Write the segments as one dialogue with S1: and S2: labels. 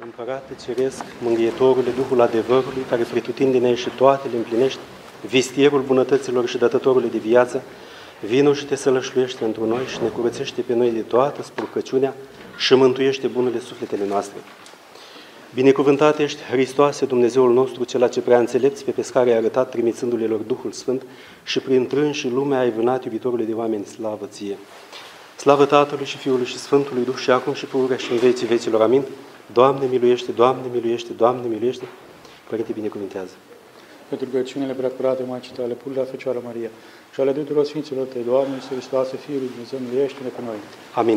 S1: Împărate Ceresc, Mângâietorule, Duhul adevărului, care pretutindene și toate le împlinești, vistierul bunătăților și dătătorule de viață, vino și te sălășluiește într noi și ne curățește pe noi de toată spurcăciunea și mântuiește bunele sufletele noastre. Binecuvântat ești, Hristoase, Dumnezeul nostru, cel ce prea înțelepți pe pescare ai arătat, trimițându-le lor Duhul Sfânt și prin trânși lumea ai vânat iubitorule de oameni, slavă ție! Slavă Tatălui și Fiului și Sfântului Duh și acum și pururea și în vecii vecilor. Amin. Doamne miluiește, Doamne miluiește, Doamne miluiește. Părinte, binecuvintează.
S2: Pentru rugăciunile preacurate Maicii Tale, Pururea Fecioară Maria, și ale tuturor Sfinților Tăi, Doamne, Iisus Hristoase, Fiul lui Dumnezeu, miluiește-ne pe noi.
S1: Amin.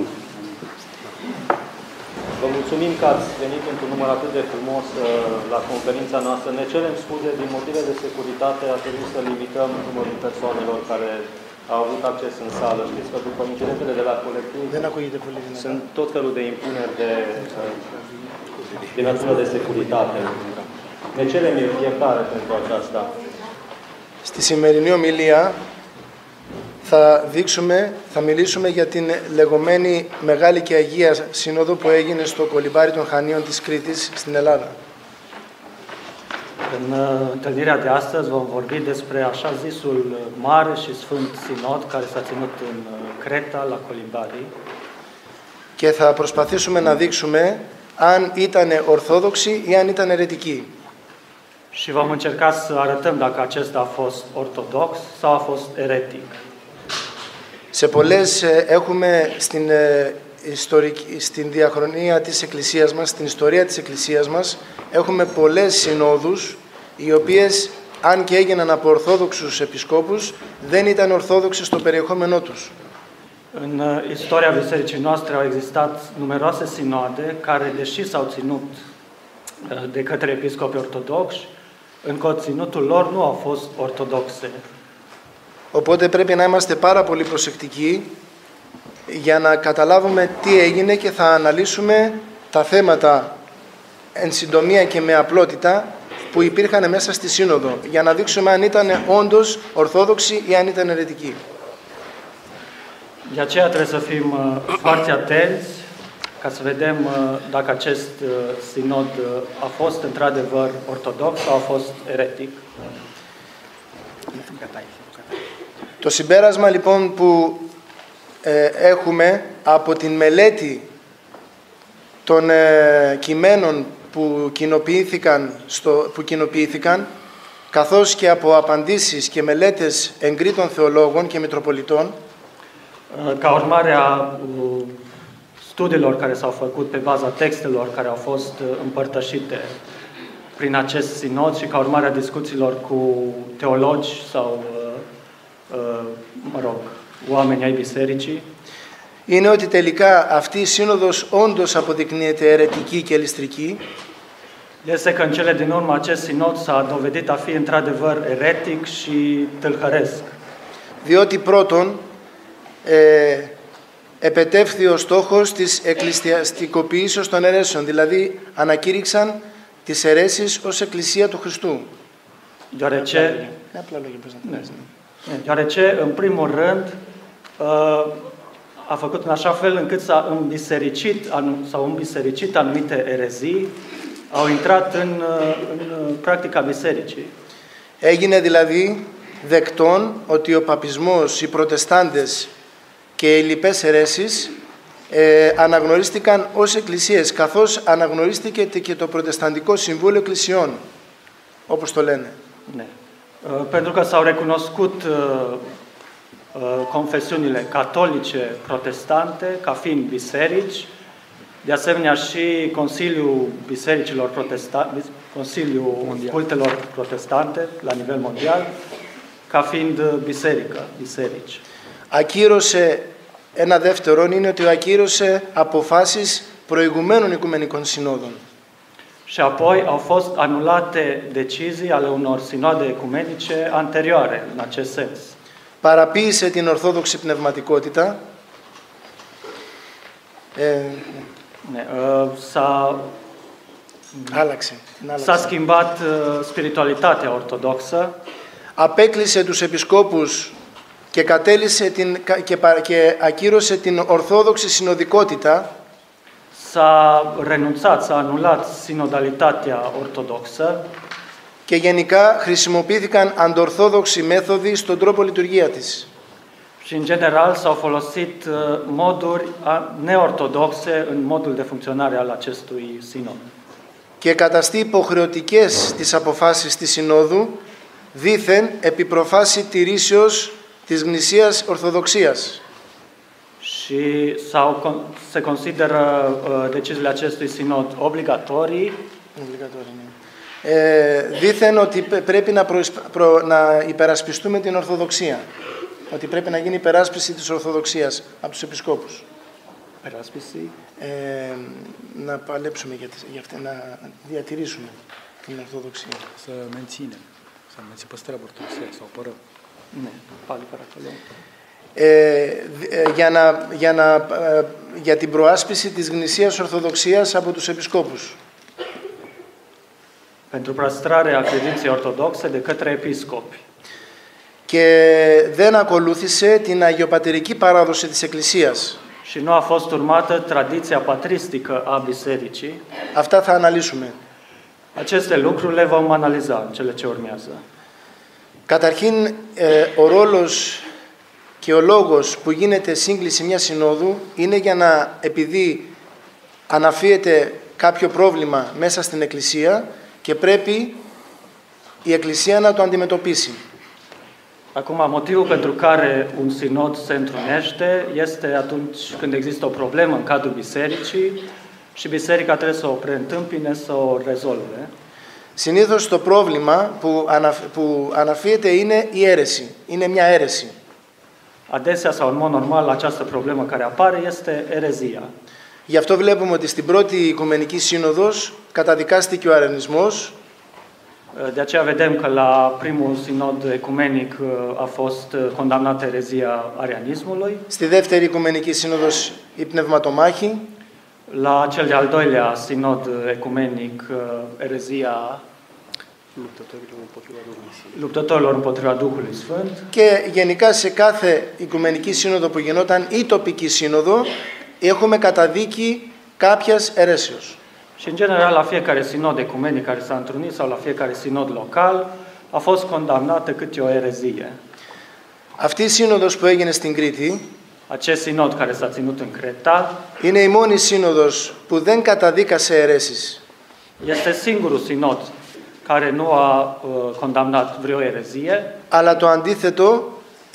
S3: Vă mulțumim că ați venit într-un număr atât de frumos la conferința noastră. Ne cerem scuze din motive de securitate, a trebuit să limităm numărul persoanelor care au avut acces în sală. Știți că după incidentele de la colectiv sunt tot felul de impuneri de natură de securitate. Ne cerem iertare pentru aceasta.
S4: Στη σημερινή ομιλία θα μιλήσουμε για την λεγόμενη Μεγάλη και Αγία Σύνοδο που έγινε στο κολυμπάρι των Χανίων της Κρήτης στην Ελλάδα.
S5: În întâlnirea de astăzi vom vorbi despre așa zisul mare și sfânt sinod care s-a ținut în Creta, la Colimbari.
S4: Και θα προσπαθήσουμε να δείξουμε αν ήταν ορθόδοξοι ή αν ήταν αιρετικοί.
S5: Și vom încerca să arătăm dacă acesta a fost ortodox sau a fost eretic.
S4: Σε πολλές έχουμε στην διαχρονία της Εκκλησίας μας, στην ιστορία της Εκκλησίας μας, έχουμε πολλές συνόδους, οι οποίες, αν και έγιναν από ορθόδοξους επισκόπους, δεν ήταν ορθόδοξοι στο περιεχόμενό τους.
S5: În istoria bisericii noastre au existat numeroase sinoade care, deși s-au ținut de către episcopi ortodoxi, în conținutul lor nu au fost ortodoxe.
S4: Οπότε πρέπει να είμαστε πάρα πολύ προσεκτικοί για να καταλάβουμε τι έγινε και θα αναλύσουμε τα θέματα εν συντομία και με απλότητα που υπήρχαν μέσα στη Σύνοδο, για να δείξουμε αν ήταν όντως ορθόδοξοι ή αν ήταν αιρετικοί.
S5: De aceea trebuie să fim foarte atenți ca să vedem dacă acest sinod a fost într-adevăr ortodox sau a fost eretic.
S4: Το συμπέρασμα λοιπόν που έχουμε από την μελέτη των κειμένων που κοινοποιήθηκαν, καθώς και από απαντήσεις και μελέτες εγκρίτων θεολόγων και μητροπολιτών,
S5: ca urmare a studiilor care s-au făcut pe baza textelor care au fost împărtășite prin acest sinod și ca urmare a discuțiilor cu teologi sau oameni ai bisericii,
S4: είναι ότι τελικά αυτή η σύνοδος όντως αποδεικνύεται αιρετική και ληστρική.
S5: Este că în cele din urmă acest sinod s-a dovedit a fi într-adevăr eretic și tâlhăresc.
S4: Διότι πρώτον επετεύχθη ο στόχος της εκκλησιαστικοποιήσεως των αιρέσεων, δηλαδή ανακήρυξαν τις αιρέσεις ως Εκκλησία του Χριστού.
S5: Deoarece, în primul rând, a făcut în așa fel încât s-au îmbisericit anumite erezii, au intrat în practica bisericii.
S4: Έγινε δηλαδή δεκτόν ότι ο παπισμός, οι προτεστάντες και οι λοιπές αιρέσεις αναγνωρίστηκαν ως εκκλησίες, καθώς αναγνωρίστηκε και το Προτεσταντικό Συμβούλιο Εκκλησιών, όπως το λένε.
S5: Ναι. Pentru că s-au recunoscut confesiunile catolice, protestante, ca fiind biserici, de asemenea și Consiliul Bisericilor Protestante, Consiliul Cultelor Protestante la nivel mondial, ca fiind biserici.
S4: Ακύρωσε ένα δεύτερο, είναι ότι ακύρωσε αποφάσεις προηγουμένων οικουμενικών συνόδων.
S5: Și apoi au fost anulate decizii ale unor sinoade ecumenice anterioare în acest sens.
S4: Παραποίησε την ορθόδοξη πνευματικότητα.
S5: S-a schimbat spiritualitatea ortodoxă.
S4: Απέκλεισε τους επισκόπους και κατέλησε και ακύρωσε την ορθόδοξη συνοδικότητα.
S5: s-a renunțat, s-a anulat sinodalitatea ortodoxă
S4: και γενικά χρησιμοποιήθηκαν αντορθόδοξοι μέθοδοι στον τρόπο λειτουργία της.
S5: și, în general, s-au folosit moduri neortodoxe în modul de funcționare al acestui sinod.
S4: Και καταστεί υποχρεωτικές τις αποφάσεις της Συνόδου, δήθεν επί προφάση τηρήσεως της γνησίας Ορθοδοξίας.
S5: Și se consideră deciziile acestui sinod obligatorii,
S4: Δήθεν ότι πρέπει να υπερασπιστούμε την Ορθοδοξία. Ότι πρέπει να γίνει υπεράσπιση της Ορθοδοξίας από τους επισκόπους. Να παλέψουμε για αυτή, να διατηρήσουμε την Ορθοδοξία.
S2: Să menținem, să păstrăm ortodoxia, să o apărăm.
S4: Για την προάσπιση της γνησίας Ορθοδοξίας από τους επισκόπους.
S5: Pentru păstrarea credinței ortodoxe de către episcopi.
S4: Και δεν ακολούθησε την αγιοπατηρική παράδοση της Εκκλησίας.
S5: Și nu a fost urmată tradiția patristică a bisericii.
S4: Αυτά θα αναλύσουμε.
S5: Aceste lucruri le vom analiza în cele ce urmează.
S4: Καταρχήν, ο ρόλος και ο λόγος που γίνεται σύγκληση μιας συνόδου είναι για να, επειδή αναφύεται κάποιο πρόβλημα μέσα στην Εκκλησία και πρέπει η Εκκλησία να το αντιμετωπίσει.
S5: Acum, motivul pentru care un sinod se întrunește este atunci când există o problemă în cadrul bisericii și biserica trebuie să o preîntâmpine, să o rezolve.
S4: Συνήθως το πρόβλημα που αναφύεται είναι η αίρεση. Είναι μια αίρεση.
S5: Adesea sau în mod normal această problemă care apare este erezia.
S4: Γι' αυτό βλέπουμε ότι στην πρώτη Οικουμενική Σύνοδος καταδικάστηκε ο αρενισμός.
S5: De aceea vedem că la primul sinod ecumenic a fost condamnată erezia arianismului.
S4: Στη δεύτερη Οικουμενική Σύνοδος οι πνευματομάχοι.
S5: La cel de-al doilea sinod ecumenic erezia luptătorilor împotriva Duhului Sfânt.
S4: Και γενικά σε κάθε Οικουμενική Σύνοδο που γινόταν ή τοπική σύνοδο έχουμε καταδίκη κάποιας αιρέσεως.
S5: Și în general la fiecare sinod ecumenic care s-a întrunit sau la fiecare sinod local a fost condamnată câte o erezie.
S4: Αυτή η σύνοδος που έγινε στην Κρήτη
S5: Acest sinod care s-a ținut în Creta
S4: είναι η μόνη σύνοδος που δεν καταδίκασε αιρέσεις.
S5: este singurul sinod care nu a condamnat vreo erezie,
S4: Αλλά το αντίθετο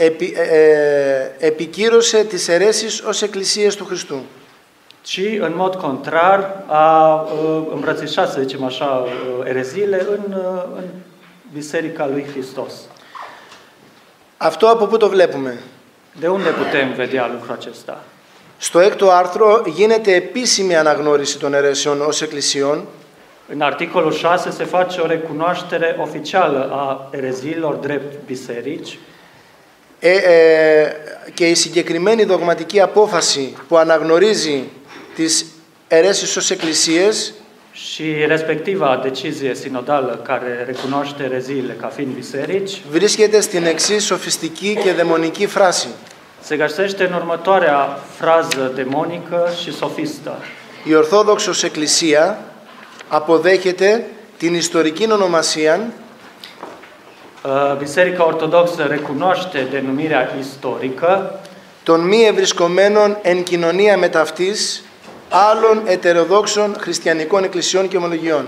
S4: επικύρωσε τις αιρέσεις ως εκκλησίες του Χριστού.
S5: ci în mod contrar a îmbrățișat, să zicem așa, ereziile în Biserica lui Hristos.
S4: Αυτό από πού το βλέπουμε?
S5: De unde putem vedea lucrul acesta?
S4: Στο έκτο άρθρο γίνεται επίσημη αναγνώριση των αιρέσεων ως εκκλησιών.
S5: În articolul 6 se face o recunoaștere oficială a ereziilor drept biserici.
S4: Και η συγκεκριμένη δογματική απόφαση που αναγνωρίζει τις αιρέσεις ως εκκλησίες
S5: Și respectiva decizie sinodală care recunoaște ereziile ca fiind biserici
S4: βρίσκεται στην εξής σοφιστική και δαιμονική φράση.
S5: se găsește în următoarea frază demonică și sofistă.
S4: Η Ορθόδοξος Εκκλησία αποδέχεται την ιστορική ονομασία
S5: Biserica Ortodoxă recunoaște denumirea istorică
S4: των μη ευρισκομένων εν κοινωνία με ταυτής άλλων ετεροδόξων χριστιανικών εκκλησιών και ομολογιών.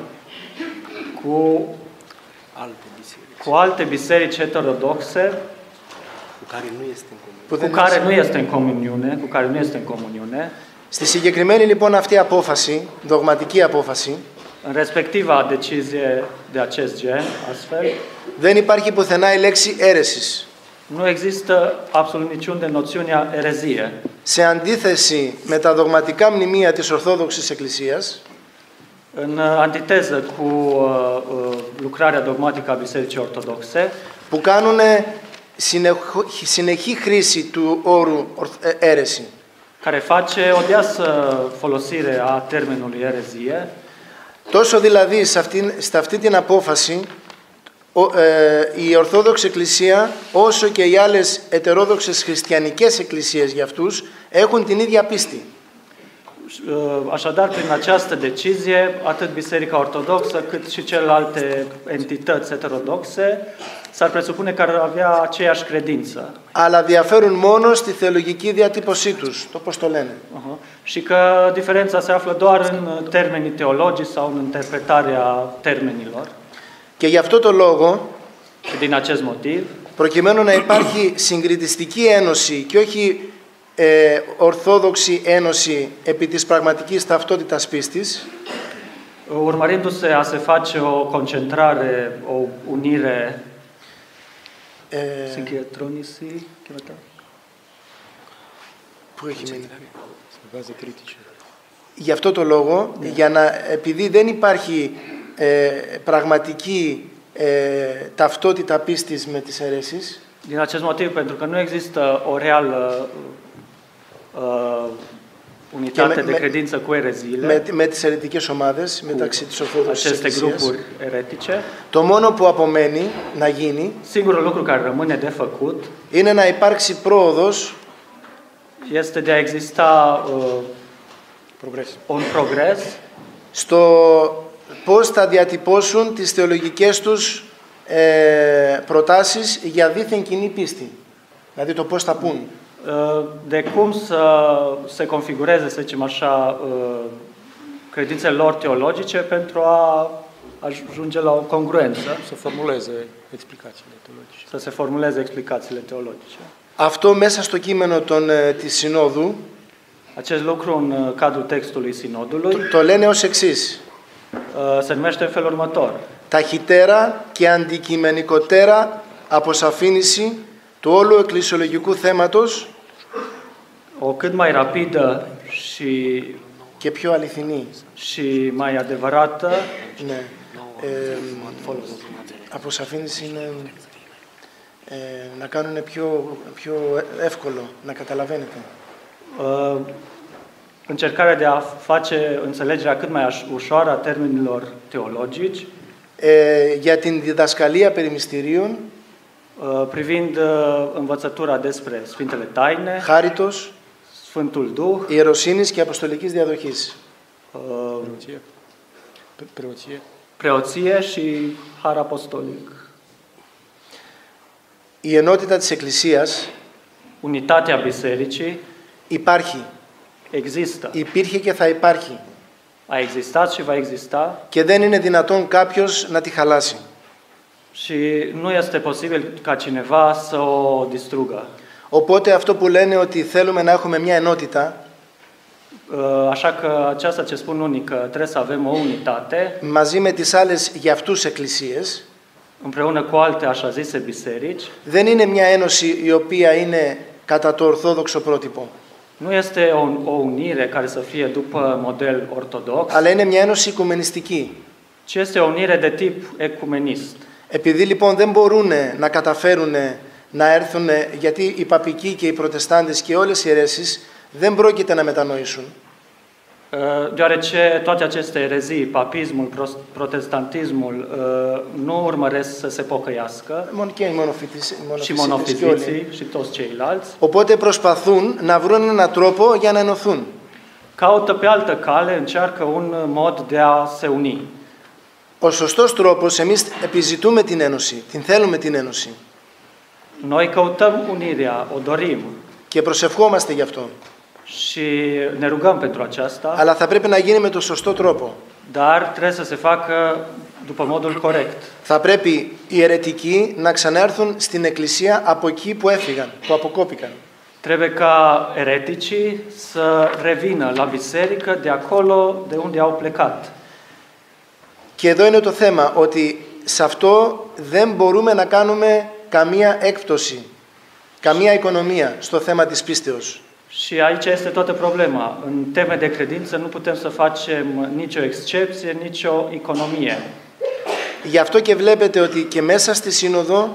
S5: cu alte biserici heterodoxe cu care nu este în comuniune.
S4: Στη συγκεκριμένη λοιπόν αυτή απόφαση, δογματική απόφαση,
S5: În respectiva decizie de acest gen, astfel,
S4: δεν υπάρχει πουθενά η λέξη αίρεσης.
S5: nu există absolut niciunde noțiunea erezie.
S4: Σε αντίθεση με τα δογματικά μνημεία της Ορθόδοξης Εκκλησίας,
S5: În antiteză cu lucrarea dogmatică a Bisericii Ortodoxe,
S4: που κάνουν συνεχή χρήση του όρου αίρεση.
S5: care face o deasă folosire a termenului erezie,
S4: Τόσο δηλαδή σε αυτή την απόφαση η Ορθόδοξη Εκκλησία όσο και οι άλλες ετερόδοξες χριστιανικές εκκλησίες για αυτούς έχουν την ίδια πίστη.
S5: Așadar, prin această decizie, atât Biserica Ortodoxă cât și celelalte entități heterodoxe s-ar presupune că ar avea aceeași credință.
S4: Αλλά διαφέρουν μόνο στη θεολογική διατύπωσή τους, το πώς το λένε.
S5: Și că diferența se află doar în termenii teologici sau în interpretarea termenilor.
S4: Και γι' αυτό το λόγο,
S5: Și din acest motiv,
S4: προκειμένου να υπάρχει συγκριτιστική ένωση και όχι ορθόδοξη ένωση επί της πραγματικής ταυτότητας πίστης,
S5: urmărindu-se a se face o concentrare, o unire συγκεντρώνηση,
S4: που έχει μείνει.
S2: Στη βάση κρίτικη.
S4: Γι' αυτό το λόγο, επειδή δεν υπάρχει πραγματική ταυτότητα πίστης με τις αιρέσεις,
S5: din acest motiv, pentru că nu există o reală unitate de credință cu ereziile,
S4: με τις αιρετικές ομάδες, μεταξύ της Ορθόδοξης
S5: aceste
S4: Εκκλησίας,
S5: grupuri eretice,
S4: το μόνο που απομένει να γίνει
S5: singurul lucru care rămâne de făcut
S4: είναι να υπάρξει πρόοδος
S5: este de a exista un progres
S4: στο πώς θα διατυπώσουν τις θεολογικές τους προτάσεις για δίθεν κοινή πίστη. Δηλαδή το πώς θα πούν.
S5: de cum să se configureze, să zicem așa, credințele lor teologice pentru a ajunge la o congruență,
S2: Să formuleze explicațiile teologice.
S5: să se formuleze explicațiile teologice.
S4: Αυτό μέσα στο κείμενο της Συνόδου
S5: Acest lucru în cadrul textului Sinodului
S4: το λένε ως εξής.
S5: se numește în felul următor.
S4: Ταχυτέρα και αντικειμενικότερα αποσαφήνιση του όλου εκκλησιολογικού θέματος
S5: O cât mai rapidă
S4: και πιο αληθινή.
S5: și mai adevărată
S4: Ναι. Αποσαφήνιση είναι να κάνουν πιο εύκολο να καταλαβαίνετε.
S5: încercarea de a face înțelegerea cât mai ușoară a termenilor teologici
S4: Για την διδασκαλία περί μυστηρίων,
S5: privind învățătura despre Sfintele Taine,
S4: χάριτος,
S5: Sfântul Duh,
S4: ιεροσύνης και αποστολικής διαδοχής.
S5: preoție și har apostolic.
S4: Η ενότητα της Εκκλησίας
S5: Unitatea Bisericii
S4: υπάρχει,
S5: există.
S4: υπήρχε και θα υπάρχει
S5: A existat și va exista
S4: και δεν είναι δυνατόν κάποιος να τη χαλάσει.
S5: și nu este posibil ca cineva să o distrugă.
S4: Οπότε αυτό που λένε ότι θέλουμε να έχουμε μια ενότητα,
S5: Așa că aceasta ce spun unii că trebuie să avem o unitate
S4: μαζί με τις άλλες για αυτούς εκκλησίες,
S5: împreună cu alte așa zise biserici,
S4: δεν είναι μια ένωση η οποία είναι κατά το ορθόδοξο πρότυπο,
S5: nu este o unire care să fie după model ortodox,
S4: αλλά είναι μια ένωση οικουμενιστική.
S5: ci este o unire de tip ecumenist.
S4: Επειδή λοιπόν δεν μπορούν να καταφέρουν να έρθουν, γιατί οι παπικοί και οι προτεστάντες και όλες οι αιρέσεις δεν πρόκειται να μετανοήσουν.
S5: Deoarece toate aceste erezii, papismul, protestantismul, nu urmăresc să se pocăiască,
S4: Και οι
S5: și
S4: μονοφυσίτες και όλοι.
S5: monofiziții și toți ceilalți,
S4: Οπότε προσπαθούν να βρουν έναν τρόπο για να ενωθούν.
S5: caută pe altă cale, încearcă un mod de a se uni.
S4: Ο σωστός τρόπος, εμείς επιζητούμε την ένωση, την θέλουμε την ένωση
S5: Noi căutăm unirea, o dorim
S4: και προσευχόμαστε γι' αυτό.
S5: și ne rugăm pentru aceasta,
S4: Αλλά θα πρέπει να γίνει με τον σωστό τρόπο.
S5: dar trebuie să se facă după modul corect.
S4: Θα πρέπει οι αιρετικοί να ξανάρθουν στην Εκκλησία από εκεί που έφυγαν, που αποκόπηκαν.
S5: Trebuie ca ereticii să revină la biserică de acolo de unde au plecat.
S4: Και εδώ είναι το θέμα, ότι σε αυτό δεν μπορούμε να κάνουμε καμία έκπτωση, καμία οικονομία στο θέμα της πίστεως.
S5: Și aici este toată problema. În teme de credință nu putem să facem nicio excepție, nicio economie.
S4: Γι' αυτό και βλέπετε ότι και μέσα στη Σύνοδο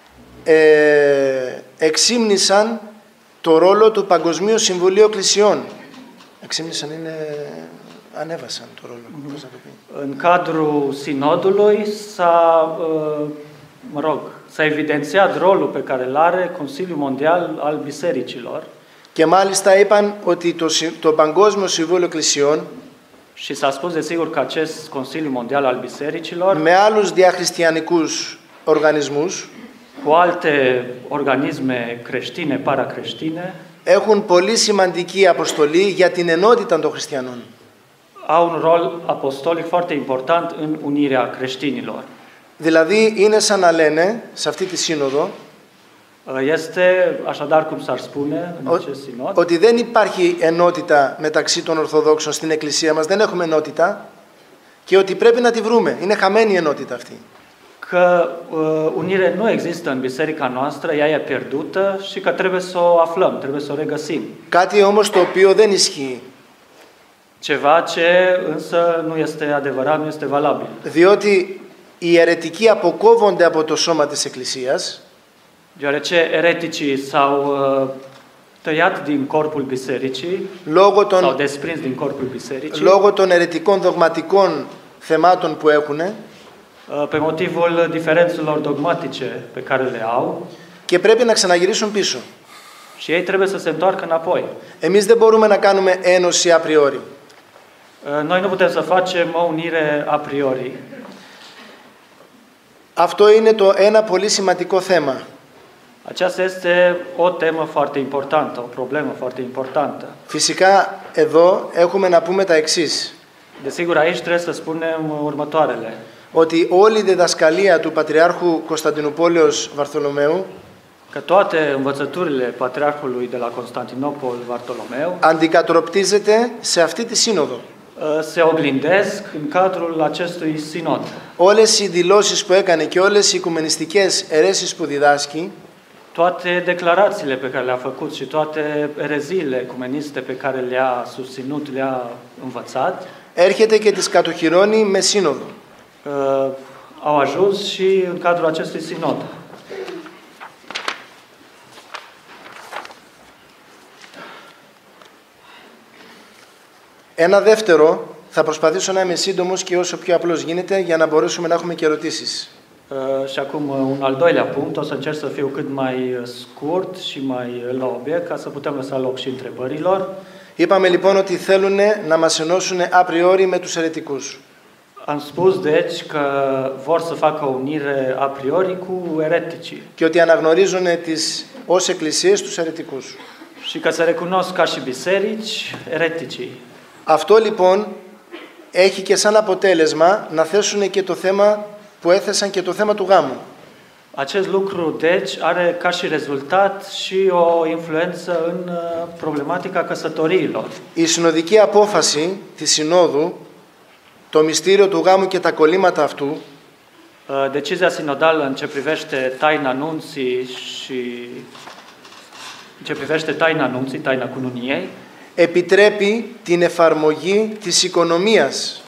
S4: εξύμνησαν το ρόλο του Παγκοσμίου Συμβουλίου Εκκλησιών. Εξύμνησαν είναι... ανέβασαν το ρόλο. Πώς να το πει.
S5: În cadrul sinodului s-a evidențiat rolul pe care îl are Consiliul Mondial al Bisericilor.
S4: Και μάλιστα είπαν ότι το Παγκόσμιο Συμβούλιο Εκκλησιών
S5: Și s-a spus desigur că acest Consiliu Mondial al Bisericilor,
S4: με άλλους διαχριστιανικούς οργανισμούς
S5: cu alte organisme creștine, paracreștine,
S4: έχουν πολύ σημαντική αποστολή για την ενότητα των χριστιανών.
S5: au un rol apostolic foarte important în unirea creștinilor.
S4: Δηλαδή είναι σαν να λένε σε αυτή τη σύνοδο
S5: Este, așadar, cum s-ar spune în acest sinod,
S4: ότι δεν υπάρχει ενότητα μεταξύ των Ορθοδόξων στην Εκκλησία μας, δεν έχουμε ενότητα και ότι πρέπει να τη βρούμε. Είναι χαμένη η ενότητα αυτή.
S5: că unire nu există în biserica noastră, ea e pierdută și că trebuie să o aflăm, trebuie să o regăsim.
S4: Κάτι όμως το οποίο δεν ισχύει.
S5: Ceva ce însă nu este adevărat, nu este valabil.
S4: Διότι οι αιρετικοί αποκόβονται από το σώμα της Εκκλησίας
S5: Deoarece ereticii s-au tăiat din corpul bisericii, s-au desprins din corpul bisericii,
S4: λόγω των αιρετικών δογματικών θεμάτων που έχουν
S5: pe motivul diferențelor dogmatice pe care le au,
S4: και πρέπει να ξαναγυρίσουν πίσω.
S5: și ei trebuie să se întoarcă înapoi.
S4: Εμείς δεν μπορούμε να κάνουμε ένωση a priori.
S5: Noi nu putem să facem o unire a priori.
S4: Αυτό είναι ένα πολύ σημαντικό θέμα.
S5: Aceasta este o temă foarte importantă, o problemă foarte importantă.
S4: Φυσικά εδώ έχουμε να πούμε τα εξής.
S5: Desigur, aici trebuie să spunem următoarele.
S4: Ότι όλη η διδασκαλία του Πατριάρχου Κωνσταντινούπολεως Βαρθολομαίου
S5: Că toate învățăturile Patriarhului de la Constantinopol, Vartolomeu,
S4: αντικατροπτίζεται σε αυτή τη σύνοδο.
S5: se oglindesc în cadrul acestui sinod.
S4: Όλες οι δηλώσεις που έκανε και όλες οι οικουμενιστικές αιρέσεις που διδάσκει
S5: Toate declarațiile pe care le-a făcut și toate ereziile ecumeniste pe care le-a susținut, le-a învățat,
S4: έρχεται και τις κατοχυρώνει με σύνοδο.
S5: Au ajuns și în cadrul acestui sinod.
S4: Ένα δεύτερο, θα προσπαθήσω να είμαι σύντομος και όσο πιο απλός γίνεται για να μπορέσουμε να έχουμε και ερωτήσεις.
S5: Și acum un al doilea punct, o să încerc să fiu cât mai scurt și mai la obiect, ca să putem lăsa loc și întrebărilor.
S4: Είπαμε λοιπόν ότι θέλουν να μας ενώσουν a priori με τους αιρετικούς.
S5: Am spus, deci, că vor să facă o unire a priori cu ereticii.
S4: Και ότι αναγνωρίζουν ως εκκλησίες τους αιρετικούς.
S5: Și că se recunosc ca și biserici ereticii.
S4: Αυτό λοιπόν έχει και σαν αποτέλεσμα να θέσουν και το θέμα που έθεσαν και το θέμα του γάμου.
S5: Acest lucru, deci, are ca și rezultat și o influență în problematica căsătoriilor.
S4: Η συνοδική απόφαση της Συνόδου, το μυστήριο του γάμου και τα κολλήματα αυτού,
S5: Decizia sinodală în ce privește taina nunții și în ce privește taina nunții, taina cununiei,
S4: επιτρέπει την εφαρμογή της οικονομίας.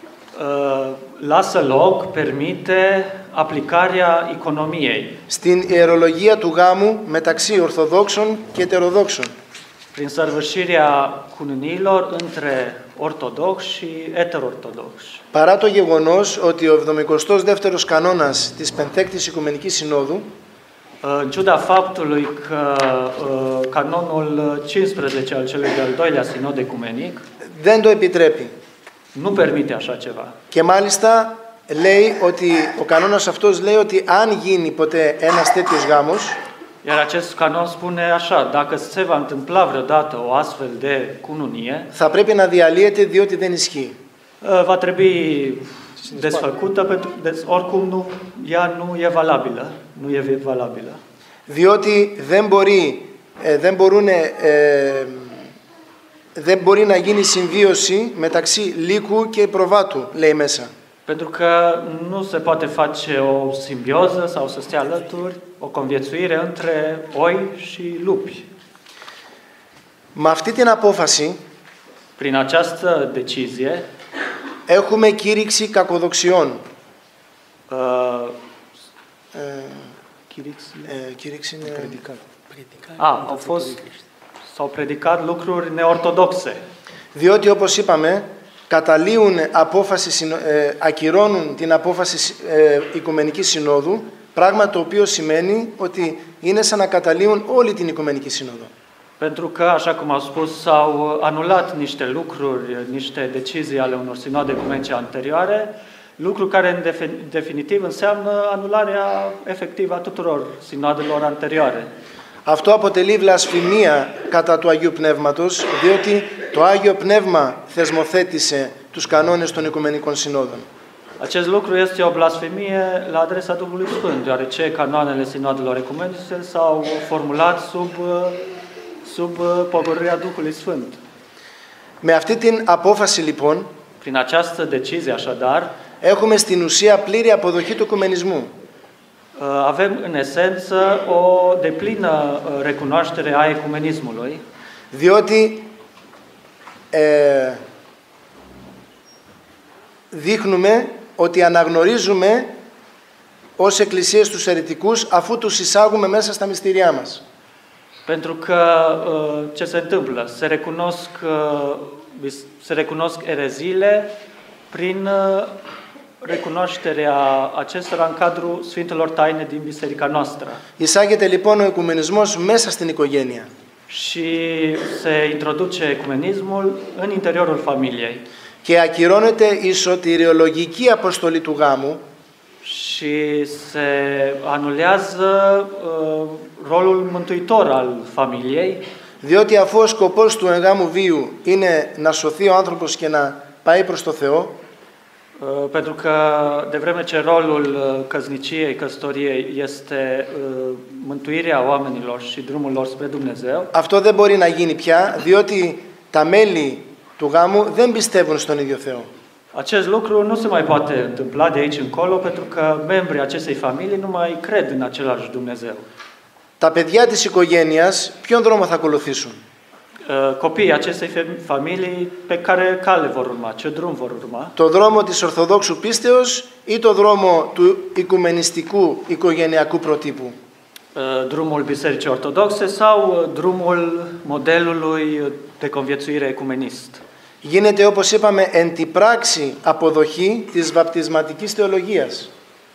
S5: Lasă loc, permite aplicarea economiei.
S4: Στην ιερολογία του γάμου μεταξύ Ορθοδόξων και Ετεροδόξων.
S5: Prin sărbășirea cununiilor între ortodoxi și eterortodoxi.
S4: Παρά το γεγονός ότι ο 72ος κανόνας της Πενθέκτης Οικουμενικής Συνόδου
S5: În ciuda faptului că canonul 15 al celui de-al doilea sinod ecumenic
S4: δεν το επιτρέπει.
S5: nu permite așa ceva.
S4: Και μάλιστα λέει ότι ο κανόνας αυτός λέει ότι αν γίνει ποτέ ένας τέτοιος γάμος,
S5: Iar acest canon spune așa, dacă se va întâmpla vreodată o astfel de cununie,
S4: θα πρέπει να διαλύεται διότι δεν ισχύει.
S5: va trebui desfăcută, pentru că oricum ea nu e valabilă. Nu e valabilă.
S4: Διότι δεν μπορεί να γίνει συμβίωση μεταξύ λύκου και προβάτου, λέει μέσα.
S5: Pentru că nu se poate face o simbioză sau să stea alături, o conviețuire între oi și lupi.
S4: Με αυτή την απόφαση
S5: Prin această decizie
S4: έχουμε κήρυξη κακοδοξιών. Κήρυξη είναι...
S5: s-au predicat lucruri neortodoxe.
S4: Διότι όπως είπαμε, ακυρώνουν την απόφαση Οικουμενικής Συνόδου, πράγμα το οποίο σημαίνει ότι είναι σαν να καταλύουν όλη την Οικουμενική Σύνοδο.
S5: Pentru că, așa cum au spus, s-au anulat niște lucruri, niște decizii ale unor sinoade ecumenice anterioare, lucru care în definitiv înseamnă anularea efectivă a tuturor sinoadelor anterioare.
S4: Αυτό αποτελεί βλασφημία κατά του Αγίου Πνεύματος, διότι το Άγιο Πνεύμα θεσμοθέτησε τους κανόνες των Οικουμενικών Συνόδων.
S5: Acest lucru este o blasfemie la adresa Duhului Sfânt, deoarece canoanele sinoadelor ecumenice s-au formulat sub pogorârea Duhului Sfânt.
S4: Με αυτή την απόφαση λοιπόν,
S5: Prin această decizie, așadar,
S4: έχουμε στην ουσία πλήρη αποδοχή του οικουμενισμού.
S5: avem în esență o deplină recunoaștere a ecumenismului,
S4: Διότι δείχνουμε ότι αναγνωρίζουμε ως εκκλησίες τους αιρετικούς αφού τους εισάγουμε μέσα στα μυστήριά μας.
S5: pentru că ce se întâmplă? Se recunosc ereziile prin recunoașterea acestora în cadrul Sfintelor Taine din biserica noastră.
S4: Εισάγεται λοιπόν ο οικουμενισμός μέσα στην οικογένεια.
S5: Și se introduce ecumenismul în interiorul familiei.
S4: Και ακυρώνεται η σωτηριολογική αποστολή του γάμου,
S5: Și se anulează rolul mântuitor al familiei,
S4: διότι αφού ο σκοπός του εγγάμου βίου είναι να σωθεί ο άνθρωπος και να πάει προς το Θεό,
S5: pentru că de vreme ce rolul căsniciei, căsătoriei este mântuirea oamenilor și drumul lor spre Dumnezeu,
S4: αυτό δεν μπορεί να γίνει πια, διότι τα μέλη του γάμου δεν πιστεύουν στον ίδιο Θεό.
S5: acest lucru nu se mai poate întâmpla de aici încolo, pentru că membrii acestei familii nu mai cred în același Dumnezeu.
S4: Τα παιδιά της οικογένειας ποιον δρόμο θα ακολουθήσουν?
S5: Copiii acestei familii pe care cale vor urma, ce drum vor urma?
S4: Το δρόμο της Ορθοδόξου πίστεως ή το δρόμο του οικουμενιστικού οικογενειακού προτύπου?
S5: Drumul Bisericii Ortodoxe sau drumul modelului de conviețuire ecumenist?
S4: Γίνεται, όπως είπαμε, εν τη πράξη αποδοχή της βαπτισματικής θεολογίας.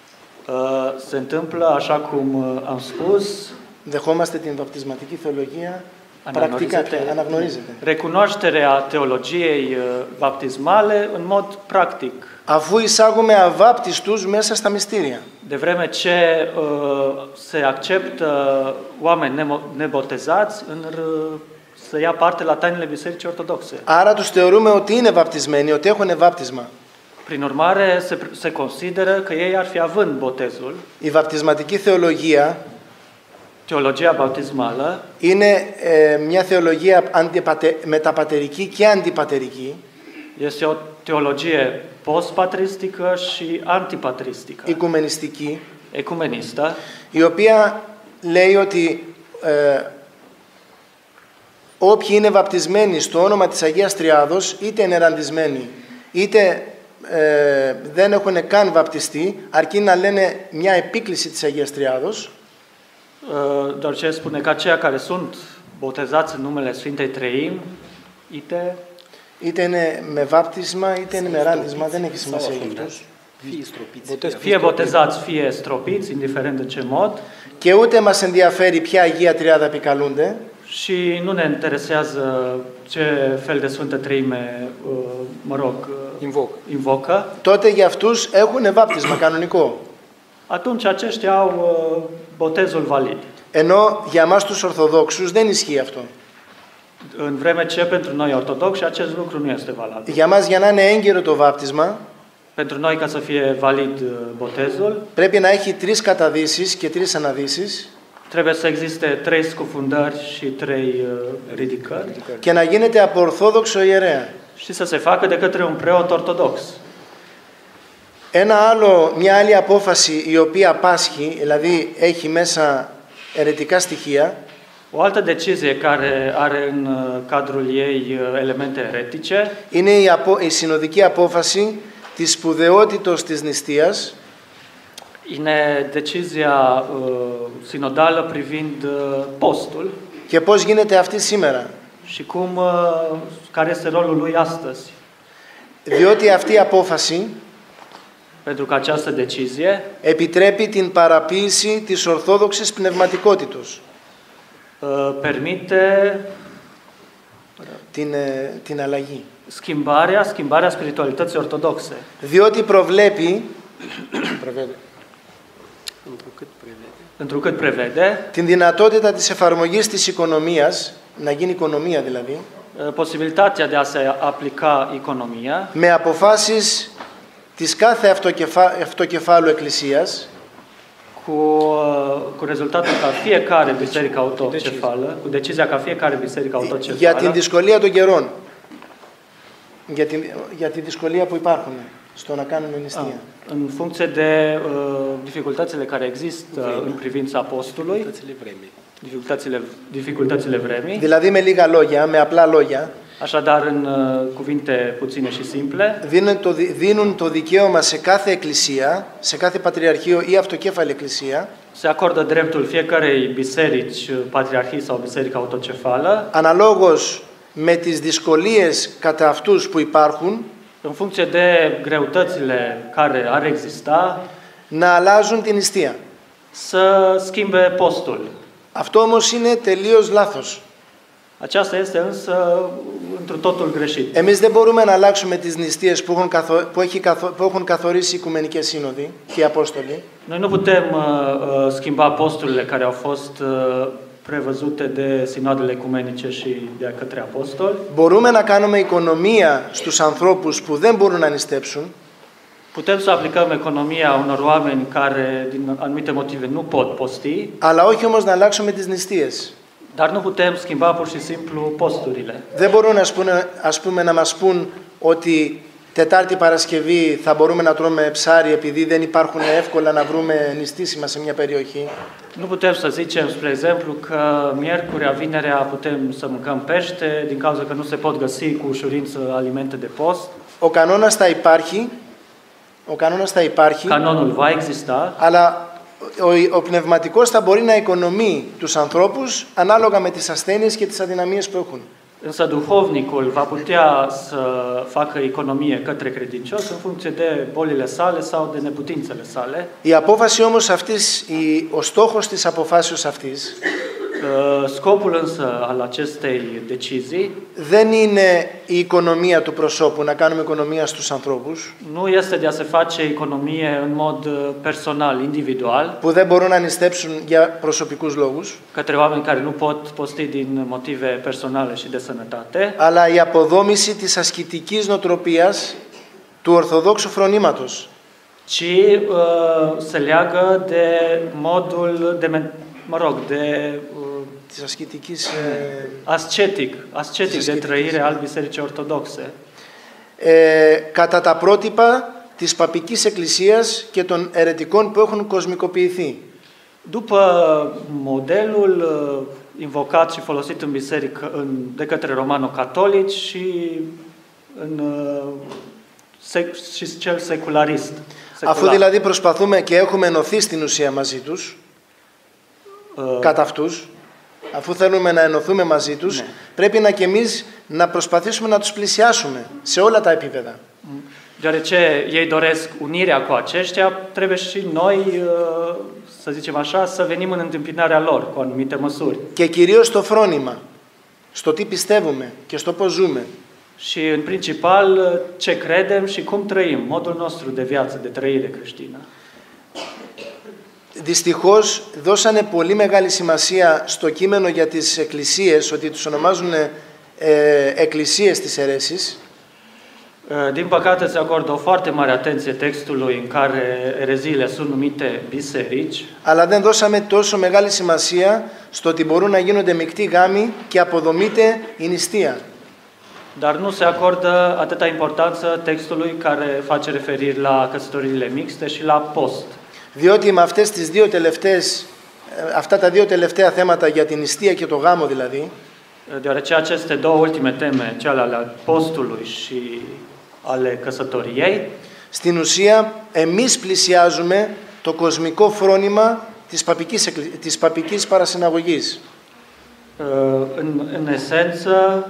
S5: Se întâmplă, așa cum am spus,
S4: Δεχόμαστε την βαπτισματική θεολογία πρακτικά, αναγνωρίζεται.
S5: Recunoașterea teologiei baptismale în mod practic.
S4: Αφού εισάγουμε αβάπτιστους μέσα στα μυστήρια.
S5: De vreme ce se acceptă oameni nebotezați să ia parte la tainele Bisericii Ortodoxe.
S4: Άρα τους θεωρούμε ότι είναι βαπτισμένοι, ότι έχουν βάπτισμα.
S5: Prin urmare, se consideră că ei ar fi având botezul.
S4: Η βαπτισματική θεολογία
S5: Teologia baptismală
S4: είναι μια θεολογία μεταπατερική και αντιπατερική.
S5: este o teologie post-patristică și antipatristică,
S4: Οικουμενιστική,
S5: ecumenistă,
S4: η οποία λέει ότι όποιοι είναι βαπτισμένοι στο όνομα της Αγίας Τριάδος, είτε είναι ραντισμένοι, είτε δεν έχουν καν βαπτιστεί, αρκεί να λένε μια επίκληση της Αγίας Τριάδος.
S5: doar ce spune că aceia care sunt botezați în numele Sfintei Treimi,
S4: είτε είναι με βάπτισμα, είτε είναι με ράντισμα, δεν έχει σημασία για αυτούς.
S5: fie botezați, fie stropiți, indiferent în ce mod,
S4: Και ούτε μας ενδιαφέρει ποια Αγία Τριάδα επικαλούνται.
S5: și nu ne interesează ce fel de Sfântă Treime, invocă,
S4: Τότε για αυτούς έχουν βάπτισμα κανονικό.
S5: atunci aceștia au botezul valid.
S4: Ενώ για μας τους Ορθοδόξους δεν ισχύει αυτό.
S5: În vreme ce pentru noi ortodoxi acest lucru nu este valabil.
S4: Για μας για να είναι έγκαιρο το βάπτισμα,
S5: Pentru noi, ca să fie valid botezul,
S4: πρέπει να έχει 3 καταδύσεις και 3 αναδύσεις
S5: trebuie să existe 3 scufundări și 3 ridicări
S4: και να γίνεται από Ορθόδοξο ιερέα.
S5: și să se facă de către un preot ortodox.
S4: Μια άλλη απόφαση η οποία πάσχει, δηλαδή έχει μέσα αιρετικά στοιχεία,
S5: O altă decizie care are în cadrul ei elemente eretice
S4: είναι η συνοδική απόφαση της σπουδαιότητος της νηστείας,
S5: είναι decizia sinodală privind postul
S4: και πώς γίνεται αυτή σήμερα.
S5: și care este rolul lui astăzi.
S4: Διότι αυτή η απόφαση
S5: Pentru că această decizie
S4: επιτρέπει την παραποίηση της ορθόδοξης πνευματικότητος.
S5: permite
S4: την αλλαγή.
S5: Schimbarea spiritualității ortodoxe.
S4: Διότι προβλέπει
S5: Întrucât prevede
S4: την δυνατότητα της εφαρμογής της οικονομίας, να γίνει οικονομία δηλαδή,
S5: posibilitatea de a se aplica economia
S4: με αποφάσεις της κάθε αυτοκεφάλου εκκλησίας,
S5: cu rezultatul ca fiecare biserică autocefală, cu decizia ca fiecare biserică autocefală,
S4: για την δυσκολία των καιρών, για τη δυσκολία που υπάρχουν στο να κάνουμε νηστεία.
S5: în funcție de dificultățile care există în privința postului, dificultățile vremii.
S4: Δηλαδή με λίγα λόγια, με απλά λόγια,
S5: Așadar, în cuvinte puține și simple,
S4: δίνουν το δικαίωμα σε κάθε εκκλησία, σε κάθε πατριαρχείο ή αυτοκέφαλη εκκλησία,
S5: se acordă dreptul fiecărei biserici, patriarhii sau biserică autocefală,
S4: αναλόγως με τις δυσκολίες κατά αυτούς που υπάρχουν,
S5: în funcție de greutățile care ar exista,
S4: να αλλάζουν την νηστεία.
S5: să schimbe postul.
S4: Αυτό όμως είναι τελείως λάθος.
S5: Aceasta este însă întru totul greșit.
S4: Εμείς δεν μπορούμε να αλλάξουμε τις νηστείες που έχουν καθορίσει οι Οικουμενικές Σύνοδοι και οι Απόστολοι.
S5: Noi nu putem schimba posturile care au fost prevăzute de sinoadele ecumenice și de către apostoli.
S4: Μπορούμε να κάνουμε οικονομία στους ανθρώπους που δεν μπορούν να νηστέψουν.
S5: Putem să aplicăm economia unor oameni care din anumite motive nu pot posti,
S4: Αλλά όχι όμως να αλλάξουμε τις νηστείες.
S5: dar nu putem schimba pur și simplu posturile.
S4: Δεν μπορούν να μας πούν ότι Τετάρτη Παρασκευή θα μπορούμε να τρώμε ψάρι επειδή δεν υπάρχουν εύκολα να βρούμε νηστήσιμα σε μια περιοχή.
S5: Nu putem să zicem, spre exemplu, că miercurea, vinerea putem să mâncăm pește din cauza că nu se pot găsi cu ușurință alimente de post.
S4: Ο κανόνας θα υπάρχει,
S5: Canonul va exista,
S4: αλλά ο πνευματικός θα μπορεί να οικονομεί τους ανθρώπους ανάλογα με τις ασθένειες και τις αδυναμίες που έχουν.
S5: însă duhovnicul va putea să facă economie către credincios în funcție de bolile sale sau de neputințele sale.
S4: Η απόφαση όμως αυτής, ο στόχος της αποφάσεως αυτής
S5: Scopul însă al acestei decizii
S4: δεν είναι η οικονομία του προσώπου, να κάνουμε οικονομία στους ανθρώπους
S5: nu este de a se face economie în mod personal, individual,
S4: που δεν μπορούν να νηστέψουν για προσωπικούς λόγους,
S5: către oameni care nu pot posti din motive personale și de sănătate,
S4: αλλά η αποδόμηση της ασκητικής νοοτροπίας του Ορθοδόξου φρονήματος.
S5: ci se leagă de modul de
S4: Της ασκητικής
S5: ascetic de trăire al Bisericii Ortodoxe,
S4: κατά τα πρότυπα της παπικής εκκλησίας και των αιρετικών που έχουν κοσμικοποιηθεί.
S5: după modelul invocat și folosit în biserică de către romano-catolici și cel secularist.
S4: Αφού δηλαδή προσπαθούμε και έχουμε ενωθεί στην ουσία μαζί τους, κατά αυτούς, αφού θέλουμε να ενωθούμε μαζί τους,
S5: ναι,
S4: πρέπει να και εμείς να προσπαθήσουμε να τους πλησιάσουμε σε όλα τα επίπεδα.
S5: Deoarece ei doresc unirea cu aceștia, trebuie și noi, să zicem așa, să venim în întâmpinarea lor cu anumite măsuri.
S4: Και κυρίως στο φρόνημα, στο τι πιστεύουμε και στο πώς ζούμε.
S5: Și în principal ce credem și cum trăim, modul nostru de viață, de trăire creștină.
S4: Δυστυχώς δώσανε πολύ μεγάλη σημασία στο κείμενο για τις εκκλησίες, ότι τους ονομάζουν εκκλησίες της αιρέσης.
S5: Din păcate se acordă o foarte mare atenție textului în care ereziile sunt numite biserici.
S4: Αλλά δεν δώσαμε τόσο μεγάλη σημασία στο ότι μπορούν να γίνονται μεικτοί γάμοι και αποδομείται η νηστεία.
S5: Dar nu se acordă atâta importanță textului care face referiri la căsătoriile mixte și la post.
S4: Διότι με αυτά τα δύο τελευταία θέματα για την νηστεία και το γάμο δηλαδή,
S5: Deoarece aceste două ultime teme, cele ale postului și ale căsătoriei,
S4: στην ουσία εμείς πλησιάζουμε το κοσμικό φρόνημα της παπικής παρασυναγωγής.
S5: În esență,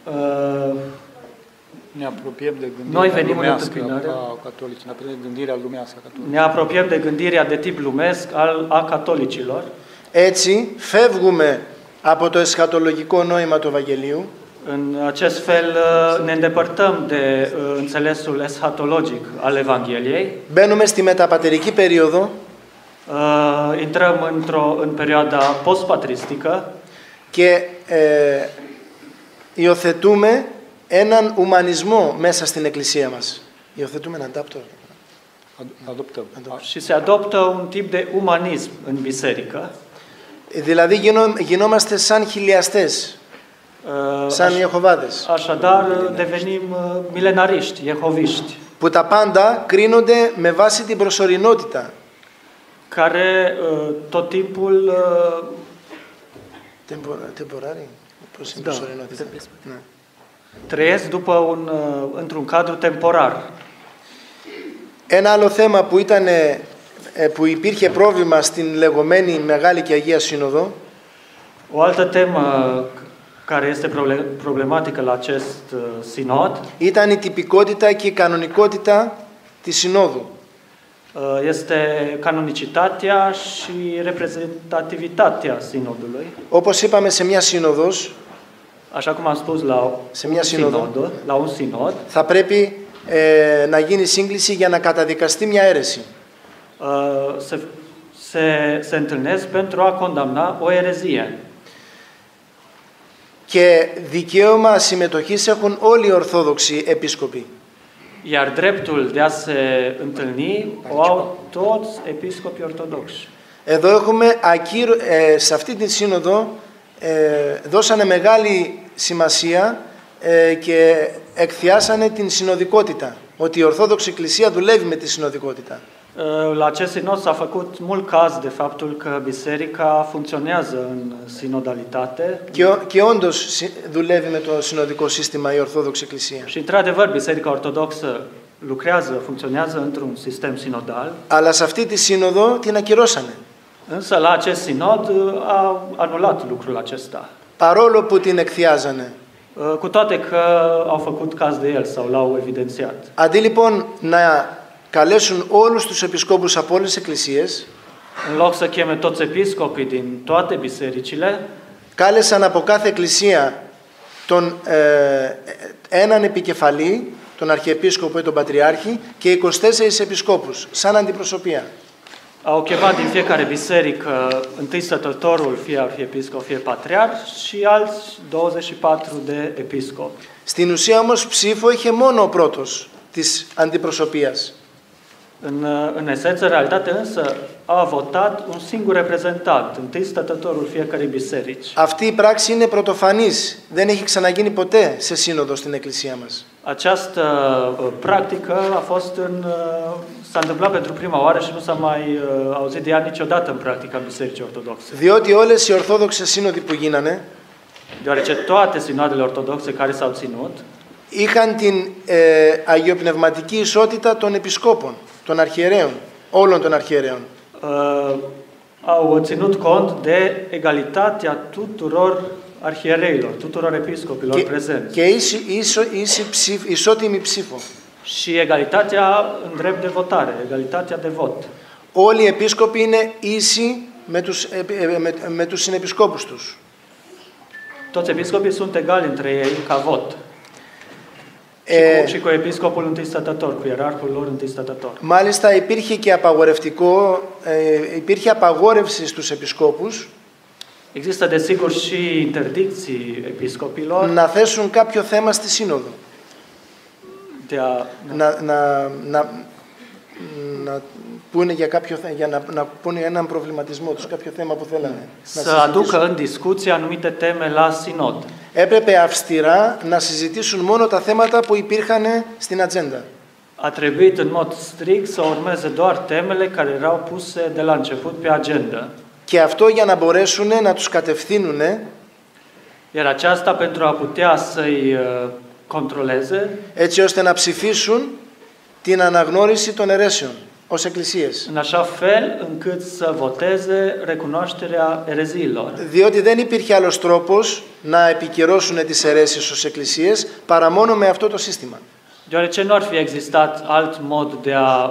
S2: ne apropiem de
S5: Noi
S2: gândirea
S5: venim în
S2: lumească
S5: întâmpinare.
S2: a catolici, ne apropiem de gândirea lumească a catolici.
S5: ne apropiem de gândirea de tip lumesc a catolicilor.
S4: Έτσι φεύγουμε από το εσχατολογικό νόημα του Ευαγγελίου.
S5: În acest fel ne îndepărtăm de înțelesul eschatologic al Evangheliei.
S4: Μπαίνουμε στη μεταπατερική περίοδο
S5: Intrăm în perioada post-patristică
S4: και υιοθετούμε έναν ουμανισμό μέσα στην Εκκλησία μας. Υιοθετούμε έναν τάπτο.
S2: Adoptăm.
S5: și se adoptă un tip de umanism în biserică.
S4: Δηλαδή γινόμαστε σαν χιλιαστές, σαν Ιεχωβάδες,
S5: Așadar devenim milenariști, jehoviști,
S4: που τα πάντα κρίνονται με βάση την προσωρινότητα.
S5: care tot timpul
S4: Temporari? Πώς είναι προσωρινότητα? Ναι.
S5: trăiesc într-un cadru temporar.
S4: Ένα άλλο θέμα που υπήρχε πρόβλημα στην λεγόμενη Μεγάλη και Αγία Σύνοδο
S5: O altă temă care este problematică la acest sinod
S4: ήταν η τυπικότητα και η κανονικότητα της Συνόδου.
S5: este canonicitatea și reprezentativitatea sinodului.
S4: Όπως είπαμε, σε μια σύνοδος,
S5: Așa cum am spus la un sinod,
S4: θα πρέπει να γίνει σύγκληση για να καταδικαστεί μια αίρεση.
S5: se întâlnesc pentru a condamna o erezie.
S4: Και δικαίωμα συμμετοχής έχουν όλοι οι Ορθόδοξοι επίσκοποι.
S5: Iar dreptul de a se întâlni o au toți episcopii ortodoxi.
S4: Εδώ έχουμε σε αυτή τη σύνοδο δώσανε μεγάλη σημασία και εκθιάσανε την συνοδικότητα, ότι η Ορθόδοξη Εκκλησία δουλεύει με τη συνοδικότητα.
S5: La acest sinod s-a făcut mult caz de faptul că biserica funcționează în sinodalitate.
S4: Και όντως δουλεύει με το συνοδικό σύστημα η Ορθόδοξη Εκκλησία.
S5: Și într-adevăr biserica ortodoxă funcționează într-un sistem sinodal.
S4: Αλλά σε αυτή τη σύνοδο την ακυρώσανε.
S5: Însă la acest sinod a anulat lucrul acesta.
S4: Παρόλο που την εκθιάζανε.
S5: Cu toate că au făcut caz de el sau l-au evidențiat.
S4: Αντί λοιπόν να καλέσουν όλους τους επισκόπους από όλες τις εκκλησίες,
S5: în loc să cheme toți episcopii din toate bisericile,
S4: κάλεσαν από κάθε εκκλησία έναν επικεφαλή, τον Αρχιεπίσκοπο ή τον Πατριάρχη και 24 επισκόπους, σαν αντιπροσωπεία.
S5: Au chemat din fiecare biserică întâi stătătorul, fie arhiepiscop, fie patriarh și alți 24 de episcopi.
S4: Στην ουσία όμως ψήφο είχε μόνο ο πρώτος της αντιπροσωπείας.
S5: În esență, în realitate însă, a votat un singur reprezentant, întâi stătătorul fiecărei biserici.
S4: Αυτή η πράξη είναι πρωτοφανής. Δεν έχει ξαναγίνει ποτέ σε σύνοδο στην εκκλησία μας.
S5: Această practică s-a întâmplat pentru prima oară și nu s-a mai auzit de ea niciodată în practica Bisericii Ortodoxe.
S4: Διότι όλες οι ορθόδοξες σύνοδοι που γίνανε,
S5: deoarece toate sinoadele ortodoxe care s-au ținut,
S4: είχαν την αγιοπνευματική ισότητα των επισκόπων, των αρχιερέων, όλων των αρχιερέων.
S5: Au ținut cont de egalitatea tuturor arhiereilor, tuturor episcopilor prezenți.
S4: Και ισότιμη ψήφο.
S5: Și egalitatea în drept de votare, egalitatea de vot.
S4: Όλοι οι επίσκοποι είναι ίσοι με τους συνεπισκόπους τους.
S5: Toți episcopii sunt egali între ei ca vot. Și cu episcopul întâi stătător, cu ierarhul lor întâi stătător.
S4: Μάλιστα υπήρχε απαγόρευση στους επισκόπους
S5: Există desigur și interdicții episcopilor
S4: να θέσουν κάποιο θέμα στη σύνοδο. Να πούνε να πούνε έναν προβληματισμό τους, κάποιο θέμα που θέλανε.
S5: Să aducă în discuție anumite teme la sinod.
S4: Έπρεπε αυστηρά να συζητήσουν μόνο τα θέματα που υπήρχαν στην ατζέντα.
S5: A trebuit în mod strict să urmeze doar temele care erau puse de la început pe agenda.
S4: Και αυτό για να μπορέσουν να τους κατευθύνουν.
S5: Iar aceasta pentru a putea să-i controleze,
S4: έτσι ώστε να ψηφίσουν την αναγνώριση των αιρέσεων ως εκκλησίες.
S5: În așa fel încât să voteze recunoașterea ereziilor.
S4: Διότι δεν υπήρχε άλλος τρόπος να επικυρώσουν τις αιρέσεις ως εκκλησίες παρά μόνο με αυτό το σύστημα.
S5: Deoarece nu ar fi existat alt mod de a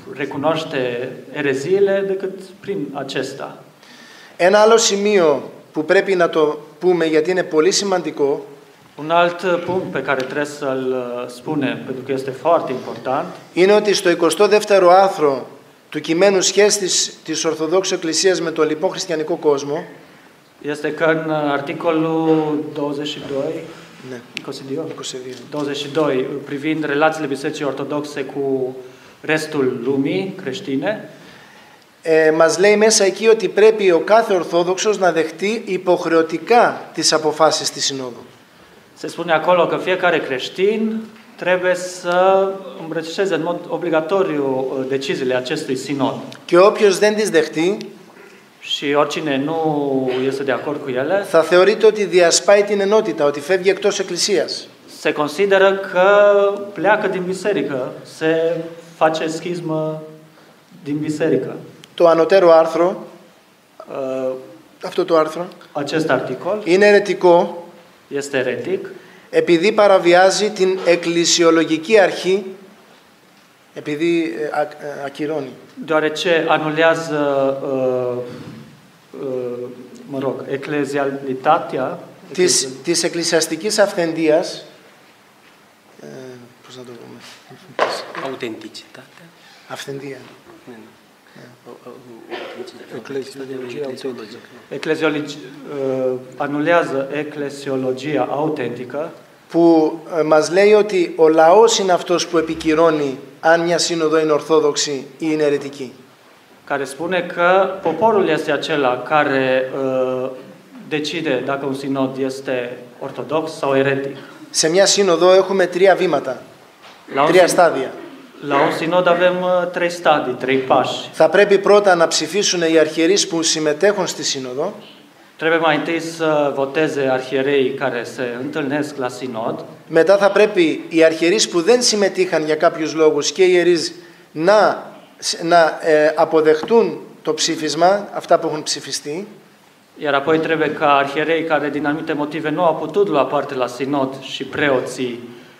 S5: recunoaște ereziile decât prin acesta.
S4: Ένα άλλο σημείο που πρέπει να το πούμε γιατί είναι πολύ σημαντικό,
S5: Un alt punct pe care trebuie să-l spunem, pentru că este foarte important,
S4: είναι ότι στο 22ο άρθρο του κειμένου σχέσης της Ορθοδόξου Εκκλησίας με το λοιπό χριστιανικό κόσμο,
S5: este că în articolul 22,
S4: ναι,
S5: 22 privind relațiile Bisericii Ortodoxe cu restul lumii creștine,
S4: μας λέει μέσα εκεί ότι πρέπει ο κάθε Ορθόδοξος να δεχτεί υποχρεωτικά τις αποφάσεις της Συνόδου.
S5: se spune acolo că fiecare creștin trebuie să îmbrățișeze în mod obligatoriu deciziile acestui sinod.
S4: Και όποιος δεν τις δεχτεί,
S5: Și oricine nu este de acord cu ele,
S4: θα θεωρείται ότι διασπάει την ενότητα, ότι φεύγει εκτός Εκκλησίας.
S5: se consideră că pleacă din biserică, se face schismă din biserică.
S4: Το ανωτέρω άρθρο, αυτό το άρθρο,
S5: Acest articol
S4: είναι αιρετικό,
S5: este eretic,
S4: επειδή παραβιάζει την εκκλησιολογική αρχή, επειδή ακυρώνει.
S5: deoarece anulează, eclezialitatea,
S4: Της εκκλησιαστικής αυθεντίας, πώς να το πούμε,
S1: Autenticitatea.
S4: αυθεντία.
S5: anulează eclesiologia autentică,
S4: που μας λέει ότι ο λαός είναι αυτός που επικυρώνει αν μια σύνοδο είναι ορθόδοξη ή είναι αιρετική.
S5: care spune că poporul este acela care decide dacă un sinod este ortodox sau eretic.
S4: Σε μια σύνοδο έχουμε τρία βήματα, τρία στάδια.
S5: La un sinod avem 3 stadii, 3 pași.
S4: Θα πρέπει πρώτα να ψηφίσουν οι αρχιερείς που συμμετέχουν στη σύνοδο.
S5: Trebuie mai întâi să voteze arhierei care se întâlnesc la sinod.
S4: Μετά θα πρέπει οι αρχιερείς που δεν συμμετείχαν για κάποιους λόγους και οι ιερείς να αποδεχτούν το ψήφισμα, αυτά που έχουν ψηφιστεί.
S5: Iar apoi trebuie ca arhierei care din anumite motive nu au putut lua parte la sinod și preoții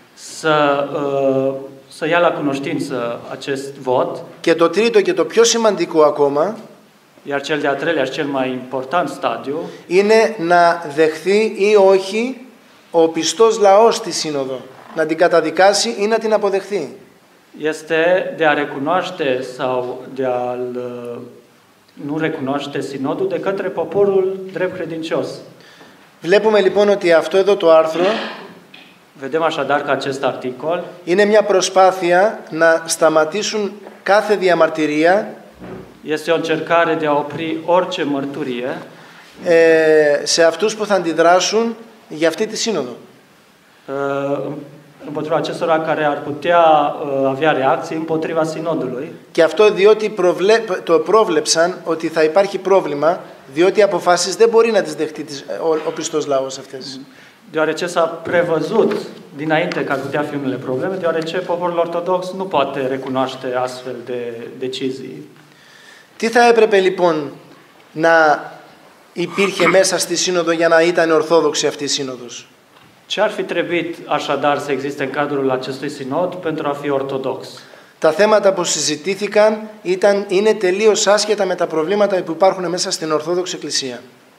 S5: să ia la cunoștință acest vot.
S4: Και το τρίτο και το πιο σημαντικό ακόμα,
S5: Iar cel de-al treilea și cel mai important stadiu
S4: είναι να δεχθεί ή όχι ο πιστός λαός στη σύνοδο, να την καταδικάσει ή να την αποδεχθεί.
S5: este de a recunoaște sau de a nu recunoaște sinodul de către poporul drept credincios.
S4: Βλέπουμε λοιπόν ότι αυτό εδώ το άρθρο
S5: Vedem așadar că acest articol
S4: είναι μια προσπάθεια να σταματήσουν κάθε διαμαρτυρία
S5: este o încercare de a opri orice mărturie
S4: σε αυτούς που θα αντιδράσουν για αυτή τη σύνοδο.
S5: Împotriva acestora care ar putea avea reacții împotriva sinodului.
S4: Και αυτό διότι το πρόβλεψαν ότι θα υπάρχει πρόβλημα, διότι οι αποφάσεις δεν μπορεί να τις δεχτεί ο πιστός λαός αυτές.
S5: Deoarece s-a prevăzut dinainte că ar putea fi unele probleme, deoarece poporul ortodox nu poate recunoaște astfel de decizii.
S4: Τι θα έπρεπε λοιπόν να υπήρχε μέσα στη σύνοδο για να ήταν ορθόδοξη αυτή η σύνοδος?
S5: Ce ar fi trebuit așadar să existe în cadrul acestui sinod pentru a fi ortodox?
S4: Τα θέματα που συζητήθηκαν είναι τελείως άσχετα με τα προβλήματα που υπάρχουν μέσα στην Ορθόδοξη Εκκλησία.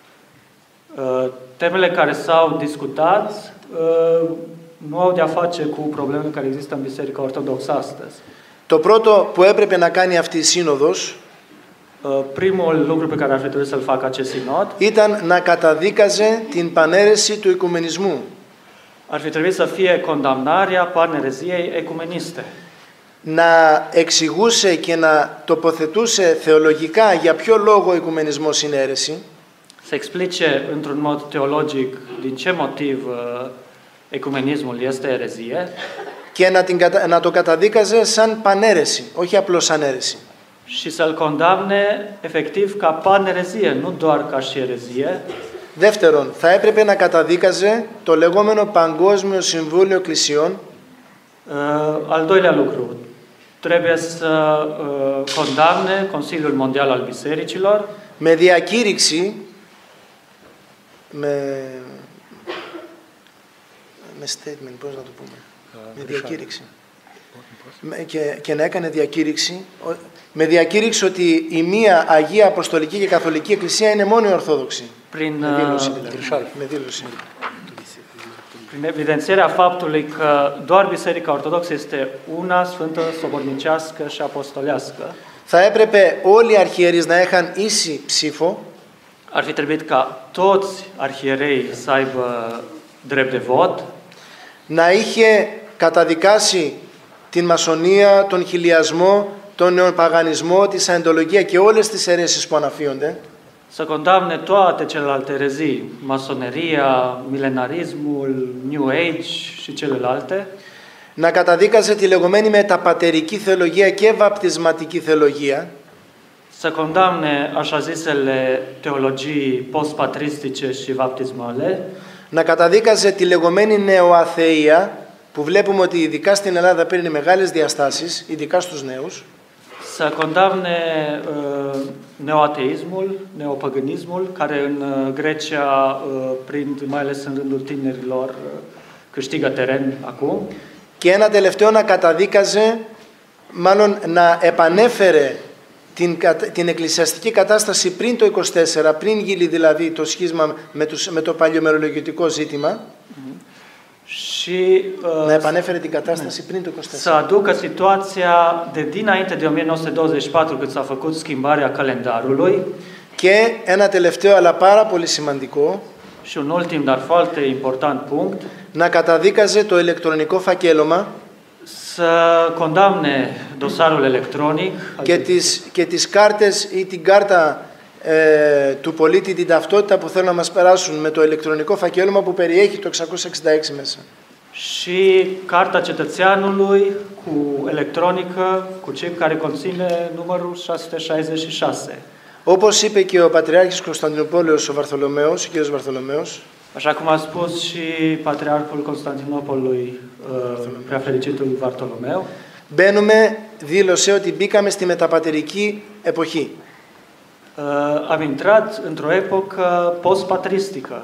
S5: Temele care s-au discutat nu au de-a face cu problemele care există în Biserica Ortodoxă astăzi.
S4: Το πρώτο που έπρεπε να κάνει αυτή η σύνοδος
S5: Primul lucru pe care ar fi trebuit să-l facă acest sinod
S4: ήταν να καταδίκαζε την παναίρεση του οικουμενισμού.
S5: ar fi trebuit să fie condamnarea panereziei ecumeniste.
S4: Να εξηγούσε και να τοποθετούσε θεολογικά για ποιο λόγο ο οικουμενισμός είναι αίρεση.
S5: Să explice într-un mod teologic din ce motiv ecumenismul este erezie.
S4: Και να το καταδίκαζε σαν παναίρεση, όχι απλώς σαν αίρεση.
S5: Și să-l condamne efectiv ca panerezie, nu doar ca și erezie.
S4: Δεύτερον, θα έπρεπε να καταδίκαζε το λεγόμενο Παγκόσμιο Συμβούλιο Εκκλησιών.
S5: Al doilea lucru, trebuie să condamne Consiliul Mondial al Bisericilor
S4: Με διακήρυξη, με statement, πώς να το πούμε, με διακήρυξη. Και να έκανε διακήρυξη, με διακήρυξη ότι η μία Αγία Αποστολική και Καθολική Εκκλησία είναι μόνο η Ορθόδοξη.
S5: prin
S4: δήλωση.
S5: prin evidențierea faptului că doar Biserica Ortodoxă este una, sfântă, sobornicească și apostolească.
S4: Θα έπρεπε όλοι οι αρχιερείς να είχαν ίση ψήφο.
S5: Ar fi trebuit ca toți arhierei să aibă drept de vot.
S4: Να είχε καταδικάσει την μασονία, τον χιλιασμό, τον νεοπαγανισμό, τη σαεντολογία και όλες τις αιρέσεις που αναφύονται.
S5: Să condamne toate celelalte erezii, masoneria, milenarismul, New Age și celelalte.
S4: Να καταδίκαζε τη λεγόμενη μεταπατερική θεολογία και βαπτισματική θεολογία.
S5: Să condamne așa zisele teologii post-patristice și baptismale.
S4: Να καταδίκαζε τη λεγόμενη νεοαθεία, που βλέπουμε ότι ειδικά στην Ελλάδα παίρνει μεγάλες διαστάσεις, ειδικά στους νέους.
S5: Să condamne neoateismul, neopăgânismul, care în Grecia, mai ales în rândul tinerilor, câștigă teren acum.
S4: Και ένα τελευταίο να καταδίκαζε, μάλλον να επανέφερε την εκκλησιαστική κατάσταση πριν το 24, πριν γίνει δηλαδή το σχίσμα με το παλιομερολογητικό ζήτημα.
S5: Și
S4: να επανέφερε την κατάσταση πριν το 24.
S5: Să aducă situația de dinainte de 1924, când s-a făcut schimbarea calendarului.
S4: Και ένα τελευταίο αλλά πάρα πολύ σημαντικό.
S5: Și un ultim, dar foarte important punct.
S4: Να καταδίκαζε το ηλεκτρονικό φακέλωμα.
S5: Să condamne dosarul electronic.
S4: Και τις κάρτες ή την κάρτα του πολίτη, την ταυτότητα που θέλουν να μας περάσουν με το ηλεκτρονικό φακέλωμα που περιέχει το 666 μέσα.
S5: Și carta cetățeanului cu electronică, cu chip care conține numărul 666.
S4: Όπως είπε και ο Πατριάρχης Κωνσταντινούπολεως, ο Βαρθολομαίος, ο κ. Βαρθολομαίος.
S5: Așa cum a spus și Patriarhul Constantinopolului, preafericitul Vartolomeu.
S4: Μπαίνουμε, δήλωσε ότι μπήκαμε στη μεταπατερική εποχή.
S5: Am intrat într-o epocă post-patristică.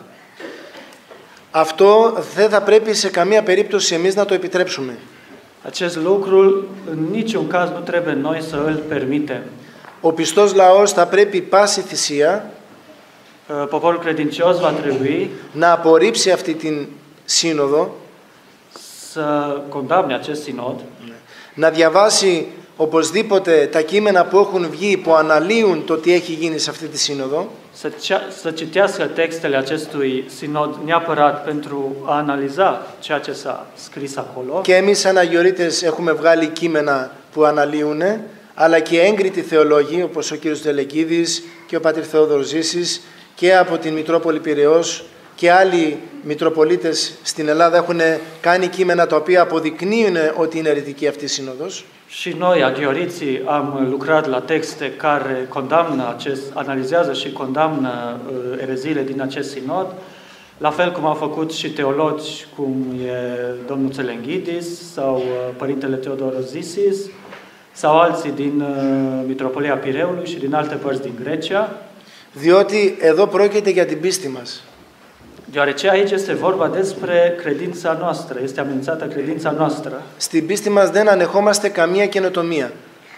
S4: Αυτό δεν θα πρέπει σε καμία περίπτωση εμείς να το επιτρέψουμε.
S5: Acest lucru în niciun caz nu trebuie noi să îl permitem.
S4: Ο πιστός λαός θα πρέπει πάση θυσία
S5: Poporul credincios va trebui
S4: να απορρίψει αυτή την σύνοδο,
S5: să condamne acest sinod,
S4: να διαβάσει οπωσδήποτε τα κείμενα που έχουν βγει, που αναλύουν το τι έχει γίνει σε αυτή τη σύνοδο.
S5: Să citească textele acestui sinod neapărat pentru a analiza ceea ce s-a scris acolo.
S4: Και εμείς σαν αγιορείτες έχουμε βγάλει κείμενα που αναλύουν, αλλά και έγκριτοι θεολόγοι όπως ο κ. Τελεκίδης και ο πατήρ Θεόδωρος Ζήσης και από την Μητρόπολη Πειραιώς και άλλοι Μητροπολίτες στην Ελλάδα έχουν κάνει κείμενα τα οποία αποδεικνύουν ότι είναι αιρετική αυτή η σύνοδος.
S5: Și noi, aghioriții, am lucrat la texte care analizează și condamnă ereziile din acest sinod, la fel cum au făcut și teologi, cum e domnul Tselenghidis sau părintele Teodoros Zisis, sau alții din Mitropolia Pireului și din alte părți din Grecia.
S4: Διότι εδώ πρόκειται για την πίστη μας.
S5: Deoarece aici este vorba despre credința noastră, este amenințată credința noastră.
S4: Στην πίστη μας δεν ανεχόμαστε καμία καινοτομία.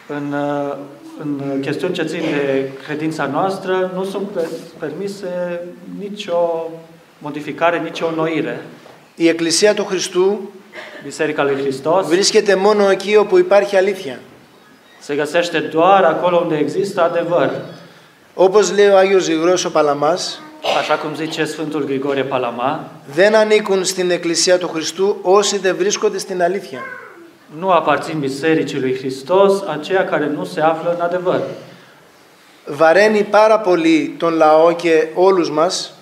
S5: În chestiuni ce țin de credința noastră nu sunt permise nicio modificare, nicio înnoire.
S4: Η Εκκλησία του Χριστού
S5: Biserica lui Hristos
S4: βρίσκεται μόνο εκεί όπου υπάρχει αλήθεια.
S5: Se găsește doar acolo unde există adevăr.
S4: Όπως λέει ο Άγιος Γρηγόριος ο Παλαμάς,
S5: așa cum zice Sfântul Grigorie Palama,
S4: δεν ανήκουν στην Εκκλησία του Χριστού όσοι δεν βρίσκονται στην αλήθεια.
S5: Nu aparțin Bisericii lui Hristos aceia care nu se află în adevăr.
S4: Βαραίνει πάρα πολύ τον λαό και όλους μας.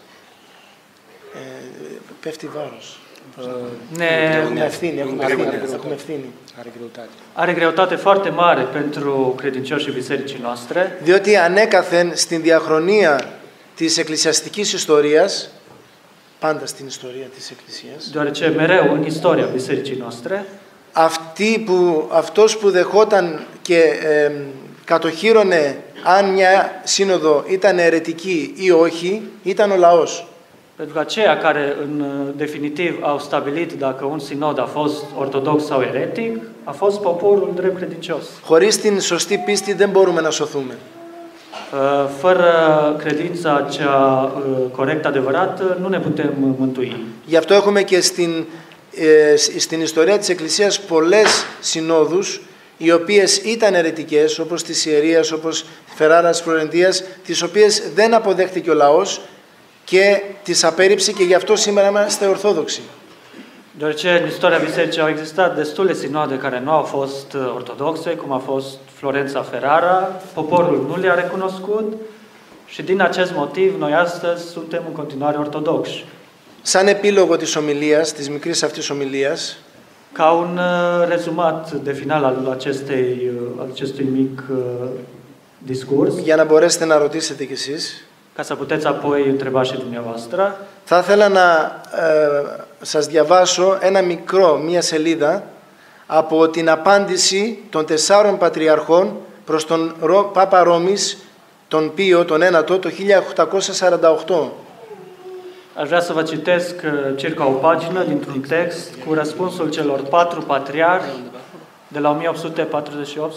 S4: Πέφτει βάρος. Έχουμε ευθύνη.
S5: Are greutate foarte mare pentru credincioșii bisericii noastre.
S4: Διότι ανέκαθεν στην διαχρονία της εκκλησιαστικής ιστορίας, πάντα στην ιστορία της Εκκλησίας,
S5: deoarece mereu în istoria bisericii noastre,
S4: αυτός που δεχόταν και κατοχύρωνε αν μια σύνοδο ήταν αιρετική ή όχι, ήταν ο λαός.
S5: Pentru că aceia care în definitiv au stabilit dacă un sinod a fost ortodox sau eretic, a fost poporul drept credincios.
S4: Χωρίς την σωστή πίστη δεν μπορούμε να σωθούμε.
S5: Fără credința cea corect adevărată, nu ne putem mântui.
S4: Γι' αυτό έχουμε και στην ιστορία της Εκκλησίας πολλές συνόδους οι οποίες ήταν αιρετικές, όπως της Ιερίας, όπως Φεράρας Φλωρεντίας, τις οποίες δεν αποδέχτηκε ο λαός και τις απέρριψε και γι' αυτό σήμερα είμαστε Ορθόδοξοι.
S5: Deoarece în istoria bisericii au existat destule sinode care nu au fost ortodoxe, cum a fost Florența Ferrara, poporul nu le-a recunoscut și din acest motiv noi astăzi suntem în continuare ortodoxi.
S4: Σαν επίλογο της ομιλίας, της μικρής αυτής ομιλίας,
S5: Ca un rezumat de final al acestui mic discurs,
S4: για να μπορέσετε να ρωτήσετε κι εσείς,
S5: ca să puteți apoi întreba și dumneavoastră,
S4: θα ήθελα να σας διαβάσω μία σελίδα από την απάντηση των 4 πατριαρχών προς τον Πάπα Ρώμης, τον Πίο, τον Ένατο, το 1848.
S5: aș vrea să vă citesc circa o pagină dintr-un text cu răspunsul celor 4 patriarhi de la 1848,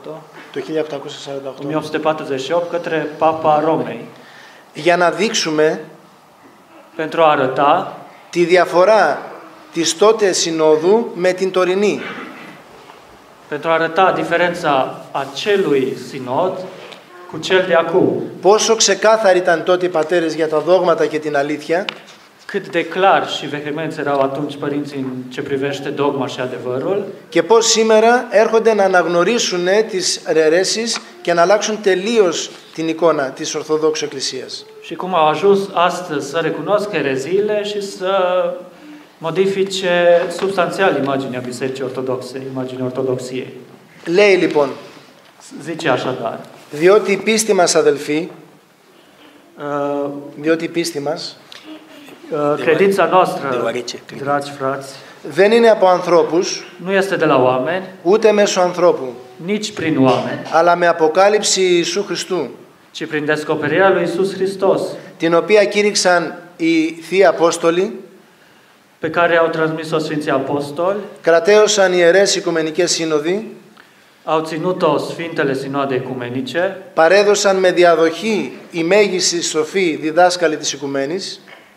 S5: 1848 către Papa Romei,
S4: για να δείξουμε
S5: pentru a arăta
S4: τη διαφορά της τότε συνόδου με την τωρινή.
S5: pentru a arăta diferența acelui sinod cu cel de acum.
S4: Πόσο ξεκάθαροι ήταν τότε οι πατέρες για τα δόγματα και την αλήθεια
S5: Cât de clar și vehemenți erau atunci părinții în ce privește dogma și adevărul
S4: και πώς σήμερα έρχονται να αναγνωρίσουν τις αιρέσεις και να αλλάξουν τελείως την εικόνα της Ορθοδόξου Εκκλησίας.
S5: și cum au ajuns astăzi să recunoască ereziile și să modifice substanțial imaginea Bisericii Ortodoxe, imaginea Ortodoxiei.
S4: Λέει λοιπόν,
S5: Zice așadar,
S4: διότι η πίστη μας αδελφοί, διότι η πίστη μας
S5: credința noastră, dragi frați,
S4: δεν είναι από ανθρώπους,
S5: nu este de la oameni,
S4: ούτε μέσω ανθρώπου,
S5: nici prin oameni,
S4: αλλά με αποκάλυψη Ιησού Χριστού,
S5: ci prin descoperirea lui Iisus Hristos,
S4: την οποία κήρυξαν οι Θείοι Απόστολοι,
S5: pe care au transmis-o Sfinții Apostoli,
S4: κρατέωσαν οι Ιερές Οικουμενικές Σύνοδοι,
S5: au ținut-o Sfintele Sinoade Ecumenice,
S4: παρέδωσαν με διαδοχή οι μέγιστοι σοφοί διδάσκαλοι της Οικουμένης,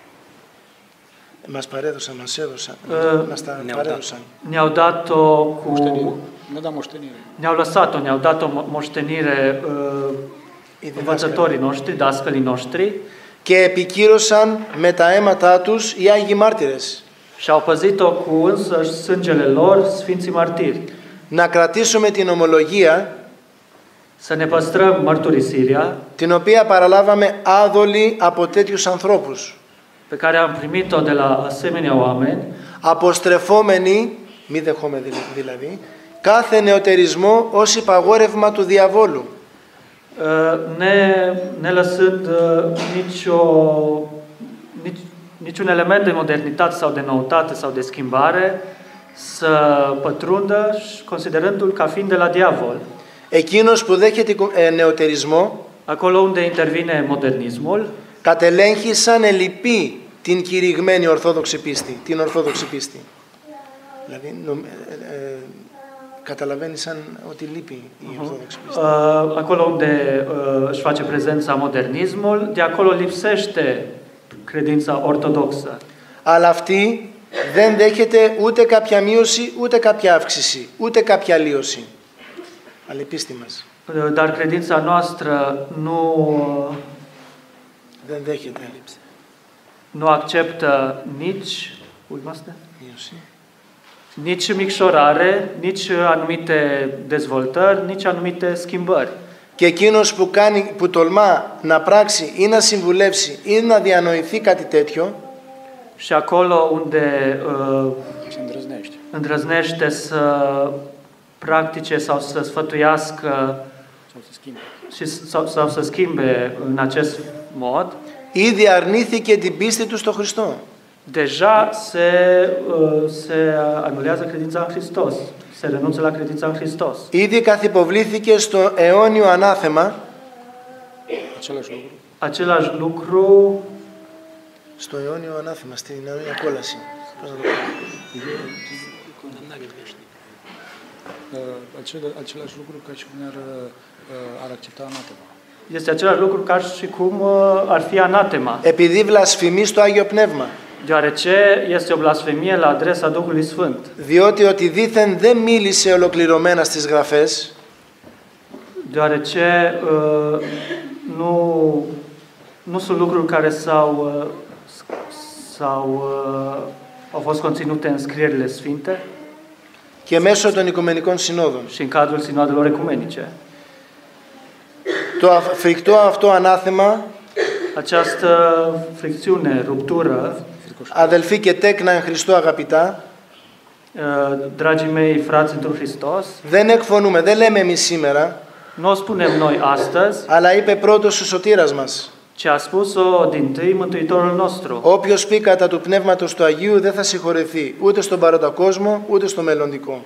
S4: μας παρέδωσαν, μας έδωσαν, μας τα παρέδωσαν.
S5: ne-au dat-o cu...
S2: Ne da moștenire.
S5: Ne-au lăsat-o, ne-au dat-o moștenire învățătorii noștri, dascălii noștri,
S4: και επικύρωσαν με τα αίματά τους οι Άγιοι Μάρτυρες.
S5: și au păzit-o cu însăși sângele lor, Sfinții Martiri.
S4: Να κρατήσουμε την ομολογία,
S5: Să ne păstrăm mărturisirea,
S4: την οποία παραλάβαμε άδολοι από τέτοιους ανθρώπους,
S5: pe care am primit-o de la asemenea oameni,
S4: αποστρεφόμενοι, μη δεχόμε δηλαδή, κάθε νεωτερισμό ως υπαγόρευμα του διαβόλου.
S5: ne lăsând niciun element de modernitate sau de noutate sau de schimbare să pătrundă, considerându-l ca fiind de la diavol.
S4: Εκείνος που δέχεται νεωτερισμό,
S5: Acolo unde intervine modernismul,
S4: κατελέγχει σαν ελλειπή την κηρυγμένη ορθόδοξη πίστη, την ορθόδοξη πίστη. Δηλαδή, καταλαβαίνει σαν ότι λείπει η ορθόδοξη πίστη.
S5: acolo unde își face prezența modernismul, de acolo lipsește credința ortodoxă.
S4: Αλλά αυτή δεν δέχεται ούτε κάποια μείωση, ούτε κάποια αύξηση, ούτε κάποια αλλίωση. Αλλά η πίστη μας
S5: Dar credința noastră
S4: δεν δέχεται
S5: nu acceptă
S4: μείωση.
S5: nici micșorare, nici anumite dezvoltări, nici anumite schimbări.
S4: Και εκείνος που τολμά να πράξει ή να συμβουλεύσει ή να διανοηθεί κάτι τέτοιο,
S5: Și acolo unde
S2: Se îndrăznește.
S5: îndrăznește să practice sau să sfătuiască
S2: Sau se schimbe.
S5: sau să schimbe în acest mod,
S4: ήδη αρνήθηκε την πίστη του στο Χριστό.
S5: deja se anulează credința în Hristos, se renunță la credința în Hristos.
S4: Ήδη καθυποβλήθηκε στο αιώνιο ανάθεμα,
S2: Același lucru.
S5: Același lucru
S4: στο αιώνιο ανάθεμα, στην αιώνια κόλαση. Πώς να το πω.
S2: Același lucru ca și cum ar accepta anatema.
S5: este același lucru ca și cum ar fi anatema,
S4: επειδή βλασφημείς το Άγιο Πνεύμα.
S5: deoarece este o blasfemie la adresa Duhului Sfânt.
S4: Διότι ότι δήθεν δεν μίλησε ολοκληρωμένα στις Γραφές,
S5: Deoarece nu sunt lucruri care au fost conținute în scrierile sfinte
S4: και μέσω των Οικουμενικών Συνόδων.
S5: și în cadrul sinodelor ecumenice.
S4: Το φρικτό αυτό ανάθεμα,
S5: Această fricțiune, ruptură,
S4: αδελφοί και τέκνα εν Χριστώ αγαπητά,
S5: dragii mei frați într-un Hristos,
S4: δεν εκφωνούμε, δεν λέμε εμείς σήμερα,
S5: nu o spunem noi astăzi,
S4: αλλά είπε πρώτος ο σωτήρας μας.
S5: ci a spus-o dintâi Mântuitorul nostru.
S4: Όποιος πει κατά του Πνεύματος του Αγίου δεν θα συγχωρεθεί ούτε στον παρόντα κόσμο, ούτε στο μελλοντικό.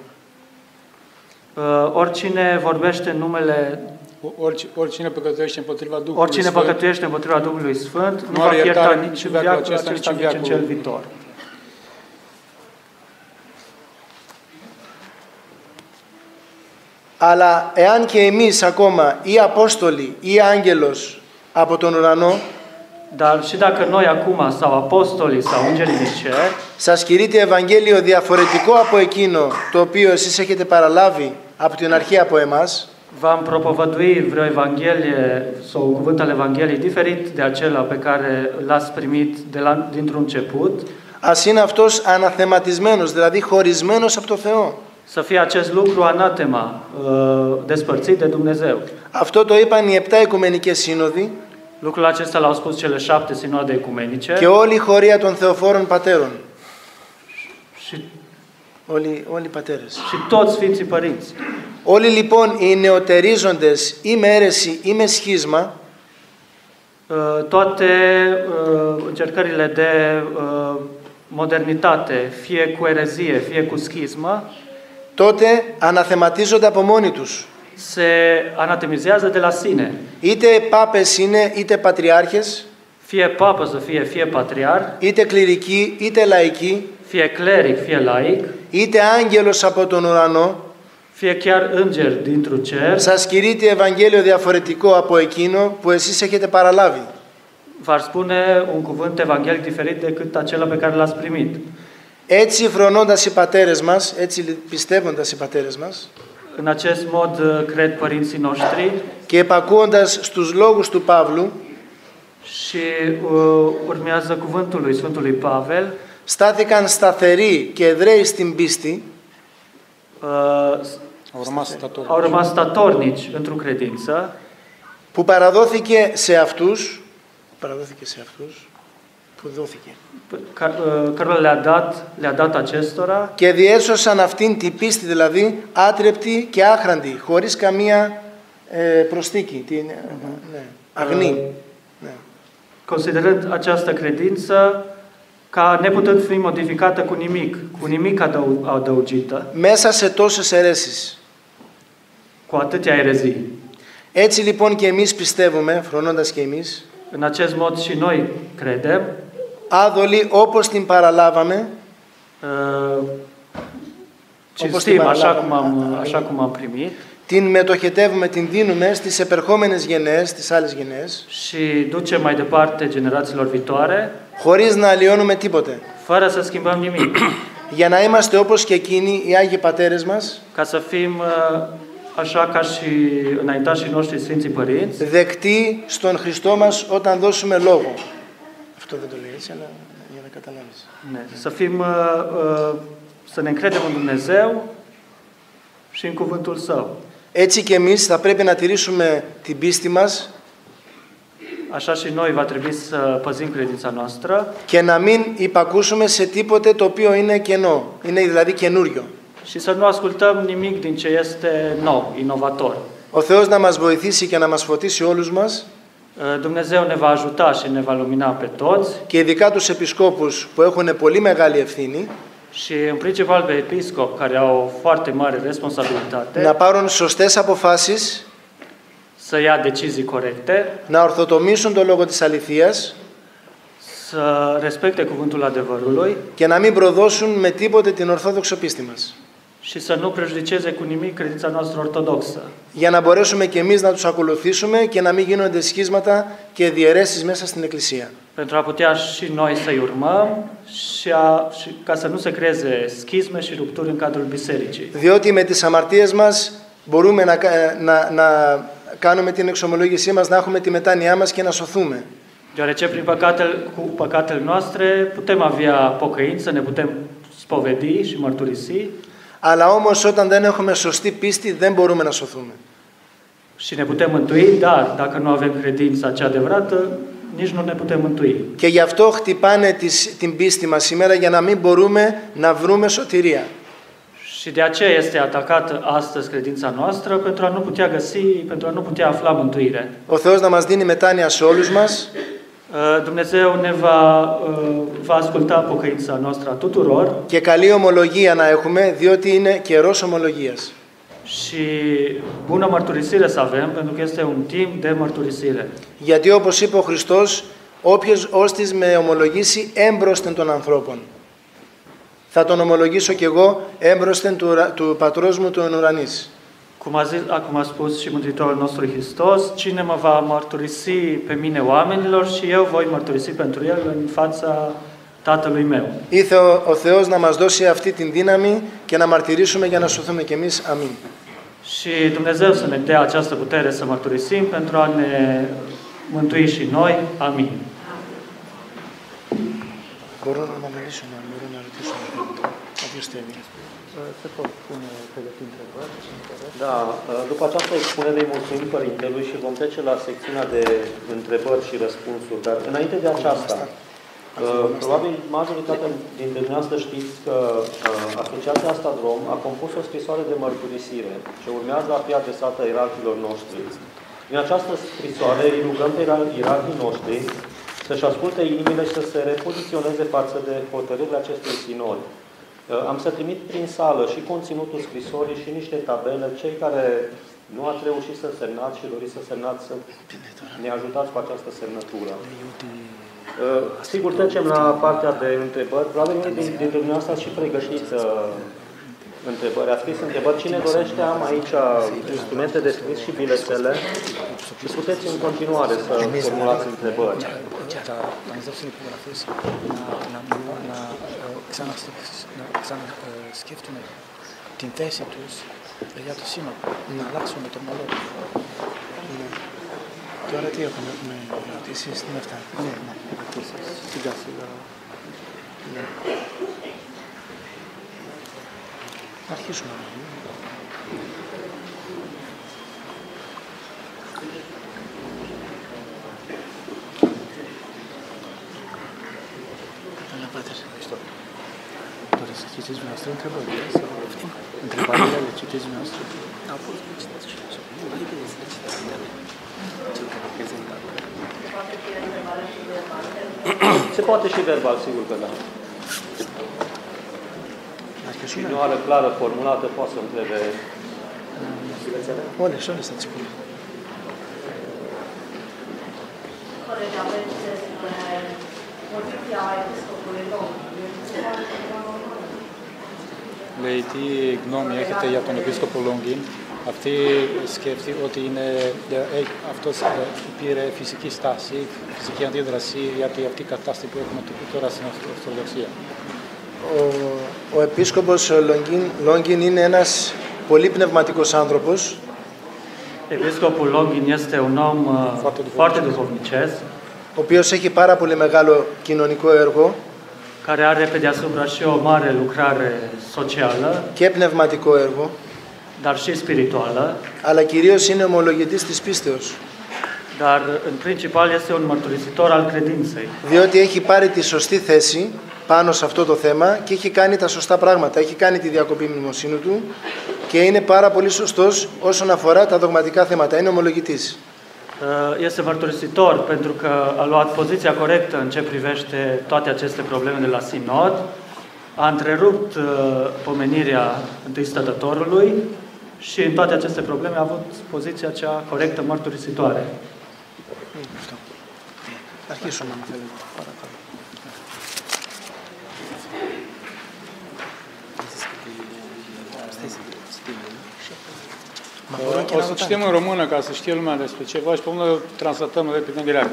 S5: Oricine vorbește în numele,
S2: Oricine păcătuiește împotriva Duhului
S5: oricine
S2: Sfânt,
S5: păcătuiește împotriva Duhului Sfânt, nu
S2: Nu
S5: va
S2: are
S5: fi iertat
S2: iertare
S5: nici
S2: nici
S5: în
S2: în veacul
S5: veacul
S2: acesta,
S5: acesta,
S2: nici
S5: nici
S2: în
S5: în cel
S2: veacul
S5: viitor.
S4: Αλλά εάν και εμείς ακόμα ή Απόστολοι ή Άγγελος από τον ουρανό
S5: Dar și dacă noi acum, sau apostolii, sau îngerii din cer,
S4: σας κηρύττει Ευαγγέλιο διαφορετικό από εκείνο το οποίο εσείς έχετε παραλάβει από την αρχή από εμάς,
S5: v-am propovădui vreo Evanghelie sau un cuvânt al Evangheliei diferit de acela pe care l-ați primit dintr-un început,
S4: ας είναι αυτός αναθεματισμένος, δηλαδή χωρισμένος από το Θεό.
S5: să fie acest lucru anatema, despărțit de Dumnezeu.
S4: Αυτό το είπαν οι 7 Οικουμενικές Σύνοδοι
S5: Lucrul acesta l-au spus cele 7 sinode ecumenice
S4: και όλη η χωρία των Θεοφόρων Πατέρων.
S5: și
S4: Όλοι οι πατέρες.
S5: toți Sfinții Părinți.
S4: Όλοι λοιπόν οι νεοτερίζοντες ή με αίρεση ή με σχίσμα
S5: Toate încercările de modernitate, fie cu erezie, fie cu schismă,
S4: τότε αναθεματίζονται από μόνοι τους.
S5: se anatemizează de la sine.
S4: Είτε πάπες είναι, είτε πατριάρχες,
S5: Fie papă să fie patriar,
S4: είτε κληρικοί, είτε λαϊκοί,
S5: fie cleric, fie laic,
S4: είτε άγγελος από τον ουρανό,
S5: fie chiar înger dintr-un cer,
S4: σας κηρύττει Ευαγγέλιο διαφορετικό από εκείνο που εσείς έχετε παραλάβει.
S5: v-ar spune un cuvânt evanghelic diferit decât acela pe care l-ați primit.
S4: Έτσι φρονώντας οι πατέρες μας, έτσι πιστεύοντας οι πατέρες μας
S5: În acest mod cred părinții noștri
S4: και επακούοντας στους λόγους του Παύλου,
S5: și urmează cuvântul lui Sfântului Pavel,
S4: στάθηκαν σταθεροί και εδραίοι στην πίστη,
S5: au rămas statornici într-o credință,
S4: που παραδόθηκε σε αυτούς, που δόθηκε,
S5: cărora le-a dat acestora
S4: και διέσωσαν αυτήν την πίστη, δηλαδή άτρεπτη και άχραντη, χωρίς καμία προσθήκη, αγνή.
S5: considerând această credință ca neputând fi modificată cu nimic adăugită,
S4: Μέσα σε τόσες αιρέσεις.
S5: cu atâtea erezii.
S4: Έτσι λοιπόν και εμείς πιστεύουμε, φρονώντας και εμείς,
S5: În acest mod și noi credem,
S4: άδολοι όπως την παραλάβαμε,
S5: cinstim așa cum am primit
S4: την μετοχετεύουμε, την δίνουμε στις επερχόμενες γενναίες, στις άλλες γενναίες,
S5: și ducem mai departe generațiilor viitoare,
S4: χωρίς να αλλοιώνουμε τίποτε.
S5: fără să schimbăm nimic,
S4: Για να είμαστε όπως και εκείνοι οι Άγιοι Πατέρες μας,
S5: ca să fim așa ca și înaintașii noștri Sfinții Părinți,
S4: δεκτοί στον Χριστό μας όταν δώσουμε λόγο. Αυτό δεν το λέει έτσι, αλλά για να καταλάβεις.
S5: să fim, să ne încredem în Dumnezeu și în cuvântul Său.
S4: Έτσι και εμείς θα πρέπει να τηρήσουμε την πίστη μας
S5: Așa și noi va trebui să păzim credința noastră
S4: και να μην υπακούσουμε σε τίποτε το οποίο είναι κενό, είναι δηλαδή καινούριο.
S5: și să nu ascultăm nimic din ce este nou, inovator.
S4: Ο Θεός να μας βοηθήσει και να μας φωτίσει όλους μας
S5: Dumnezeu ne va ajuta și ne va lumina pe toți
S4: και ειδικά τους επισκόπους που έχουν πολύ μεγάλη ευθύνη
S5: și în principal pe episcop care au o foarte mare responsabilitate
S4: να πάρουν σωστές αποφάσεις,
S5: să ia decizii corecte,
S4: να ορθοτομήσουν το λόγο της αληθείας
S5: să respecte cuvântul adevărului
S4: και να μην προδώσουν με τίποτε την ορθόδοξο πίστη μας.
S5: și să nu prejudiceze cu nimic credința noastră ortodoxă.
S4: Για να μπορέσουμε και εμείς να τους ακολουθήσουμε και να μην γίνονται σχίσματα και διαιρέσεις μέσα στην Εκκλησία.
S5: Pentru a putea și noi să-i urmăm și ca să nu se creeze schisme și rupturi în cadrul bisericii.
S4: Διότι με τις αμαρτίες μας μπορούμε να κάνουμε την εξομολόγησή μας, να έχουμε τη μετάνοιά μας και να σωθούμε.
S5: Deoarece cu păcatele noastre putem avea pocăință, ne putem spovedi și mărturisi.
S4: Αλλά όμως όταν δεν έχουμε σωστή πίστη δεν μπορούμε να σωθούμε.
S5: Și ne putem mântui, dar dacă nu avem credința cea adevărată, nici nu ne putem mântui.
S4: Και γι' αυτό χτυπάνε την πίστη μας σήμερα για να μην μπορούμε να βρούμε σωτηρία.
S5: Și de aceea este atacată astăzi credința noastră pentru a nu putea găsi, pentru a nu putea afla mântuire.
S4: Ο Θεός να μας δίνει μετάνοια σε όλους μας.
S5: Dumnezeu ne va asculta pocăința noastră a tuturor.
S4: Και καλή ομολογία να έχουμε, διότι είναι καιρός ομολογίας.
S5: Și bună mărturisire să avem, pentru că este un timp de mărturisire.
S4: Γιατί όπως είπε ο Χριστός, όποιος όστις με ομολογήσει έμπροσθεν των ανθρώπων. Θα τον ομολογήσω κι εγώ έμπροσθεν του πατρός μου του εν ουρανής.
S5: Acum a spus și Mântuitorul nostru Hristos, cine mă va mărturisi pe mine oamenilor și eu voi mărturisi pentru el în fața Tatălui meu.
S4: Ήθε ο Θεός να μας δώσει αυτή την δύναμη και να μαρτυρήσουμε για να σωθούμε κι εμείς. Αμήν.
S5: Și Dumnezeu să ne dea această putere să mărturisim pentru a ne mântui și noi. Amin.
S4: Μπορώ να μιλήσω, μπορώ να ρωτήσω. Όποιος θέλει.
S2: Se pot pune pregăti întrebări.
S3: Da, după această expunere îi mulțumim Părintelui și vom trece la secțiunea de întrebări și răspunsuri. Dar înainte de aceasta, probabil majoritatea dintre dumneavoastră știți că Asociația Astadrom a compus o scrisoare de mărturisire ce urmează a fi adresată ierarhilor noștri. Din această scrisoare îi rugăm pe ierarhii noștri să-și asculte inimile și să se repoziționeze față de hotărârile acestui sinod. Am să trimit prin sală și conținutul scrisorii și niște tabele. Cei care nu ați reușit să semnați și doriți să semnați, să ne ajutați cu această semnătură. Sigur, trecem la partea de întrebări. Probabil unii dintre dumneavoastră ați și pregătit întrebări. Ați scris întrebări. Cine dorește, am aici instrumente de scris și bilețele și puteți în continuare să formulați întrebări.
S2: Ξανασκέφτομαι την θέση τους για το σύνολο, να αλλάξουμε το μυαλό.
S4: Τώρα τι έχουμε ερωτήσεις, τι είναι αυτά.
S2: Ναι, ερωτήσεις. Σιγά σιγά.
S4: Αρχίσουμε.
S2: Τώρα σας citiți dumneavoastră întrebările sau întrebările le citiți dumneavoastră? Au fost citiți și așa. Cel care a prezentat.
S3: Se poate și verbal, sigur că da. Și nu are clară formulată, poate să întrebe.
S4: Όλες θα τις πούμε.
S6: Colegi, aveți poziția episcopului
S2: Λέει τι γνώμη έχετε για τον επίσκοπο Λόγκιν. Αυτή σκέφτει ότι αυτός πήρε φυσική στάση, φυσική αντίδραση για αυτή η κατάσταση που έχουμε τώρα στην Ορθοδοξία.
S4: Ο επίσκοπος Λόγκιν είναι ένας πολύ πνευματικός άνθρωπος.
S5: Episcopul Longin este un om foarte duhovnicesc,
S4: ο οποίος έχει πάρα πολύ μεγάλο κοινωνικό έργο
S5: care are pe deasupra și o mare lucrare socială,
S4: και πνευματικό έργο,
S5: dar și spirituală,
S4: αλλά κυρίως είναι ομολογητής της πίστεως.
S5: dar în principal este un mărturisitor al credinței.
S4: Διότι έχει πάρει τη σωστή θέση πάνω σε αυτό το θέμα και έχει κάνει τα σωστά πράγματα. Έχει κάνει τη διακοπή μνημοσύνου του και είναι πάρα πολύ σωστός όσον αφορά τα δογματικά θέματα. Είναι ομολογητής.
S5: Este mărturisitor pentru că a luat poziția corectă în ce privește toate aceste probleme de la Sinod, a întrerupt pomenirea întâi stătătorului și în toate aceste probleme a avut poziția cea corectă mărturisitoare.
S4: Αρχίσουμε αν θέλετε. Παρακαλώ.
S2: O să citim în română ca să știe lumea despre ceva și pe urmă translatăm repede în greacă.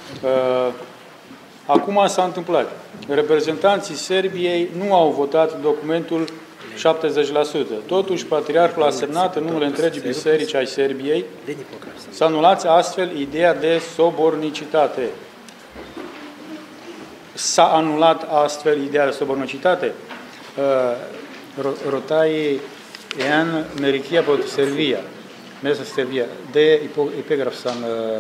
S2: Acum s-a întâmplat. Reprezentanții Serbiei nu au votat documentul 70%. Totuși, Patriarhul a semnat în numele întregii biserici ai Serbiei să anulați astfel ideea de sobornicitate. S-a anulat astfel ideea de sobornicitate. Rotai ean merikia pod Servia, μέσα στη Σερβία. Δεν υπέγραψαν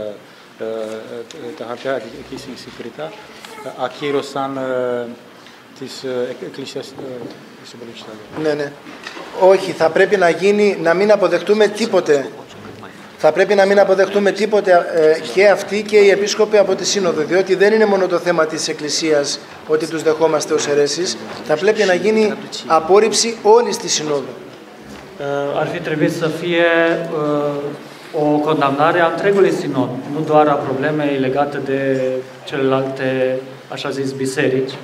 S2: τα χαρτιά εκεί στην Σικριτά, ακύρωσαν τις εκκλησίες της Συμπολιτικής.
S4: Ναι, ναι. Όχι, θα πρέπει να γίνει, να μην αποδεχτούμε τίποτε. Θα πρέπει να μην αποδεχτούμε τίποτε και αυτοί και οι επίσκοποι από τη Σύνοδο, διότι δεν είναι μόνο το θέμα της Εκκλησίας ότι τους δεχόμαστε ως αιρέσεις, θα πρέπει να γίνει απόρριψη όλης της Συνόδου.
S5: Ar fi trebuit să fie o condamnare a întregului sinod, nu doar a problemei legate de celelalte, așa zis, biserici.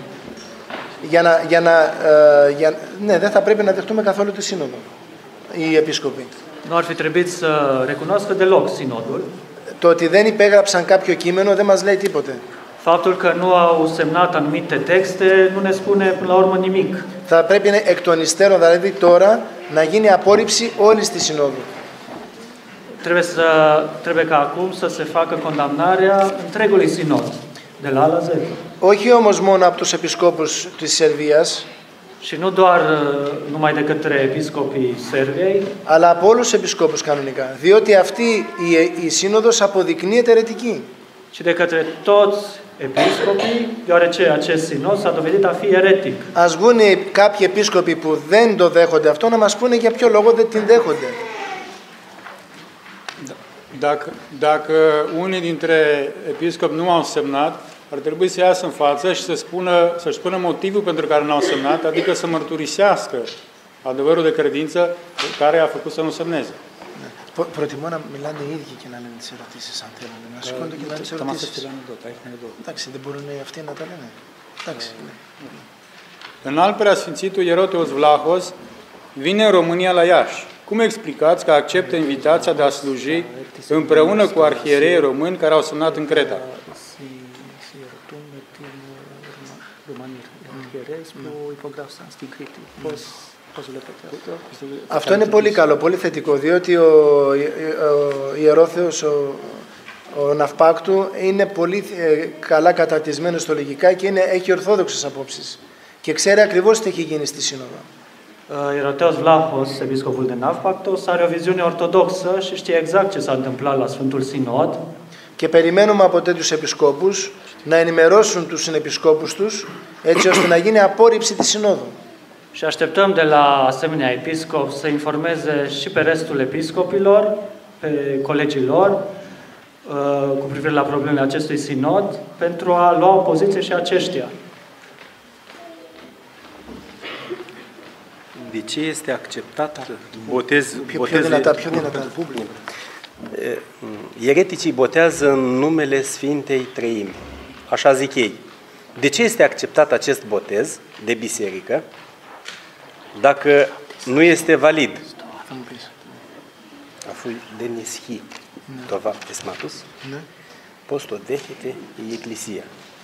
S4: Ναι, δεν θα πρέπει να δεχτούμε καθόλου τη Σύνοδο, οι επίσκοποι.
S5: Nu ar fi trebuit să recunoască deloc sinodul.
S4: Το ότι δεν υπέγραψαν κάποιο κείμενο δεν μας λέει τίποτε.
S5: Faptul că nu au semnat anumite texte nu ne spune până la urmă nimic.
S4: Θα πρέπει εκ των υστέρων, δηλαδή τώρα, να γίνει απόρριψη όλης της Συνόδου.
S5: Trebuie ca acum să se facă condamnarea întregului sinod, de la A la Z.
S4: Όχι όμως μόνο από τους επισκόπους της Σερβίας,
S5: și nu doar numai de către episcopii Serbiei,
S4: αλλά από όλους τους επισκόπους κανονικά, διότι αυτή η Σύνοδος αποδεικνύεται αιρετική.
S5: Și de către toți episcopii, deoarece acest sinod s-a dovedit a fi eretic.
S4: Ας βγουν κάποιοι επίσκοποι που δεν το δέχονται αυτό να μας πούνε για ποιο λόγο δεν την δέχονται.
S2: Dacă unii dintre episcopi nu au semnat, ar trebui să iasă în față și să-și spună motivul pentru care nu au semnat, adică să mărturisească adevărul de credință care a făcut să nu semneze.
S4: Προτιμώ να μιλάνε οι ίδιοι και να λένε τις ερωτήσεις αν θέλουν. Να σηκώνονται και να λένε τις ερωτήσεις. Εντάξει, δεν μπορούν αυτοί να τα λένε. Εντάξει.
S2: Înalt preasfințitul Ieroteos Vlahos vine în România la Iași. Cum explicați că acceptă invitația de a sluji împreună cu arhierei români care au semnat în Creta?
S4: Αυτό είναι πολύ καλό, πολύ θετικό, διότι ο Ιερόθεος, ο ναυπάκτου, είναι πολύ καλά καταρτισμένος στολογικά και έχει ορθόδοξες απόψεις και ξέρει ακριβώς τι έχει γίνει στη Σύνοδο.
S5: Ieroteos Vlahos, episcopul de Navpactos, are o viziune ortodoxă și știe exact ce s-a întâmplat la Sfântul Sinod.
S4: Και περιμένουμε από τέτοιους επισκόπους να ενημερώσουν τους συνεπισκόπους τους έτσι ώστε να γίνει απόρριψη της Συνόδου.
S5: Și așteptăm de la asemenea episcop să informeze și pe restul episcopilor, pe colegii lor, cu privire la problemele acestui sinod, pentru a lua o poziție și aceștia.
S1: De ce este acceptat botezul? Ereticii botează în numele Sfintei Treimi, așa zic ei. De ce este acceptat acest botez de biserică dacă nu este valid? Αφού δεν ισχύει το βάπτισμα τους, πώς το δέχεται η Εκκλησία?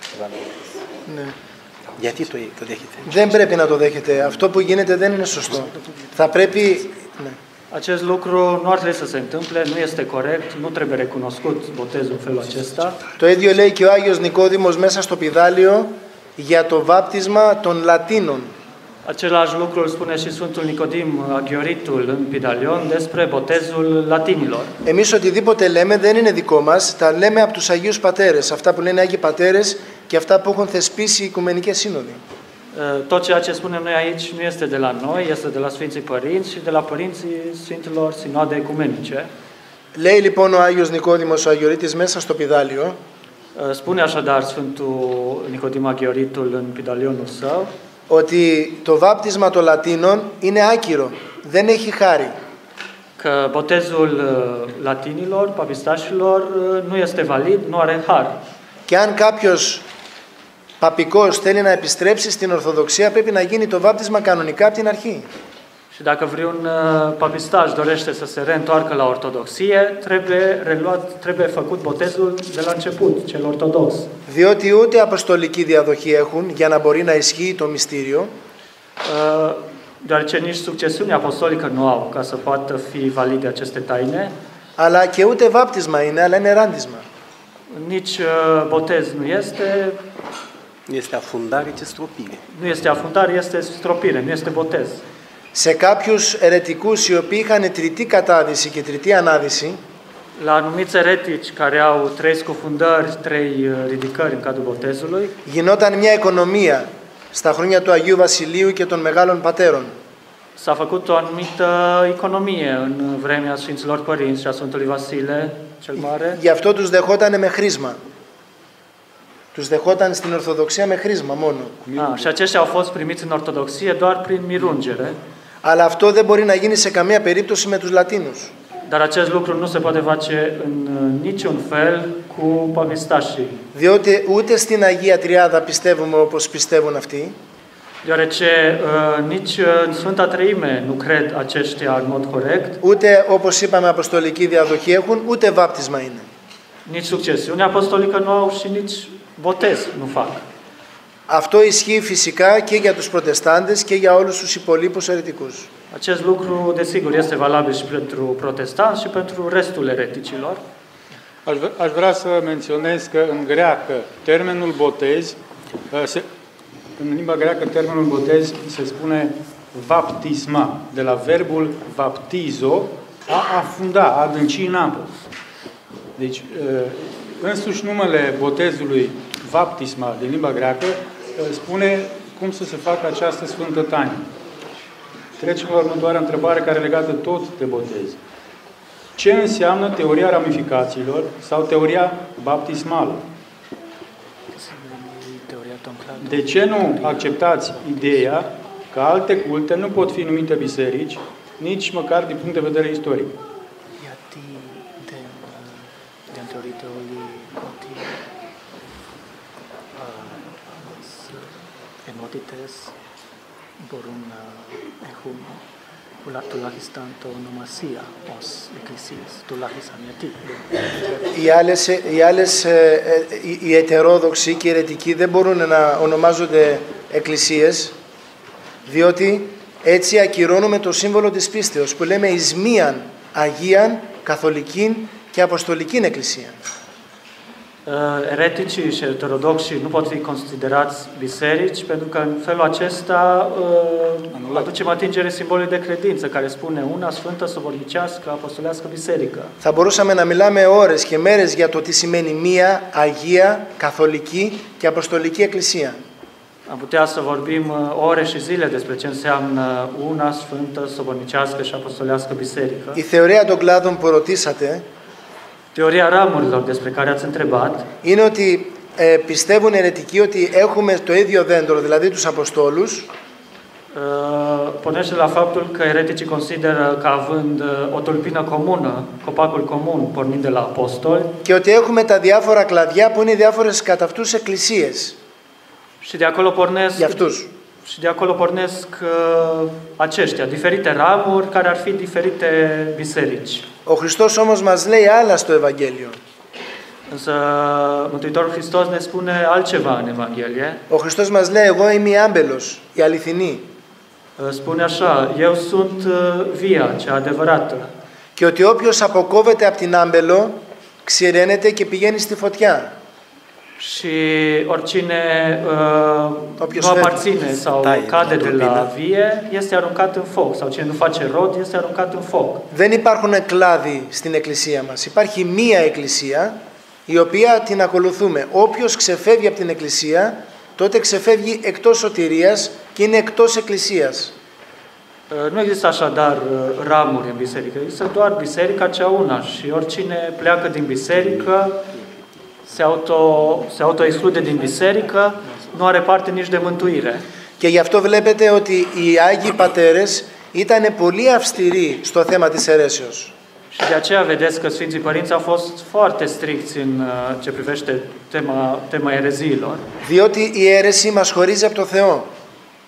S1: Γιατί το δέχεται?
S4: Δεν πρέπει να το δέχεται. Αυτό που γίνεται δεν είναι σωστό. Θα πρέπει...
S5: Acest lucru nu ar trebui să se întâmple, nu este corect, nu trebuie recunoscut botezul în felul acesta.
S4: Το ίδιο λέει και ο Άγιος Νικόδημος μέσα στο πηδάλιο για το βάπτισμα των Λατίνων.
S5: Același lucru îl spune și Sfântul Nicodim Aghioritul în Pidalion despre botezul latinilor.
S4: Εμείς οτιδήποτε λέμε δεν είναι δικό μας, τα λέμε από τους Αγίους Πατέρες, αυτά που λένε Άγιοι Πατέρες και αυτά που έχουν θεσπίσει οι Οικουμενικές Σύνοδοι.
S5: Tot ceea ce spunem noi aici nu este de la noi, este de la Sfinții Părinți și de la Părinții Sfinților Sinoade Ecumenice.
S4: Λέει λοιπόν ο Άγιος Νικόδημος ο Αγιορείτης μέσα στο πηδάλιο.
S5: Spune așadar Sfântul Nicodim Aghioritul în Pidalionul său
S4: ότι το βάπτισμα των Λατίνων είναι άκυρο, δεν έχει χάρη.
S5: Că botezul latinilor, papistașilor, nu este valid, nu are har.
S4: Και αν κάποιος παπικός θέλει να επιστρέψει στην Ορθοδοξία πρέπει να γίνει το βάπτισμα κανονικά από την αρχή.
S5: Și dacă vreun papistaș dorește să se reîntoarcă la ortodoxie, trebuie făcut botezul de la început, cel ortodox.
S4: Διότι ούτε αποστολική διαδοχή έχουν για να μπορεί να ισχύει το μυστήριο.
S5: Deoarece nici succesiune apostolică nu au ca să poată fi valide aceste taine.
S4: Αλλά και ούτε βάπτισμα είναι, αλλά είναι ράντισμα.
S5: Nici botez nu este.
S1: Este afundare, ci stropire.
S5: Nu este afundare, este stropire, nu este botez.
S4: Σε κάποιους αιρετικούς οι οποίοι είχαν τριτή κατάδυση και τριτή ανάδυση,
S5: la anumiți eretici care au 3 scufundări, 3 ridicări în cadrul botezului,
S4: γινόταν μια οικονομία στα χρόνια του Αγίου Βασιλείου και των Μεγάλων Πατέρων.
S5: s-a făcut o anumită economie în vremea Sfinților Părinți și a Sfântului Vasile cel Mare.
S4: Γι' αυτό τους δεχόταν με χρήσμα. Τους δεχόταν στην Ορθοδοξία με χρήσμα μόνο.
S5: Și aceștia au fost primiți în ortodoxie doar prin mirungere.
S4: Αλλά αυτό δεν μπορεί να γίνει σε καμία περίπτωση με τους Λατίνους.
S5: Dar acest lucru nu se poate face în niciun fel cu papistașii.
S4: Διότι ούτε στην Αγία Τριάδα πιστεύουμε όπως πιστεύουν αυτοί.
S5: Deoarece nici în Sfânta Treime nu cred aceștia în mod corect.
S4: Ούτε όπως είπαμε αποστολική διαδοχή έχουν, ούτε βάπτισμα είναι.
S5: Nici succesiune apostolică nu au și nici botez nu fac.
S4: Αυτό ισχύει φυσικά και για τους προτεστάντες και για όλους τους υπολείπους αιρετικούς.
S5: Acest lucru, desigur, este valabil și pentru protestanți și pentru restul ereticilor.
S2: Aș vrea să menționez că în greacă termenul botez, în limba greacă termenul botez se spune baptisma, de la verbul baptizo, a afunda, a adânci în apă. Deci, însuși numele botezului baptisma din limba greacă spune cum să se facă această sfântă taină. Trecem la următoarea întrebare care e legată tot de botez. Ce înseamnă teoria ramificațiilor sau teoria baptismală? De ce nu acceptați ideea că alte culte nu pot fi numite biserici, nici măcar din punct de vedere istoric?
S7: Μπορούν να έχουν τουλάχιστον το ονομασία ως εκκλησίες, τουλάχιστον γιατί.
S4: Οι ετερόδοξοι και οι αιρετικοί δεν μπορούν να ονομάζονται εκκλησίες, διότι έτσι ακυρώνουμε το σύμβολο της πίστεως που λέμε εις μίαν Αγίαν, Καθολικήν και Αποστολικήν Εκκλησία.
S5: Ereticii și ortodoxii nu pot fi considerați biserici pentru că în felul acesta aducem atingere simbolului de credință care spune una sfântă, sobornicească, apostolească biserică.
S4: Θα μπορούσαμε να μιλάμε ώρες και μέρες για το τι σημαίνει μία Αγία, Καθολική και Αποστολική Εκκλησία.
S5: Am putea să vorbim ore și zile despre ce înseamnă una sfântă, sobornicească și apostolească biserică.
S4: Η θεωρία των κλάδων που ρωτήσατε
S5: Teoria ramurilor despre care ați întrebat
S4: είναι ότι πιστεύουν οι αιρετικοί ότι έχουμε το ίδιο δέντρο, δηλαδή τους Αποστόλους,
S5: pornește la faptul că ereticii consideră că având o tulpină comună, copacul comun pornind de la apostoli,
S4: και ότι έχουμε τα διάφορα κλαδιά που είναι διάφορες κατά αυτούς εκκλησίες.
S5: Și de acolo pornesc
S4: Για αυτούς.
S5: Și de acolo pornesc aceștia, diferite ramuri care ar fi diferite biserici.
S4: Ο Χριστός όμως μας λέει άλλα στο Ευαγγέλιο.
S5: Însă Mântuitorul Hristos ne spune altceva în Evanghelie.
S4: Ο Χριστός μας λέει εγώ είμαι η άμπελος, η αληθινή.
S5: Spune așa, eu sunt via, cea adevărată.
S4: Και ότι όποιος αποκόβεται από την άμπελο ξηραίνεται και πηγαίνει στη φωτιά.
S5: Și oricine nu aparține sau cade de la vie este aruncat în foc, sau cine nu face rod este aruncat în foc.
S4: Δεν υπάρχουν κλάδοι στην εκκλησία μας. Υπάρχει μία εκκλησία η οποία την ακολουθούμε. Όποιος ξεφεύγει από την εκκλησία, τότε ξεφεύγει εκτός σωτηρίας και είναι εκτός εκκλησίας.
S5: Nu există așadar ramuri în biserică, există doar biserica cea una și oricine pleacă din biserică se auto-exclude din biserică, nu are parte nici de mântuire.
S4: Και γι' αυτό βλέπετε ότι οι Άγιοι Πατέρες ήταν πολύ αυστηροί στο θέμα της αιρέσεως.
S5: Și de aceea vedeți că Sfinții Părinți au fost foarte stricți în ce privește tema ereziilor.
S4: Διότι η αίρεση μας χωρίζει από το Θεό.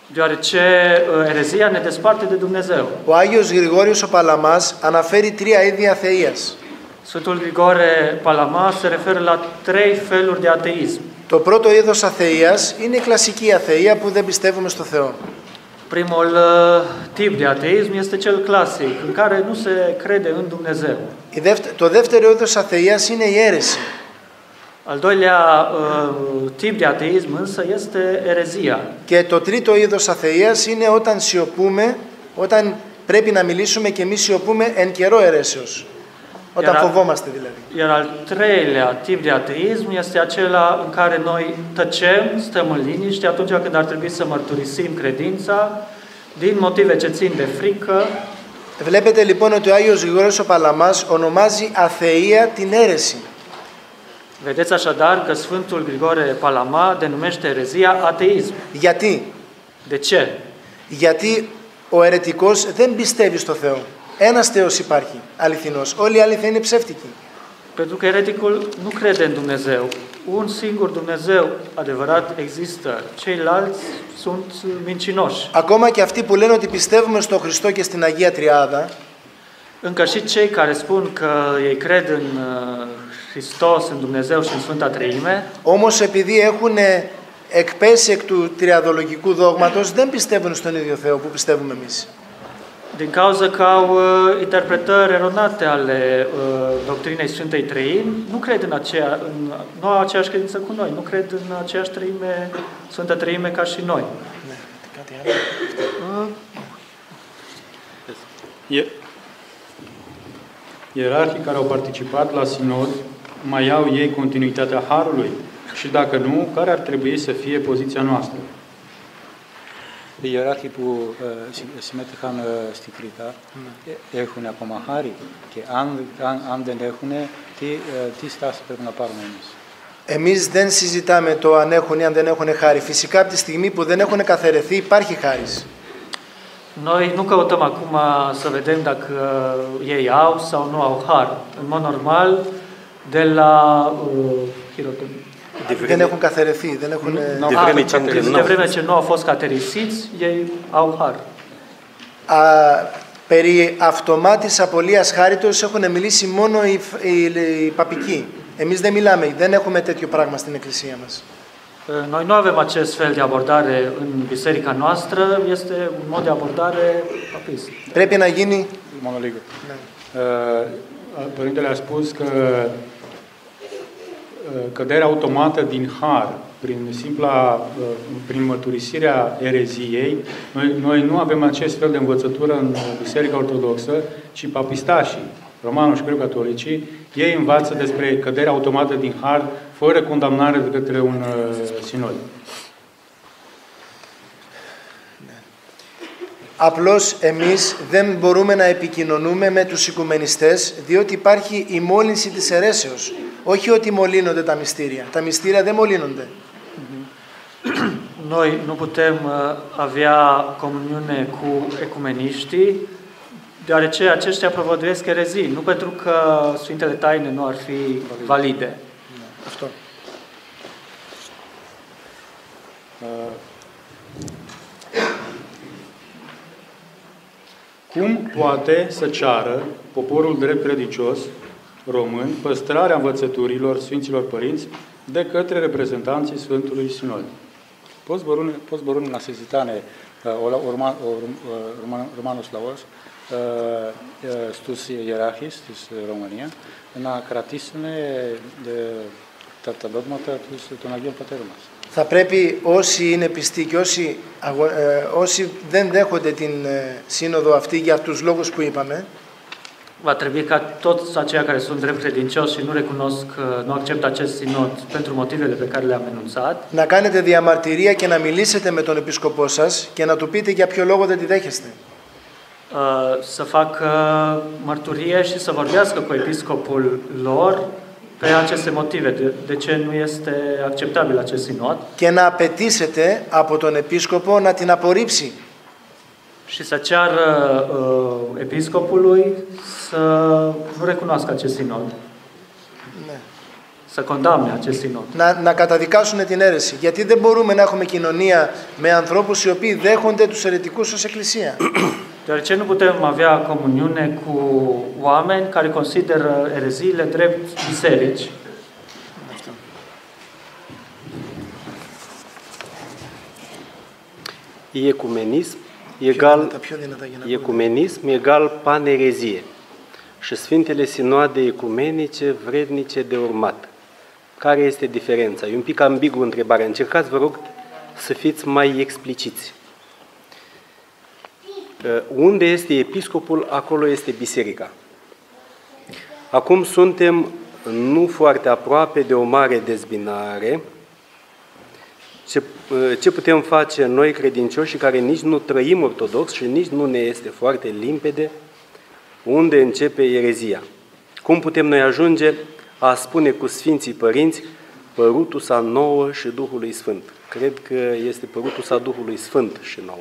S5: deoarece erezia ne desparte de Dumnezeu.
S4: Ο Άγιος Γρηγόριος ο Παλαμάς αναφέρει τρία είδη αθείας.
S5: Sfântul Grigore Palama se referă la 3 feluri de ateism.
S4: Το πρώτο είδος αθείας είναι η κλασική αθεία που δεν πιστεύουμε στο Θεό.
S5: Primul tip de ateism este cel clasic, în care nu se crede în Dumnezeu.
S4: Το δεύτερο είδος αθείας είναι η αίρεση.
S5: Al doilea tip de ateism însă este erezia.
S4: Και το τρίτο είδος αθείας είναι όταν σιωπούμε, όταν πρέπει να μιλήσουμε και εμείς σιωπούμε εν καιρό αιρέσεως. Όταν φοβόμαστε δηλαδή.
S5: Iar al treilea tip de ateism este acela în care noi tăcem, stăm în liniște atunci când ar trebui să mărturisim credința din motive ce țin de frică.
S4: Βλέπετε λοιπόν ότι ο Άγιος Γρηγόριος ο Παλαμάς ονομάζει αθεία την αίρεση.
S5: Vedeți așadar că Sfântul Grigore Palama denumește erezia ateism.
S4: Γιατί?
S5: De ce?
S4: Γιατί ο αιρετικός δεν πιστεύει στο Θεό. Ένας Θεός υπάρχει, αληθινός. Όλοι οι άλλοι θα είναι ψεύτικοι.
S5: Pentru că ereticul nu crede în Dumnezeu. Un singur Dumnezeu adevărat există. Ceilalți sunt mincinoși.
S4: Ακόμα και αυτοί που λένε ότι πιστεύουμε στο Χριστό και στην Αγία Τριάδα,
S5: încă și cei care spun că ei cred în Hristos, în Dumnezeu și în Sfânta Treime,
S4: όμως επειδή έχουν εκπέσει εκ του τριαδολογικού δόγματος, δεν πιστεύουν στον ίδιο Θεό που πιστεύουμε εμείς.
S5: Din cauza că au interpretări eronate ale doctrinei Sfântei Treimi, nu cred nu au aceeași credință cu noi, nu cred în aceeași treime, Sfântă Treime ca și noi.
S2: Ierarhii care au participat la sinod mai au ei continuitatea Harului? Și dacă nu, care ar trebui să fie poziția noastră?
S3: Οι ιεράρχοι που συμμετείχαν στη Κρήτα έχουν ακόμα χάρη και αν δεν έχουν, τι στάση πρέπει να πάρουμε εμείς?
S4: Εμείς δεν συζητάμε το αν έχουν ή αν δεν έχουν χάρη. Φυσικά από τη στιγμή που δεν έχουν καθαιρεθεί υπάρχει χάρις.
S5: Noi nu căutăm acum să vedem dacă ei au sau nu au har. În mod normal, de la
S4: δεν έχουν καθαιρεθεί, δεν έχουν...
S5: De vreme ce nu au fost caterisiți, ei au har.
S4: Περί αυτομάτης απολίας χάριτος έχουν μιλήσει μόνο οι παπικοί. Εμείς δεν μιλάμε, δεν έχουμε τέτοιο πράγμα στην εκκλησία μας.
S5: Noi nu avem acest fel de abordare în biserica noastră, este un mod de abordare papist.
S4: Πρέπει να γίνει...
S2: Μόνο λίγο. Părintele a spus că căderea automată din har, prin mărturisirea ereziei, noi nu avem acest fel de învățătură în Biserica Ortodoxă, ci papistașii, romano și greco-catolicii, ei învață despre căderea automată din har, fără condamnare de către un sinod.
S4: Απλώς εμείς δεν μπορούμε να επικοινωνούμε με τους οικουμενιστές, διότι υπάρχει η μόλυνση της αιρέσεως. Όχι ότι μολύνονται τα μυστήρια. Τα μυστήρια δεν μολύνονται.
S5: Noi nu putem avea comuniune cu ecumeniștii, deoarece aceștia propovăduiesc erezii, nu pentru că Sfintele Taine nu ar fi valide.
S4: Αυτό.
S2: Cum poate să ceară poporul drept credincios român păstrarea învățăturilor Sfinților Părinți de către reprezentanții Sfântului Sinod?
S3: Πώς μπορούν να συζητάνε ο Ρωμάνος λαός στους ιεράρχες της Ρωμανίας να κρατήσουν τα δόγματα των Αγίων Πατέρων μας?
S4: Θα πρέπει όσοι είναι πιστοί και όσοι δεν δέχονται την σύνοδο αυτή για τους λόγους που είπαμε,
S5: va trebui ca toți aceia care sunt drept credincioși și nu recunosc, nu acceptă acest sinod pentru motivele pe care le-am enunțat,
S4: να κάνετε διαμαρτυρία και να μιλήσετε με τον επίσκοπό σας και να του πείτε για ποιο λόγο δεν τη δέχεστε.
S5: Să facă mărturie și să vorbească cu episcopul lor pe aceste motive, de ce nu este acceptabil acest sinod.
S4: Και να απαιτήσετε από τον επίσκοπο να την απορρίψει.
S5: Și să ceară episcopului să nu recunoască acest sinod. să condamne acest sinod.
S4: Να καταδικάσουν την αίρεση. Γιατί δεν μπορούμε να έχουμε κοινωνία με ανθρώπους οι οποίοι δέχονται τους αιρετικούς ως εκκλησία.
S5: Deoarece nu putem avea comuniune cu oameni care consideră ereziile drept biserici.
S1: Ecumenism egal panerezie și Sfintele Sinoade ecumenice vrednice de urmat. Care este diferența? E un pic ambigu întrebarea. Încercați, vă rog, să fiți mai expliciți. Unde este episcopul, acolo este biserica. Acum suntem nu foarte aproape de o mare dezbinare. Ce putem face noi credincioși care nici nu trăim ortodox și nici nu ne este foarte limpede unde începe erezia? Cum putem noi ajunge a spune cu Sfinții Părinți părutusa nouă și Duhului Sfânt? Cred că este părutusa Duhului Sfânt și nouă.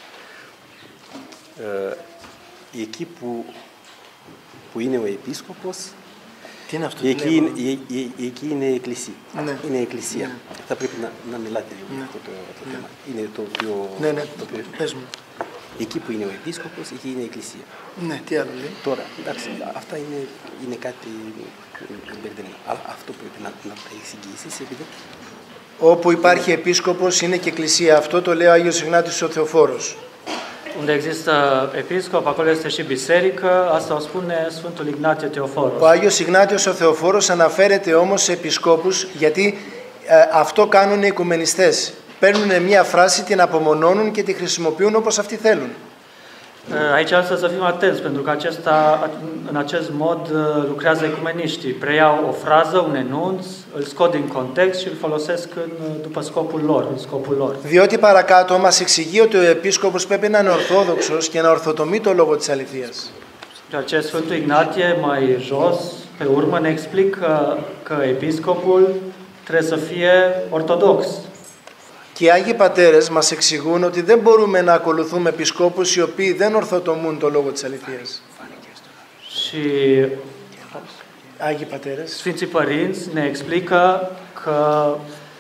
S1: Echipul puineu episcopos
S4: Τι είναι αυτό?
S1: Εκεί είναι η εκκλησία.
S4: Ναι.
S1: Είναι η εκκλησία. Θα πρέπει να μιλάτε λίγο αυτό το θέμα. Είναι το πιο...
S4: Ναι, πες μου.
S1: Εκεί που είναι ο επίσκοπος, εκεί είναι η εκκλησία.
S4: Ναι, τι άλλο λέει?
S1: Τώρα, εντάξει, αυτά είναι κάτι μπερδεμένο. Αλλά αυτό πρέπει να τα εξηγήσεις, επειδή...
S4: Όπου υπάρχει επίσκοπος είναι και εκκλησία. Αυτό το λέει ο Άγιος Ιγνάτιος ο Θεοφόρος.
S5: Unde există episcop, acolo este și biserică, asta o spune Sfântul Ignatie Teoforos.
S4: Ο Άγιος Ιγνάτιος ο Θεοφόρος αναφέρεται όμως σε επισκόπους γιατί αυτό κάνουν οι οικουμενιστές. Παίρνουν μια φράση, την απομονώνουν και τη χρησιμοποιούν όπως αυτοί θέλουν.
S5: Aici însă să fim atenți, pentru că în acest mod lucrează ecumeniștii. Preiau o frază, un enunț, îl scot din context și îl folosesc după scopul lor, în scopul lor.
S4: Διότι παρακάτω μας εξηγεί ότι ο επίσκοπος πρέπει να είναι ορθόδοξος και να ορθοτομεί το λόγο της αληθείας.
S5: Ceea Sfântul Ignatie mai jos, pe urmă, ne explică că episcopul trebuie să fie ortodox.
S4: Και οι Άγιοι Πατέρες μας εξηγούν ότι δεν μπορούμε να ακολουθούμε επισκόπους οι οποίοι δεν ορθοτομούν το λόγο της αληθείας.
S5: Și
S4: Άγιοι Πατέρες.
S5: Sfinții Părinți ne explică că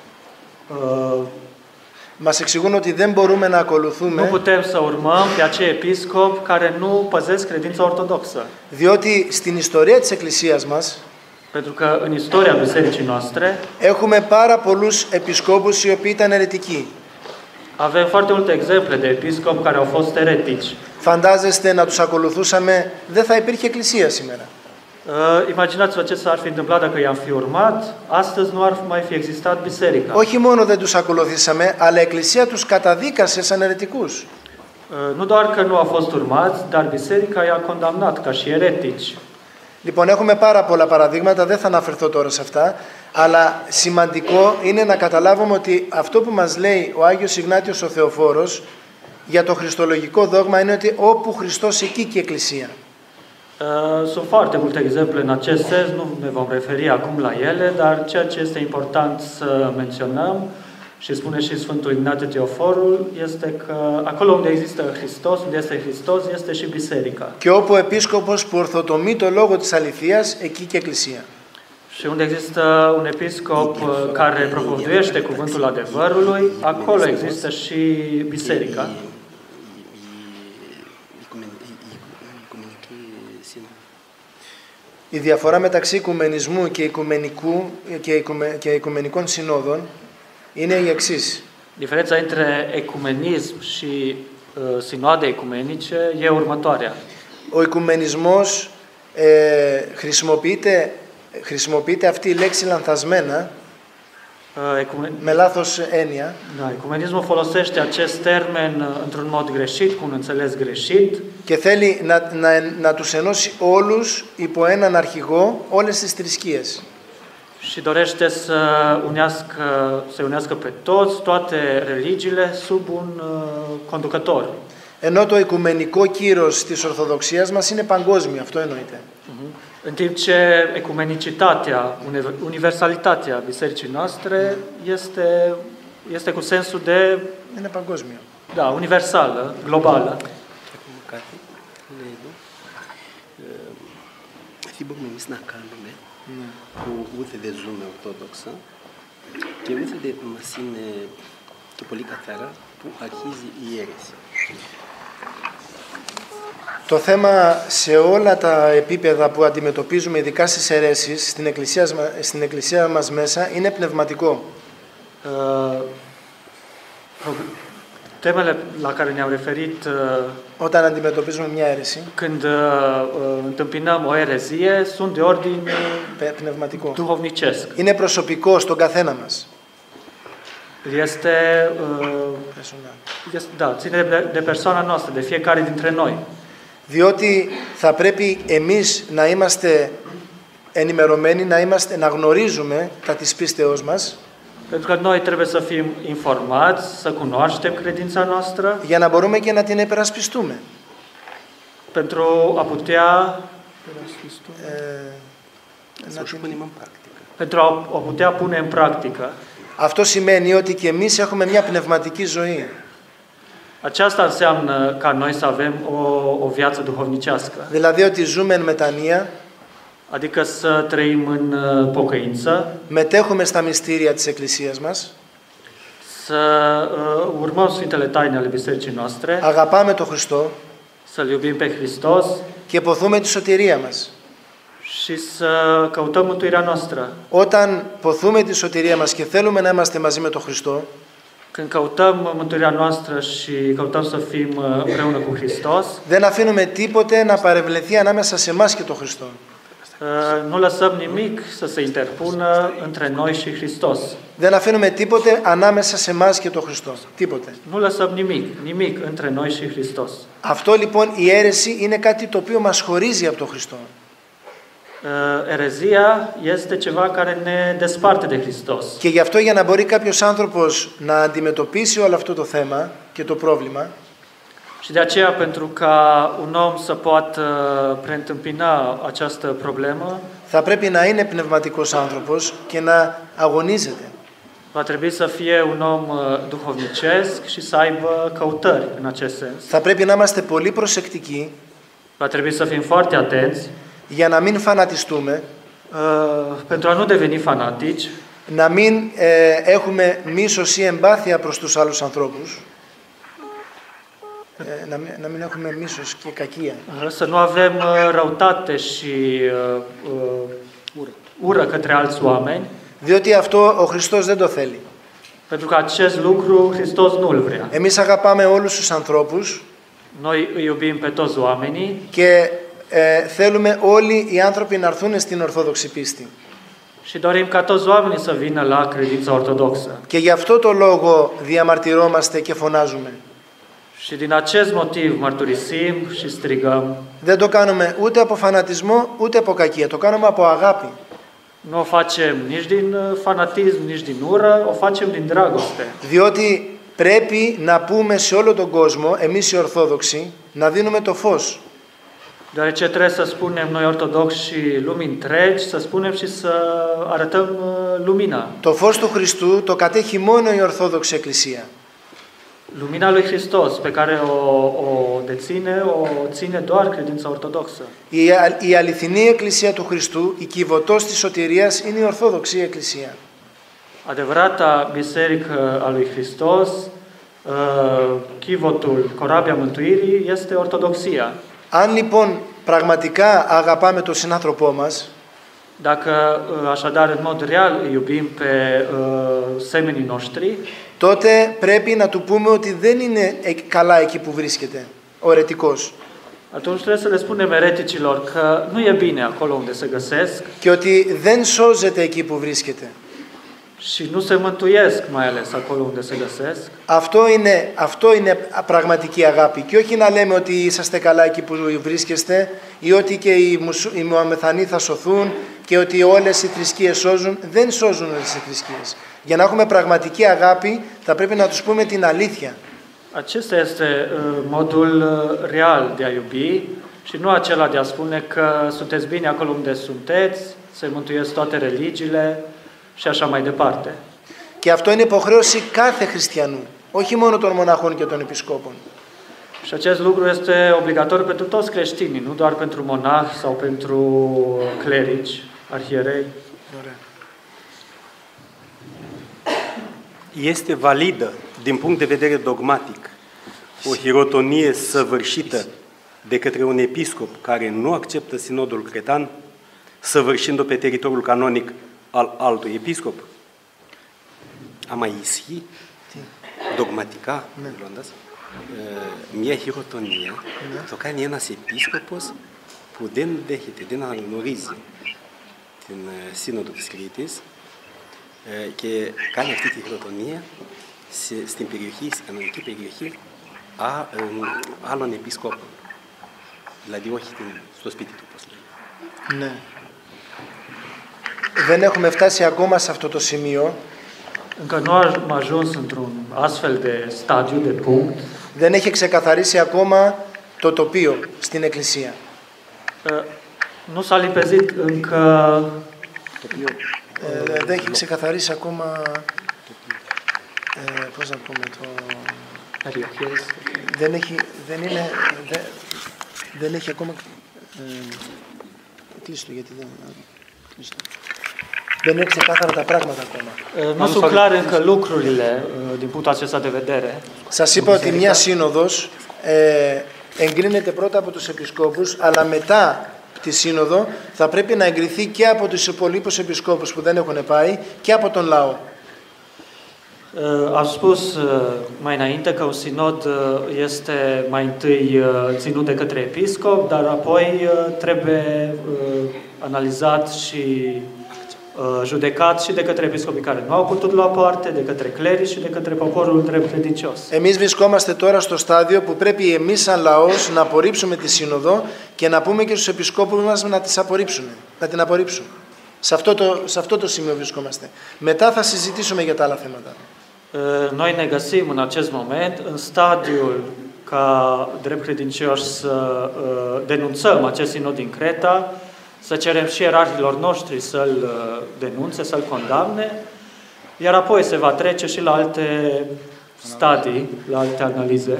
S4: μας εξηγούν ότι δεν μπορούμε να ακολουθούμε.
S5: Nu putem să urmăm pe acei episcopi care nu păzesc credința ortodoxă.
S4: Διότι στην ιστορία της Εκκλησίας μας
S5: Pentru că în istoria bisericii noastre
S4: έχουμε πάρα πολλούς επισκόπους οι οποίοι ήταν αιρετικοί.
S5: Avem foarte multe exemple de episcopi care au fost eretici.
S4: Φαντάζεστε να τους ακολουθούσαμε, δεν θα υπήρχε εκκλησία σήμερα.
S5: Imaginați-vă ce s-ar fi întâmplat dacă i-am fi urmat, astăzi nu ar mai fi existat biserica.
S4: Όχι μόνο δεν τους ακολουθήσαμε, αλλά η εκκλησία τους καταδίκασε σαν αιρετικούς.
S5: Nu doar că nu au fost urmați, dar biserica i-a condamnat ca și eretici.
S4: Λοιπόν, έχουμε πάρα πολλά παραδείγματα, δεν θα αναφερθώ τώρα σε αυτά, αλλά σημαντικό είναι να καταλάβουμε ότι αυτό που μας λέει ο Άγιος Ιγνάτιος ο Θεοφόρος για το χριστολογικό δόγμα είναι ότι όπου Χριστός εκεί και η Εκκλησία.
S5: Sunt foarte multe exemple în acest sens, nu ne vom referi acum la ele, dar ceea ce este important să menționăm și spune și Sfântul Ignatie Teoforul este că acolo unde există Hristos, unde este Hristos, este și biserica.
S4: Και όπου ο επίσκοπος που ορθοτομεί το λόγο της αληθείας, εκεί και η Εκκλησία.
S5: Și unde există un episcop care propovăduiește cuvântul adevărului, acolo există și biserica.
S4: Η διαφορά μεταξύ οικουμενισμού και οικουμενικών συνόδων είναι η εξής.
S5: Diferența între ecumenism și sinoade ecumenice e următoarea.
S4: Ο οικουμενισμός χρησιμοποιείται αυτή η λέξη λανθασμένα, με λάθος έννοια.
S5: Da, ecumenismul folosește acest termen într-un mod greșit, cu un înțeles greșit.
S4: Και θέλει να τους ενώσει όλους υπό έναν αρχηγό, όλες τις θρησκείες.
S5: Și dorește să unească pe toți, toate religiile, sub un conducător.
S4: Ενώ το οικουμενικό κύρος της Ορθοδοξίας μας είναι παγκόσμιο, αυτό εννοείται.
S5: În timp ce ecumenicitatea, universalitatea bisericii noastre este cu sensul de...
S4: Είναι παγκόσμιο.
S5: Da, universală, globală.
S1: τι μπορούμε εμείς να κάνουμε που ούτε δεν ζούμε ορθόδοξα και ούτε δεν μας είναι και πολύ καθαρά που αρχίζει η αίρεση.
S4: Το θέμα σε όλα τα επίπεδα που αντιμετωπίζουμε, ειδικά στις αιρέσεις, στην εκκλησία μας μέσα, είναι πνευματικό.
S5: Temele la care ne-am referit
S4: Όταν αντιμετωπίζουμε μια αίρεση,
S5: când întâmpinăm o erezie sunt de ordin
S4: πνευματικό.
S5: duhovnicesc.
S4: Είναι προσωπικό στον καθένα μας.
S5: Este, da, ține de persoana noastră, de fiecare dintre noi.
S4: Διότι θα πρέπει εμείς να είμαστε ενημερωμένοι, να γνωρίζουμε τα της πίστεώς μας,
S5: Pentru că noi trebuie să fim informați, să cunoaștem credința noastră,
S4: για να μπορούμε και να την επερασπιστούμε.
S5: pentru a putea
S1: Să o și punem în practică.
S5: pentru a o putea pune în practică.
S4: Αυτό σημαίνει ότι και εμείς έχουμε μια πνευματική ζωή.
S5: Aceasta înseamnă ca noi să avem o viață duhovnicească,
S4: Δηλαδή ότι ζούμε εν μετανία,
S5: adică să trăim în pocăință,
S4: μετέχουμε στα μυστήρια της Εκκλησίας μας,
S5: să urmăm Sfintele Taine ale Bisericii noastre,
S4: αγαπάμε τον Χριστό
S5: să-L iubim pe Hristos
S4: και ποθούμε τη σωτηρία μας.
S5: și să căutăm mântuirea noastră.
S4: Όταν ποθούμε τη σωτηρία μας και θέλουμε να είμαστε μαζί με τον Χριστό,
S5: Când căutăm mântuirea noastră și căutăm să fim împreună cu Hristos,
S4: δεν αφήνουμε τίποτε να παρευλεθεί ανάμεσα σε εμάς και τον Χριστό.
S5: nu lăsăm nimic să se interpună între noi și Hristos.
S4: Δεν αφήνουμε τίποτε ανάμεσα σε εμάς και τον Χριστό. Τίποτε.
S5: Nu lăsăm nimic între noi și Hristos.
S4: Αυτό λοιπόν η αίρεση είναι κάτι το οποίο μας χωρίζει από τον Χριστό.
S5: Erezia este ceva care ne desparte de Hristos.
S4: Και γι' αυτό για να μπορεί κάποιος άνθρωπος να αντιμετωπίσει όλο αυτό το θέμα και το πρόβλημα,
S5: Și de aceea, pentru ca un om să poată preîntâmpina această problemă,
S4: θα πρέπει να είναι πνευματικός άνθρωπος και να αγωνίζεται.
S5: va trebui să fie un om duhovnicesc și să aibă căutări în acest sens.
S4: Θα πρέπει να είμαστε πολύ προσεκτικοί
S5: Va trebui să fim foarte atenți
S4: για να μην φανατιστούμε,
S5: pentru a nu deveni fanatici,
S4: να μην έχουμε μίσος ή εμπάθεια προς τους άλλους ανθρώπους, να μην έχουμε μίσος και κακία.
S5: să nu avem răutate și ură către alți oameni,
S4: Διότι αυτό ο Χριστός δεν το θέλει.
S5: pentru că acest lucru Hristos nu îl vrea.
S4: Εμείς αγαπάμε όλους τους ανθρώπους
S5: Noi îi iubim pe toți oamenii
S4: και θέλουμε όλοι οι άνθρωποι να έρθουν στην Ορθόδοξη πίστη.
S5: și dorim ca toți oamenii să vină la credința ortodoxă.
S4: Και γι' αυτό το λόγο διαμαρτυρόμαστε και φωνάζουμε.
S5: Și din acest motiv mărturisim și strigăm.
S4: Δεν το κάνουμε ούτε από φανατισμό, ούτε από κακία. Το κάνουμε από αγάπη.
S5: Nu o facem nici din fanatism, nici din ură, o facem din dragoste.
S4: Διότι πρέπει να πούμε σε όλο τον κόσμο, εμείς οι Ορθόδοξοι, να δίνουμε το φως.
S5: Deoarece trebuie să spunem noi ortodoxi și lumii întregi, să spunem și să arătăm lumina.
S4: Το φως του Χριστού το κατέχει μόνο η Ορθόδοξη Εκκλησία.
S5: Lumina lui Hristos, pe care o ține doar credința ortodoxă.
S4: Η αληθινή Εκκλησία του Χριστού, η κυβωτός της σωτηρίας, είναι η Ορθόδοξη Εκκλησία.
S5: Adevărata biserică a lui Hristos, chivotul, corabia mântuirii, este ortodoxia.
S4: Αν λοιπόν πραγματικά αγαπάμε τον συνάνθρωπό μας,
S5: Dacă așadar în mod real îi iubim pe semenii noștri,
S4: τότε πρέπει να του πούμε ότι δεν είναι καλά εκεί που βρίσκεται, ο αιρετικός.
S5: atunci trebuie să le spunem ereticilor că nu e bine acolo unde se găsesc
S4: Και ότι δεν σώζεται εκεί που βρίσκεται.
S5: și nu se mântuiesc mai ales acolo unde se găsesc.
S4: Αυτό είναι πραγματική αγάπη. Και όχι να λέμε ότι είσαστε καλά εκεί που βρίσκεστε ή ότι και οι Μωαμεθανοί θα σωθούν και ότι όλες οι θρησκείες σώζουν. Δεν σώζουν όλες οι θρησκείες. Για να έχουμε πραγματική αγάπη θα πρέπει να τους πούμε την αλήθεια.
S5: Acesta este modul real de a iubi și nu acela de a spune că sunteți bine acolo unde sunteți, se mântuiesc toate religiile și așa mai departe.
S4: Και αυτό είναι υποχρέωση κάθε χριστιανού, όχι μόνο των μοναχών και των επισκόπων.
S5: Și acest lucru este obligatoriu pentru toți creștinii, nu doar pentru monahi sau pentru clerici, arhierei.
S1: Este validă, din punct de vedere dogmatic, o hirotonie săvârșită de către un episcop care nu acceptă sinodul cretan, săvârșind-o pe teritoriul canonic al altui episcop? Ama ischi dogmatica, mia hirotonia, to kaj njenas episkopos puden dehite, den anorizi, ten sinodus kritis, και κάνει αυτή τη χειροτονία στην περιοχή, στην κανονική περιοχή άλλων επισκόπων. Δηλαδή όχι στο σπίτι του, όπως λέει.
S4: Ναι. Δεν έχουμε φτάσει ακόμα σε αυτό το σημείο.
S5: Încă nu am ajuns într-un astfel de stadiu, de punct.
S4: Δεν έχει ξεκαθαρίσει ακόμα το τοπίο στην Εκκλησία.
S5: Nu s-a limpezit încă
S4: δεν έχει ξεκαθαρίσει ακόμα, πώς να πούμε, δεν έχει ακόμα, κλείστο γιατί δεν είναι ξεκάθαρα τα πράγματα ακόμα.
S5: Nu sunt clare încă lucrurile din punctul acesta de vedere.
S4: Σας είπα ότι μια σύνοδος εγκρίνεται πρώτα από τους επισκόπους, αλλά μετά τη σύνοδο θα πρέπει να εγκριθεί και από τους υπολείπους επισκόπους που δεν έχουν πάει και από τον λαό.
S5: Am spus mai înainte că un sinod este mai întâi ținut de către episcop, dar apoi trebuie analizat și judecat și de către episcopii care nu au putut lua parte, de către clerici și de către poporul drept credincios.
S4: Εμείς βρισκόμαστε τώρα στο στάδιο που πρέπει εμείς σαν λαός να απορρίψουμε τη σύνοδο και να πούμε και στους επισκόπους μας να την απορρίψουν. Σε αυτό το σημείο βρισκόμαστε. Μετά θα συζητήσουμε για τα άλλα θέματα.
S5: Noi ne găsim în acest moment în stadiul ca drept credincioși să denunțăm acest sinod din Creta, să cerem și ierarhilor noștri să-l denunțe, să-l condamne, iar apoi se va trece și la alte stadii, la alte analize.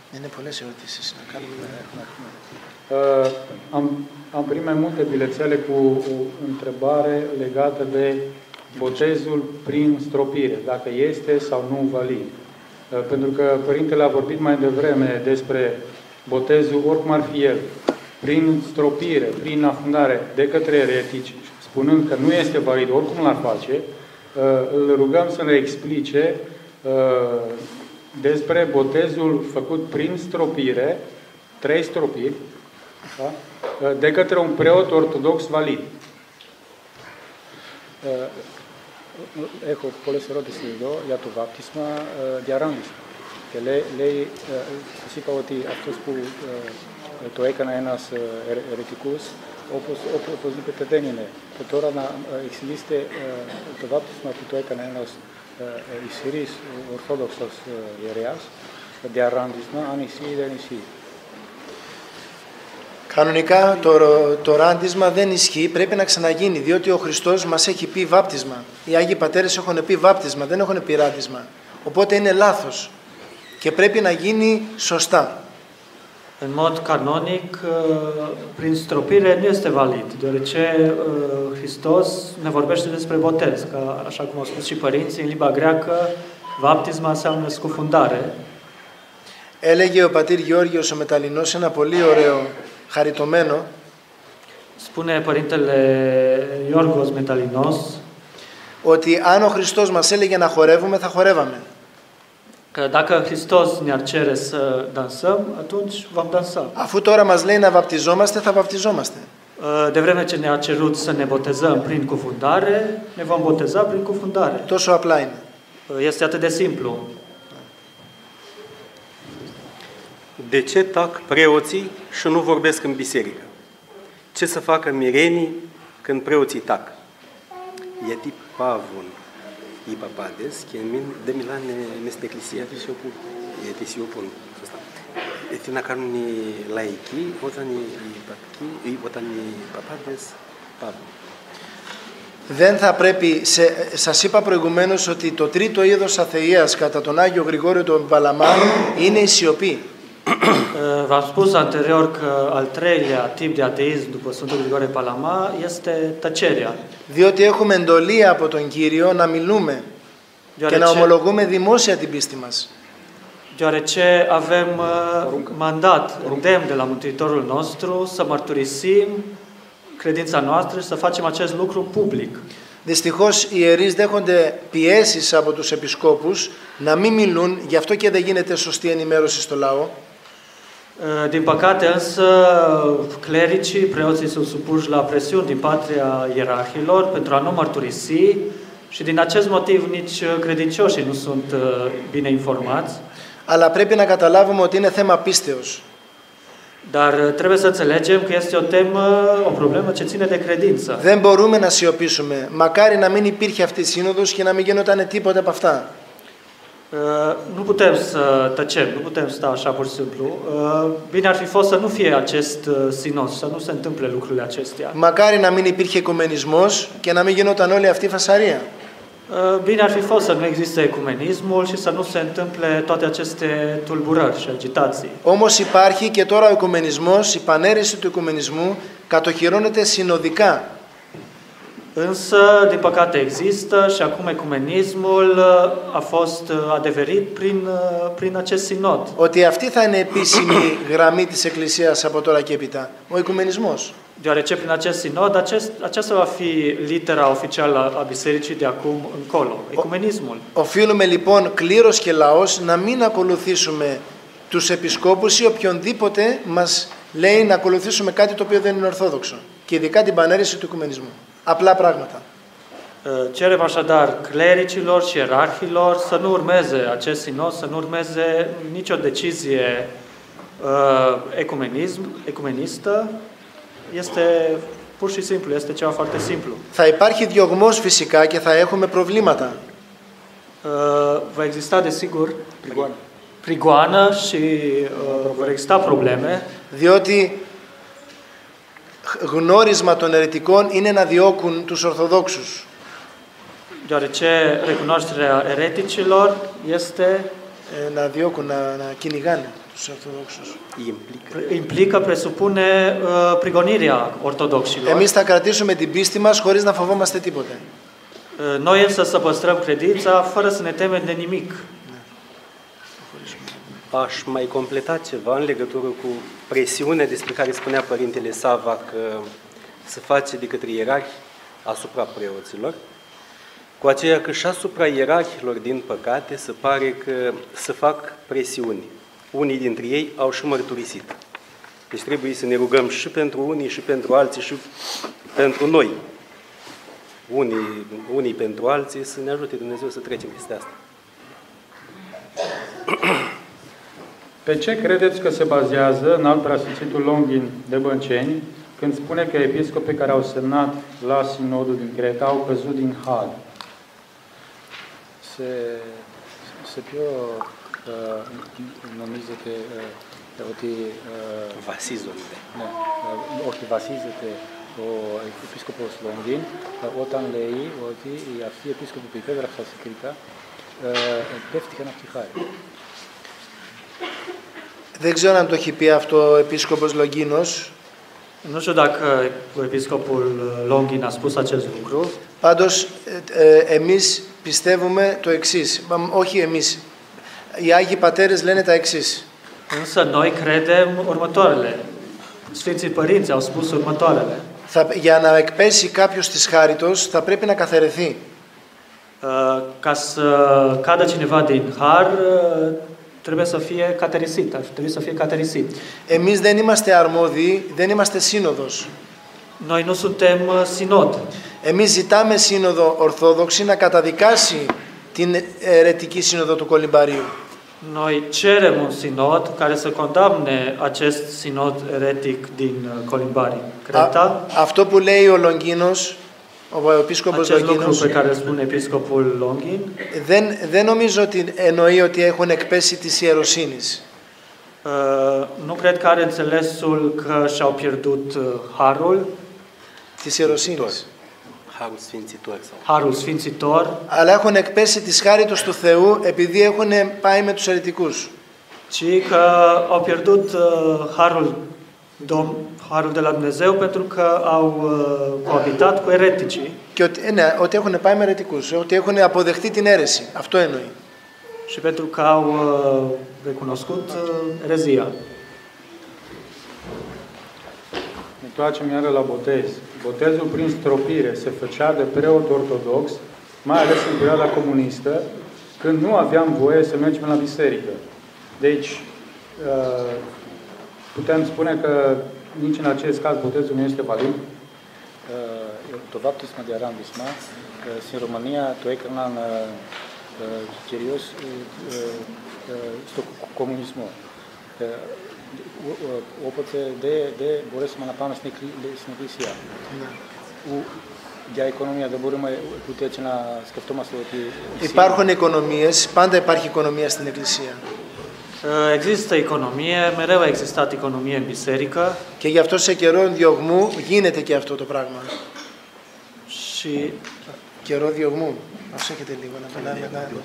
S2: Am primit mai multe bilețele cu o întrebare legată de botezul prin stropire, dacă este sau nu valid. Pentru că Părintele a vorbit mai devreme despre botezul, oricum ar fi el, prin stropire, prin afundare de către eretici, spunând că nu este valid, oricum l-ar face, îl rugăm să ne explice despre botezul făcut prin stropire, 3 stropiri, da? De către un preot ortodox valid. Έχω πολλές ερωτήσεις εδώ για το βάπτισμα διαρράγγισμα. Και λέει, σας είπα ότι αυτός που το έκανε ένας ερετικός, οπωσδήποτε δεν είναι. Και τώρα να εξηγήσετε το βάπτισμα που το έκανε ένας ισχυρής ορθόδοξος ιερέας, διαρράγγισμα, αν ισχύει ή δεν ισχύει.
S4: Κανονικά το ράντισμα δεν ισχύει, πρέπει να ξαναγίνει, διότι ο Χριστός μας έχει πει βάπτισμα. Οι Άγιοι Πατέρες έχουν πει βάπτισμα, δεν έχουν πει ράντισμα. Οπότε είναι λάθος και πρέπει να γίνει σωστά.
S5: În mod canonic, prin stropire nu este valid, deoarece Hristos ne vorbește despre botez, că, așa cum au spus și părinții, în limba greacă, baptisma înseamnă scufundare.
S4: Έλεγε ο πατήρ Γεώργιος ο Μεταλλινός ένα πολύ ωραίο χαριτωμένο.
S5: Spune Părintele Iorgos Metalinos
S4: ότι αν ο Χριστός μας έλεγε να χορεύουμε, θα χορεύαμε.
S5: Că dacă Hristos ne-ar cere să dansăm, atunci vom dansa.
S4: Αφού τώρα μας λέει να βαπτιζόμαστε, θα βαπτιζόμαστε.
S5: De vreme ce ne-a cerut să ne botezăm prin cufundare, ne vom boteza prin cufundare.
S4: Τόσο απλά είναι.
S5: Este atât de simplu.
S1: De ce tac preoții și nu vorbesc în biserică? Ce să facă mirenii când preoții tac? Γιατί παύουν οι παπάδες και δεν μιλάνε μες στην εκκλησία γιατί σιωπούν. Τι να κάνουν οι λαϊκοί όταν οι παπάδες παύουν.
S4: Δεν θα πρέπει, σας είπα προηγουμένως ότι το τρίτο είδος αθείας κατά τον Άγιο Γρηγόριο τον Παλαμά είναι η σιωπή.
S5: V-am spus anterior că al treilea tip de ateism după Sfântul Grigore Palama este tăcerea.
S4: Διότι έχουμε εντολή από τον Κύριο να μιλούμε και να ομολογούμε δημόσια την πίστη μας.
S5: Deoarece avem mandat, îndemn de la Mântuitorul nostru să mărturisim credința noastră și să facem acest lucru public.
S4: Δυστυχώς οι ιερείς δέχονται πιέσεις από τους επισκόπους να μην μιλούν, γι' αυτό και δεν γίνεται σωστή ενημέρωση στο λαό.
S5: Din păcate însă, clericii, preoții sunt supuși la presiuni din partea ierarhilor pentru a nu mărturisi și din acest motiv nici credincioșii nu sunt bine informați.
S4: Αλλά πρέπει να καταλάβουμε ότι είναι θέμα πίστεως.
S5: Dar trebuie să înțelegem că este o problemă ce ține de credință.
S4: Δεν μπορούμε να σιωπήσουμε. Μακάρι να μην υπήρχε αυτή η σύνοδος και να μην γινόταν τίποτα από αυτά.
S5: Nu putem să tăcem, nu putem sta așa pur și simplu. Bine ar fi fost să nu fie acest sinod, să nu se întâmple lucrurile acestea.
S4: Μακάρι να μην υπήρχε οικουμενισμός και να μην γινόταν όλη αυτή η φασαρία.
S5: Bine ar fi fost să nu existe ecumenismul și să nu se întâmple toate aceste tulburări și agitații.
S4: Όμως υπάρχει και τώρα ο οικουμενισμός, η πανέρεση του οικουμενισμού κατοχυρώνεται συνοδικά.
S5: Însă, din păcate, există și acum ecumenismul a fost adeverit prin acest sinod.
S4: Ότι αυτή θα είναι επίσημη γραμμή της Εκκλησίας από τώρα και έπειτα. Ο οικουμενισμός.
S5: Deoarece prin acest sinod, aceasta va fi litera oficială a Bisericii de acum încolo, ecumenismul.
S4: Οφείλουμε λοιπόν κλήρος και λαός να μην ακολουθήσουμε τους επισκόπους ή οποιονδήποτε μας λέει να ακολουθήσουμε κάτι το οποίο δεν είναι ορθόδοξο. Και ειδικά την πανέρεση του οικουμενισμού. Απλά πράγματα.
S5: Cerem așadar clericilor și ierarhilor să nu urmeze acest sinod, să nu urmeze nicio decizie ecumenistă. Este pur și simplu, este ceva foarte simplu.
S4: Θα υπάρχει διωγμός φυσικά και θα έχουμε προβλήματα.
S5: Va exista desigur prigoană și vor exista probleme.
S4: Διότι γνώρισμα των αιρετικών είναι να διώκουν τους Ορθοδόξους.
S5: Deoarece recunoașterea ereticilor este
S4: να διώκουν, να κυνηγάνε τους Ορθοδόξους.
S5: Implică, presupune prigonirea ortodoxilor.
S4: Εμείς θα κρατήσουμε την πίστη μας χωρίς να φοβόμαστε τίποτε.
S5: Noi însă să păstrăm credința fără să ne temem de nimic.
S1: Aș mai completa ceva în legătură cu presiunea despre care spunea Părintele Sava că se face de către ierarhi asupra preoților, cu aceea că și asupra ierarhilor, din păcate, se pare că se fac presiuni. Unii dintre ei au și mărturisit. Deci trebuie să ne rugăm și pentru unii, și pentru alții, și pentru noi. Unii pentru alții, să ne ajute Dumnezeu să trecem peste asta.
S2: Pe ce credeți că se bazează înalt preasfințitul Longin de Bănceni când spune că episcopii care au semnat la sinodul din Creta au căzut din har? Se più νομίζετε ότι βασίζεται ο επίσκοπος Λονγκίν όταν λέει ότι αυτοί οι επίσκοποι που υπέγραψαν στην Κρήτα πέφτηκαν από τη χάρη?
S4: Δεν ξέρω αν το έχει πει αυτό ο επίσκοπος Λογγίνος.
S5: Nu știu dacă episcopul Longin a spus acest lucru.
S4: Πάντως, εμείς πιστεύουμε το εξής. Όχι εμείς. Οι Άγιοι Πατέρες λένε τα εξής.
S5: Însă noi credem următoarele. Sfinții Părinți au spus următoarele.
S4: Για να εκπέσει κάποιος της χάριτος θα πρέπει να καθαιρεθεί.
S5: Ca să cadă cineva din har, trebuie să fie caterisit, ar trebui să fie caterisit.
S4: Εμείς δεν είμαστε αρμόδιοι, δεν είμαστε σύνοδος.
S5: Noi nu suntem sinod.
S4: Εμείς ζητάμε σύνοδο Ορθόδοξη να καταδικάσει την αιρετική σύνοδο του Κολυμπαρίου.
S5: Noi cerem un sinod care să condamne acest sinod eretic din Colimbari, Creta.
S4: Αυτό που λέει ο Λογγίνος, ο επίσκοπος Λογγίνος,
S5: pe care îl spune episcopul Longin,
S4: δεν νομίζω ότι εννοεί ότι έχουν εκπέσει της ιεροσύνης.
S5: Nu cred că are înțelesul că și-au pierdut harul.
S4: Της ιεροσύνης.
S5: Harul sfințitor.
S4: Αλλά έχουν εκπέσει της χάριτος του Θεού επειδή έχουν πάει με τους αιρετικούς.
S5: ci că au pierdut harul de la Dumnezeu pentru că au coabitat cu ereticii.
S4: Και ότι έχουν πάει με αιρετικούς, ότι έχουν αποδεχτεί την αίρεση. Αυτό εννοεί.
S5: Și pentru că au recunoscut erezia.
S2: Ne întoarcem iară la botez. Botezul prin stropire se făcea de preot ortodox, mai ales în perioada comunistă, când nu aveam voie să mergem la biserică. Deci, putem spune că nici în acest caz botezul nu este valid.
S3: Το βάπτισμα διαρράμβισμα στην Ρωμανία το έκαναν κυρίως στο κομμουνισμό. Όποτε δεν μπορέσαμε να πάμε στην εκκλησία. Για οικονομία δεν μπορούμε ούτε έτσι να σκεφτόμαστε ότι...
S4: Υπάρχουν οικονομίες, πάντα υπάρχει οικονομία στην εκκλησία.
S5: Există economie, mereu a existat economie în biserică.
S4: Και γι' αυτό σε καιρό διωγμού γίνεται και αυτό το πράγμα.
S5: Și
S4: καιρό διωγμού. Προσέχετε λίγο να μιλάμε κάτι.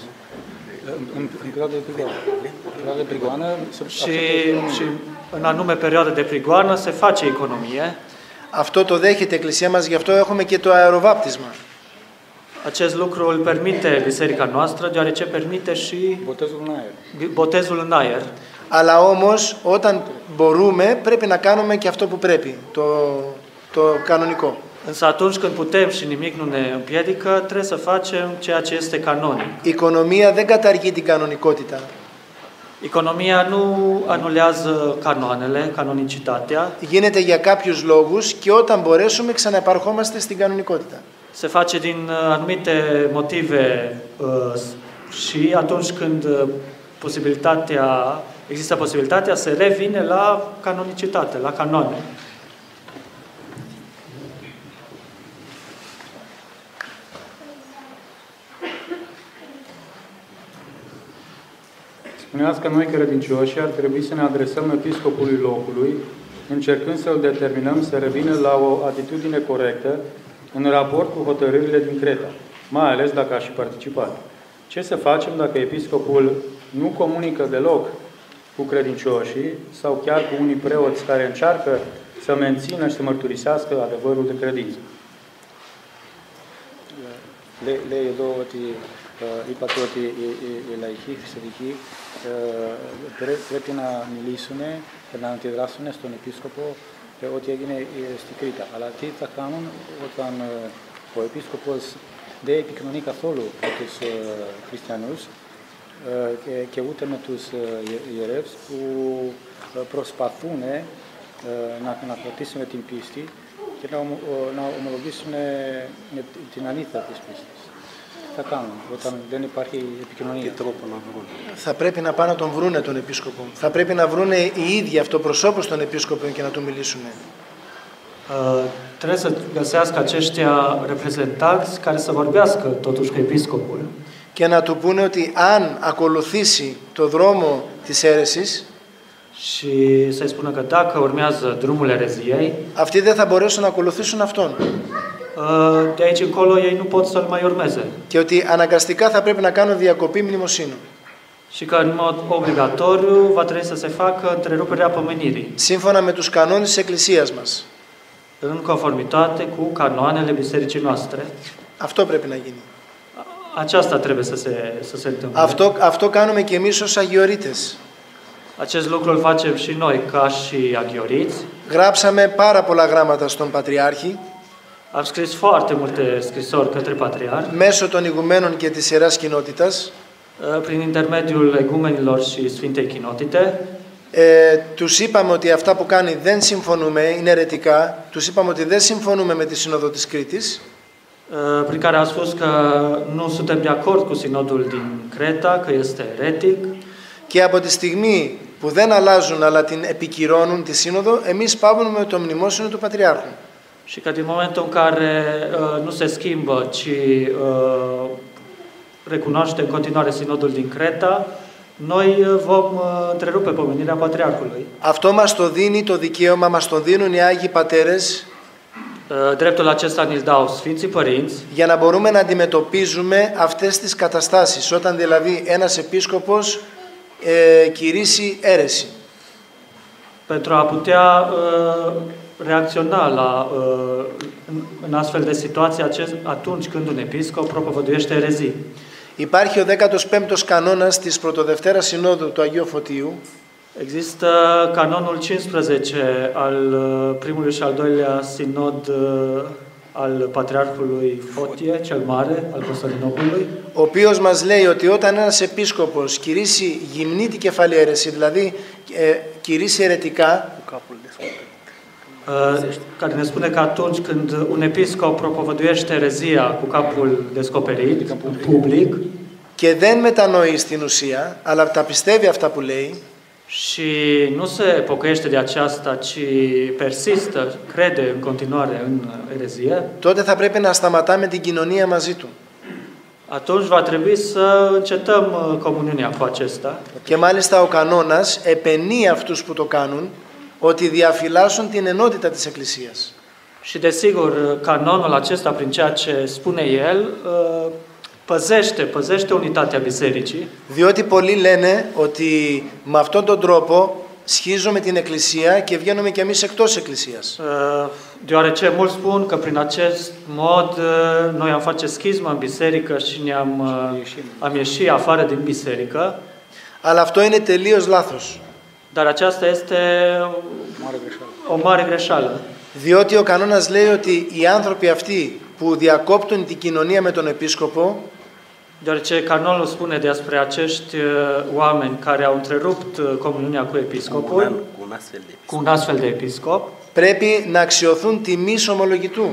S5: Și în anume perioada de prigoană se face economie.
S4: Αυτό το δέχεται η εκκλησία μας, γι' αυτό έχουμε και το αεροβάπτισμα.
S5: Acest lucru îl permite biserica noastră, deoarece permite și botezul în aer.
S4: Αλλά όμως, όταν μπορούμε, πρέπει να κάνουμε και αυτό που πρέπει, το κανονικό.
S5: Însă atunci când putem și nimic nu ne împiedică, trebuie să facem ceea ce este canonic.
S4: Η οικονομία δεν καταργεί την κανονικότητα.
S5: Economia nu anulează canoanele, canonicitatea.
S4: Γίνεται για κάποιους λόγους και όταν μπορέσουμε ξαναεπαρχόμαστε στην κανονικότητα.
S5: Se face din anumite motive și atunci când există posibilitatea, se revine la canonicitate, la canoane.
S2: Spuneați că noi, credincioșii, ar trebui să ne adresăm episcopului locului, încercând să-l determinăm să revină la o atitudine corectă în raport cu hotărârile din Creta, mai ales dacă a și participat. Ce să facem dacă episcopul nu comunică deloc cu credincioșii sau chiar cu unii preoți care încearcă să mențină și să mărturisească adevărul de credință?
S3: Λέει εδώ ότι είπατε ότι οι λαϊκοί χριστιανικοί πρέπει να μιλήσουν και να αντιδράσουν στον επίσκοπο ό,τι έγινε στη Κρήτα. Αλλά τι θα κάνουν όταν ο επίσκοπος δεν επικοινωνεί καθόλου με τους χριστιανούς και ούτε με τους ιερεύς που προσπαθούν να κρατήσουν την πίστη και να ομολογήσουν την αλήθεια της πίστης. Τι θα κάνουν όταν δεν υπάρχει επικοινωνία?
S4: Θα πρέπει να πάνε να τον βρούνε τον επίσκοπο. Θα πρέπει να βρούνε οι ίδιοι αυτοπροσώπως τον επίσκοπο και να του μιλήσουν.
S5: Trebuie să găsească aceștia reprezentanți care să vorbească totuși cu episcopul.
S4: Και να του πούνε ότι αν ακολουθήσει το δρόμο της αίρεσης,
S5: și să-i spună că dacă urmează drumul ereziei,
S4: αυτοί δεν θα μπορέσουν να ακολουθήσουν αυτόν.
S5: De aici încolo ei nu pot să-l mai urmeze.
S4: Και ότι αναγκαστικά θα πρέπει να κάνουν διακοπή μνημοσύνου.
S5: Și că în mod obligatoriu va trebui să se facă întreruperea pomenirii.
S4: Σύμφωνα με τους κανόνες της Εκκλησίας μας.
S5: În conformitate cu canoanele bisericii noastre.
S4: Αυτό πρέπει να γίνει.
S5: Aceasta trebuie să se întâmple.
S4: Αυτό κάνουμε και εμείς ως αγιορείτες.
S5: Acest lucru îl facem și noi ca și aghioriți.
S4: Γράψαμε πάρα πολλά γράμματα στον Πατριάρχη.
S5: Am scris foarte multe scrisori către patriarh.
S4: Μέσω των ηγουμένων και της Ιεράς Κοινότητας.
S5: Prin intermediul egumenilor și Sfintei Chinotite.
S4: Τους είπαμε ότι αυτά που κάνει δεν συμφωνούμε, είναι αιρετικά. Τους είπαμε ότι δεν συμφωνούμε με τη Σύνοδο της Κρήτης.
S5: Prin care am spus că nu suntem de acord cu sinodul din Creta, că este eretic.
S4: Και από τη στιγμή που δεν αλλάζουν αλλά την επικυρώνουν τη Σύνοδο, εμείς πάβουμε το μνημόσυνο του Πατριάρχου.
S5: Și că din momentul în care nu se schimbă, ci recunoaște în continuare sinodul din Creta, noi vom întrerupe pomenirea Patriarhului.
S4: Αυτό μας το δίνει το δικαίωμα, μας το δίνουν οι Άγιοι Πατέρες.
S5: Dreptul acesta ni-l dau Sfinții Părinți.
S4: Για να μπορούμε να αντιμετωπίζουμε αυτές τις καταστάσεις. Όταν δηλαδή ένας επίσκοπος κηρύσει αίρεση.
S5: Pentru a putea reacționa în astfel de situații atunci când un episcop propovăduiește erezii.
S4: Υπάρχει ο 15ος κανόνας της Πρωτοδευτέρας Συνόδου του Αγίου Φωτίου.
S5: Există canonul 15 al primului și al doilea sinod al Patriarhului Fotie, cel mare, al Constantinopolului,
S4: ο οποίος μας λέει ότι όταν ένας επίσκοπος κηρύσει γυμνή την κεφαλή αίρεση, δηλαδή κηρύσει αιρετικά,
S5: care ne spune că atunci când un episcop propovăduiește erezia cu capul descoperit, în public,
S4: και δεν μετανοεί στην ουσία, αλλά τα πιστεύει αυτά που λέει,
S5: și nu se pocăiește de aceasta, ci persistă, crede în continuare în erezie,
S4: τότε θα πρέπει να σταματάμε την κοινωνία μαζί του.
S5: atunci va trebui să încetăm comuniunea cu acesta.
S4: Και μάλιστα ο κανόνας επενεί αυτούς που το κάνουν ότι διαφυλάσσουν την ενότητα της Εκκλησίας.
S5: Și desigur, canonul acesta, prin ceea ce spune el, păzește unitatea bisericii.
S4: Διότι πολλοί λένε ότι με αυτόν τον τρόπο σχίζουμε την Εκκλησία και βγαίνουμε κι εμείς εκτός Εκκλησίας.
S5: Deoarece mulți spun că prin acest mod noi am face schismă în biserică și am ieșit afară din biserică.
S4: Αλλά αυτό είναι τελείως λάθος.
S5: Dar aceasta este o mare greșeală.
S4: Διότι ο κανόνας λέει ότι οι άνθρωποι αυτοί που διακόπτουν την κοινωνία με τον επίσκοπο,
S5: Deoarece canonul spune despre acești oameni care au întrerupt comuniunea cu episcopul, cu un astfel de episcop,
S4: πρέπει να αξιωθούν τιμής ομολογητού.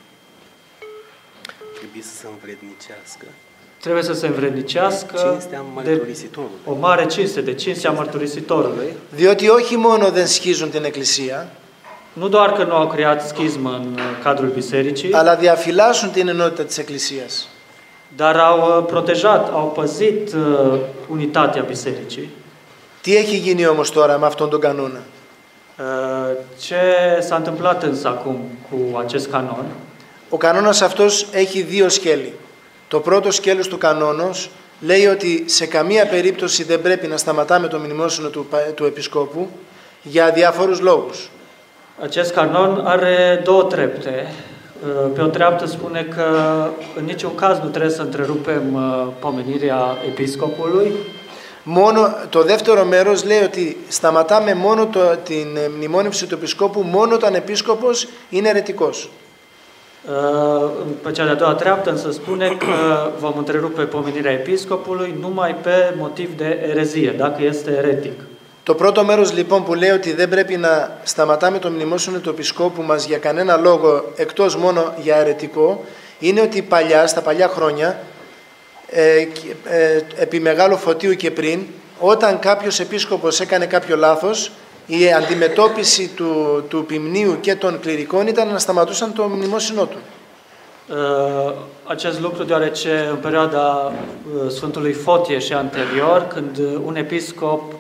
S5: trebuie să se învrednicească de o mare cinste, de cinstea mărturisitorului.
S4: Διότι όχι μόνο δεν σχίζουν την Εκκλησία,
S5: Nu doar că nu au creat schismă în cadrul bisericii,
S4: αλλά διαφυλάσσουν την ενότητα της Εκκλησίας.
S5: dar au protejat, au păzit unitatea bisericii.
S4: Τι έχει γίνει όμως τώρα με αυτόν τον κανόνα?
S5: Ce s-a întâmplat însă acum cu acest canon?
S4: Ο κανόνας αυτός έχει δύο σκέλη. Το πρώτο σκέλος του κανόνος λέει ότι σε καμία περίπτωση δεν πρέπει να σταματάμε το μνημόσυνο του επισκόπου για διάφορους λόγους.
S5: Acest canon are două trepte. Pe o treaptă spune că în niciun caz nu trebuie să întrerupem pomenirea episcopului.
S4: Το δεύτερο μέρος λέει ότι σταματάμε μόνο την μνημόνευση του επισκόπου μόνο όταν επίσκοπος είναι αιρετικός.
S5: Pe cea de-a doua treaptă însă spune că vom întrerupe pomenirea episcopului numai pe motiv de erezie, dacă este eretic.
S4: Το πρώτο μέρος λοιπόν που λέει ότι δεν πρέπει να σταματάμε το μνημόσυνο του επισκόπου μας για κανένα λόγο εκτός μόνο για αιρετικό, είναι ότι παλιά, στα παλιά χρόνια, επί Μεγάλου Φωτίου και πριν, όταν κάποιος επίσκοπος έκανε κάποιο λάθος, η αντιμετώπιση του ποιμνίου και των κληρικών ήταν να σταματούσαν το μνημόσυνό του.
S5: Acest lucru deoarece în perioada Sfântului Fotie și anterior, când un episcop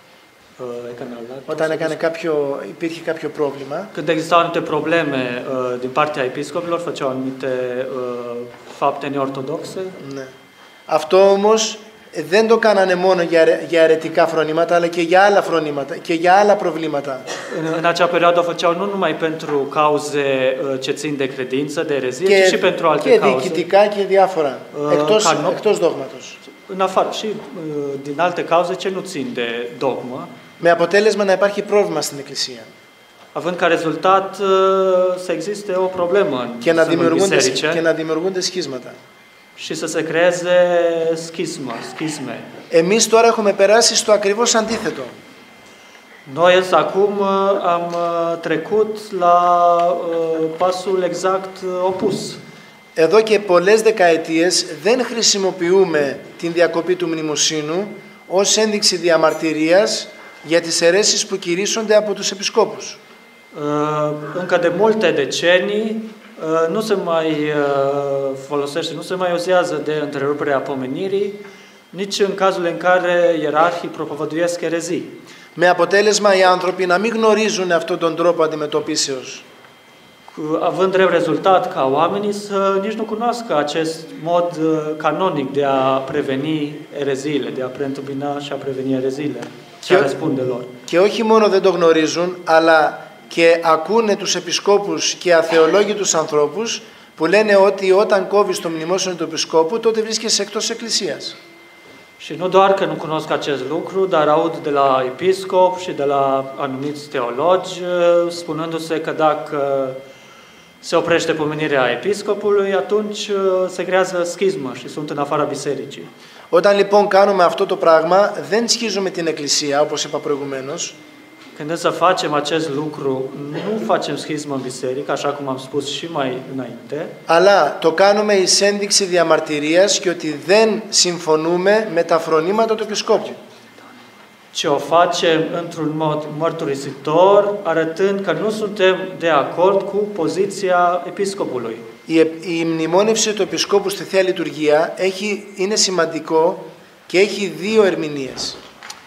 S4: όταν υπήρχε κάποιο πρόβλημα,
S5: când existau anumite probleme din partea episcopilor, făceau anumite fapte neortodoxe.
S4: Ναι. Αυτό όμως δεν το κάνανε μόνο για αιρετικά φρονήματα, αλλά και για άλλα φρονήματα και για άλλα προβλήματα.
S5: În acea perioadă o făceau nu numai pentru cauze ce țin de credință, de erezie, ci și pentru alte
S4: και
S5: cauze.
S4: διοικητικά και διάφορα, εκτός δόγματος.
S5: În afară și din alte cauze ce nu țin de dogmă.
S4: Με αποτέλεσμα να υπάρχει πρόβλημα στην Εκκλησία.
S5: Având ca rezultat să existe o problemă în biserice
S4: και να δημιουργούνται σχίσματα.
S5: Și să se creeze schisme.
S4: Εμείς τώρα έχουμε περάσει στο ακριβώς αντίθετο.
S5: Noi însă acum am trecut la pasul exact opus.
S4: Εδώ και πολλές δεκαετίες δεν χρησιμοποιούμε την διακοπή του μνημοσύνου ως ένδειξη διαμαρτυρίας για τις αιρέσεις που κηρύσσονται από τους επισκόπους.
S5: Încă de multe decenii nu se mai folosește, nu se mai uzează de întreruperea pomenirii, nici în cazul în care ierarhii propovăduiesc erezii.
S4: Με αποτέλεσμα οι άνθρωποι να μην γνωρίζουν αυτόν τον τρόπο αντιμετωπίσεως.
S5: având drept rezultat ca oamenii să nici nu cunoască acest mod canonic de a preveni ereziile, de a preîntâmpina și a preveni ereziile și a răspunde lor.
S4: Και όχι μόνο δεν το γνωρίζουν, αλλά και ακούνε τους επισκόπους και αθεολόγητους ανθρώπους που λένε ότι όταν κόβεις το μνημόσυνο του επισκόπου, τότε βρίσκεσαι εκτός εκκλησίας.
S5: Și nu doar că nu cunosc acest lucru, dar aud de la episcop și de la anumiți teologi spunându-se că dacă se oprește pomenirea episcopului, atunci se creează schismă și sunt în afara bisericii.
S4: Όταν λοιπόν κάνουμε αυτό το πράγμα, δεν σχίζουμε την εκκλησία, όπως είπα προηγουμένως.
S5: Când însă facem acest lucru, nu facem schismă în biserică, așa cum am spus și mai înainte,
S4: αλλά το κάνουμε εις ένδειξη διαμαρτυρίας και ότι δεν συμφωνούμε με τα φρονήματα του επισκόπου.
S5: ci o facem într-un mod mărturisitor, arătând că nu suntem de acord cu poziția episcopului.
S4: Η μνημόνευση του επισκόπου στη Θεία Λειτουργία είναι σημαντικό και έχει δύο ερμηνείες.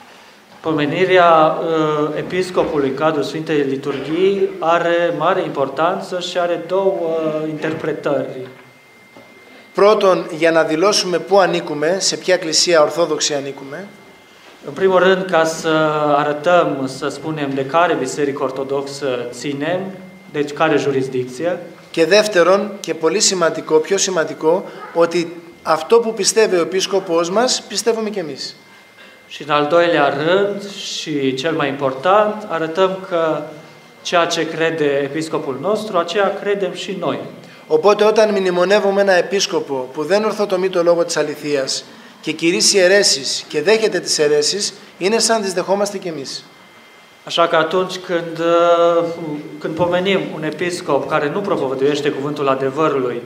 S5: Pomenirea episcopului în cadrul Sfintei Liturghii are mare importanță și are două interpretări.
S4: Πρώτον, για να δηλώσουμε πού ανήκουμε, σε ποια εκκλησία ορθόδοξη ανήκουμε.
S5: În primul rând, ca să arătăm, să spunem de care biserică ortodoxă ținem, deci care jurisdicție.
S4: Και δεύτερον, και πολύ σημαντικό, πιο σημαντικό, ότι αυτό που πιστεύει ο επίσκοπος μας, πιστεύουμε και εμείς.
S5: Și în al doilea rând, și cel mai important, arătăm că ceea ce crede episcopul nostru, aceea credem și noi.
S4: Οπότε όταν μνημονεύουμε ένα επίσκοπο που δεν ορθοτομεί το λόγο της αληθείας και κηρύσσει αιρέσεις και δέχεται τις αιρέσεις, είναι σαν τις δεχόμαστε κι εμείς.
S5: Așa că atunci când pomenim un episcop care nu propovăduiește cuvântul adevărului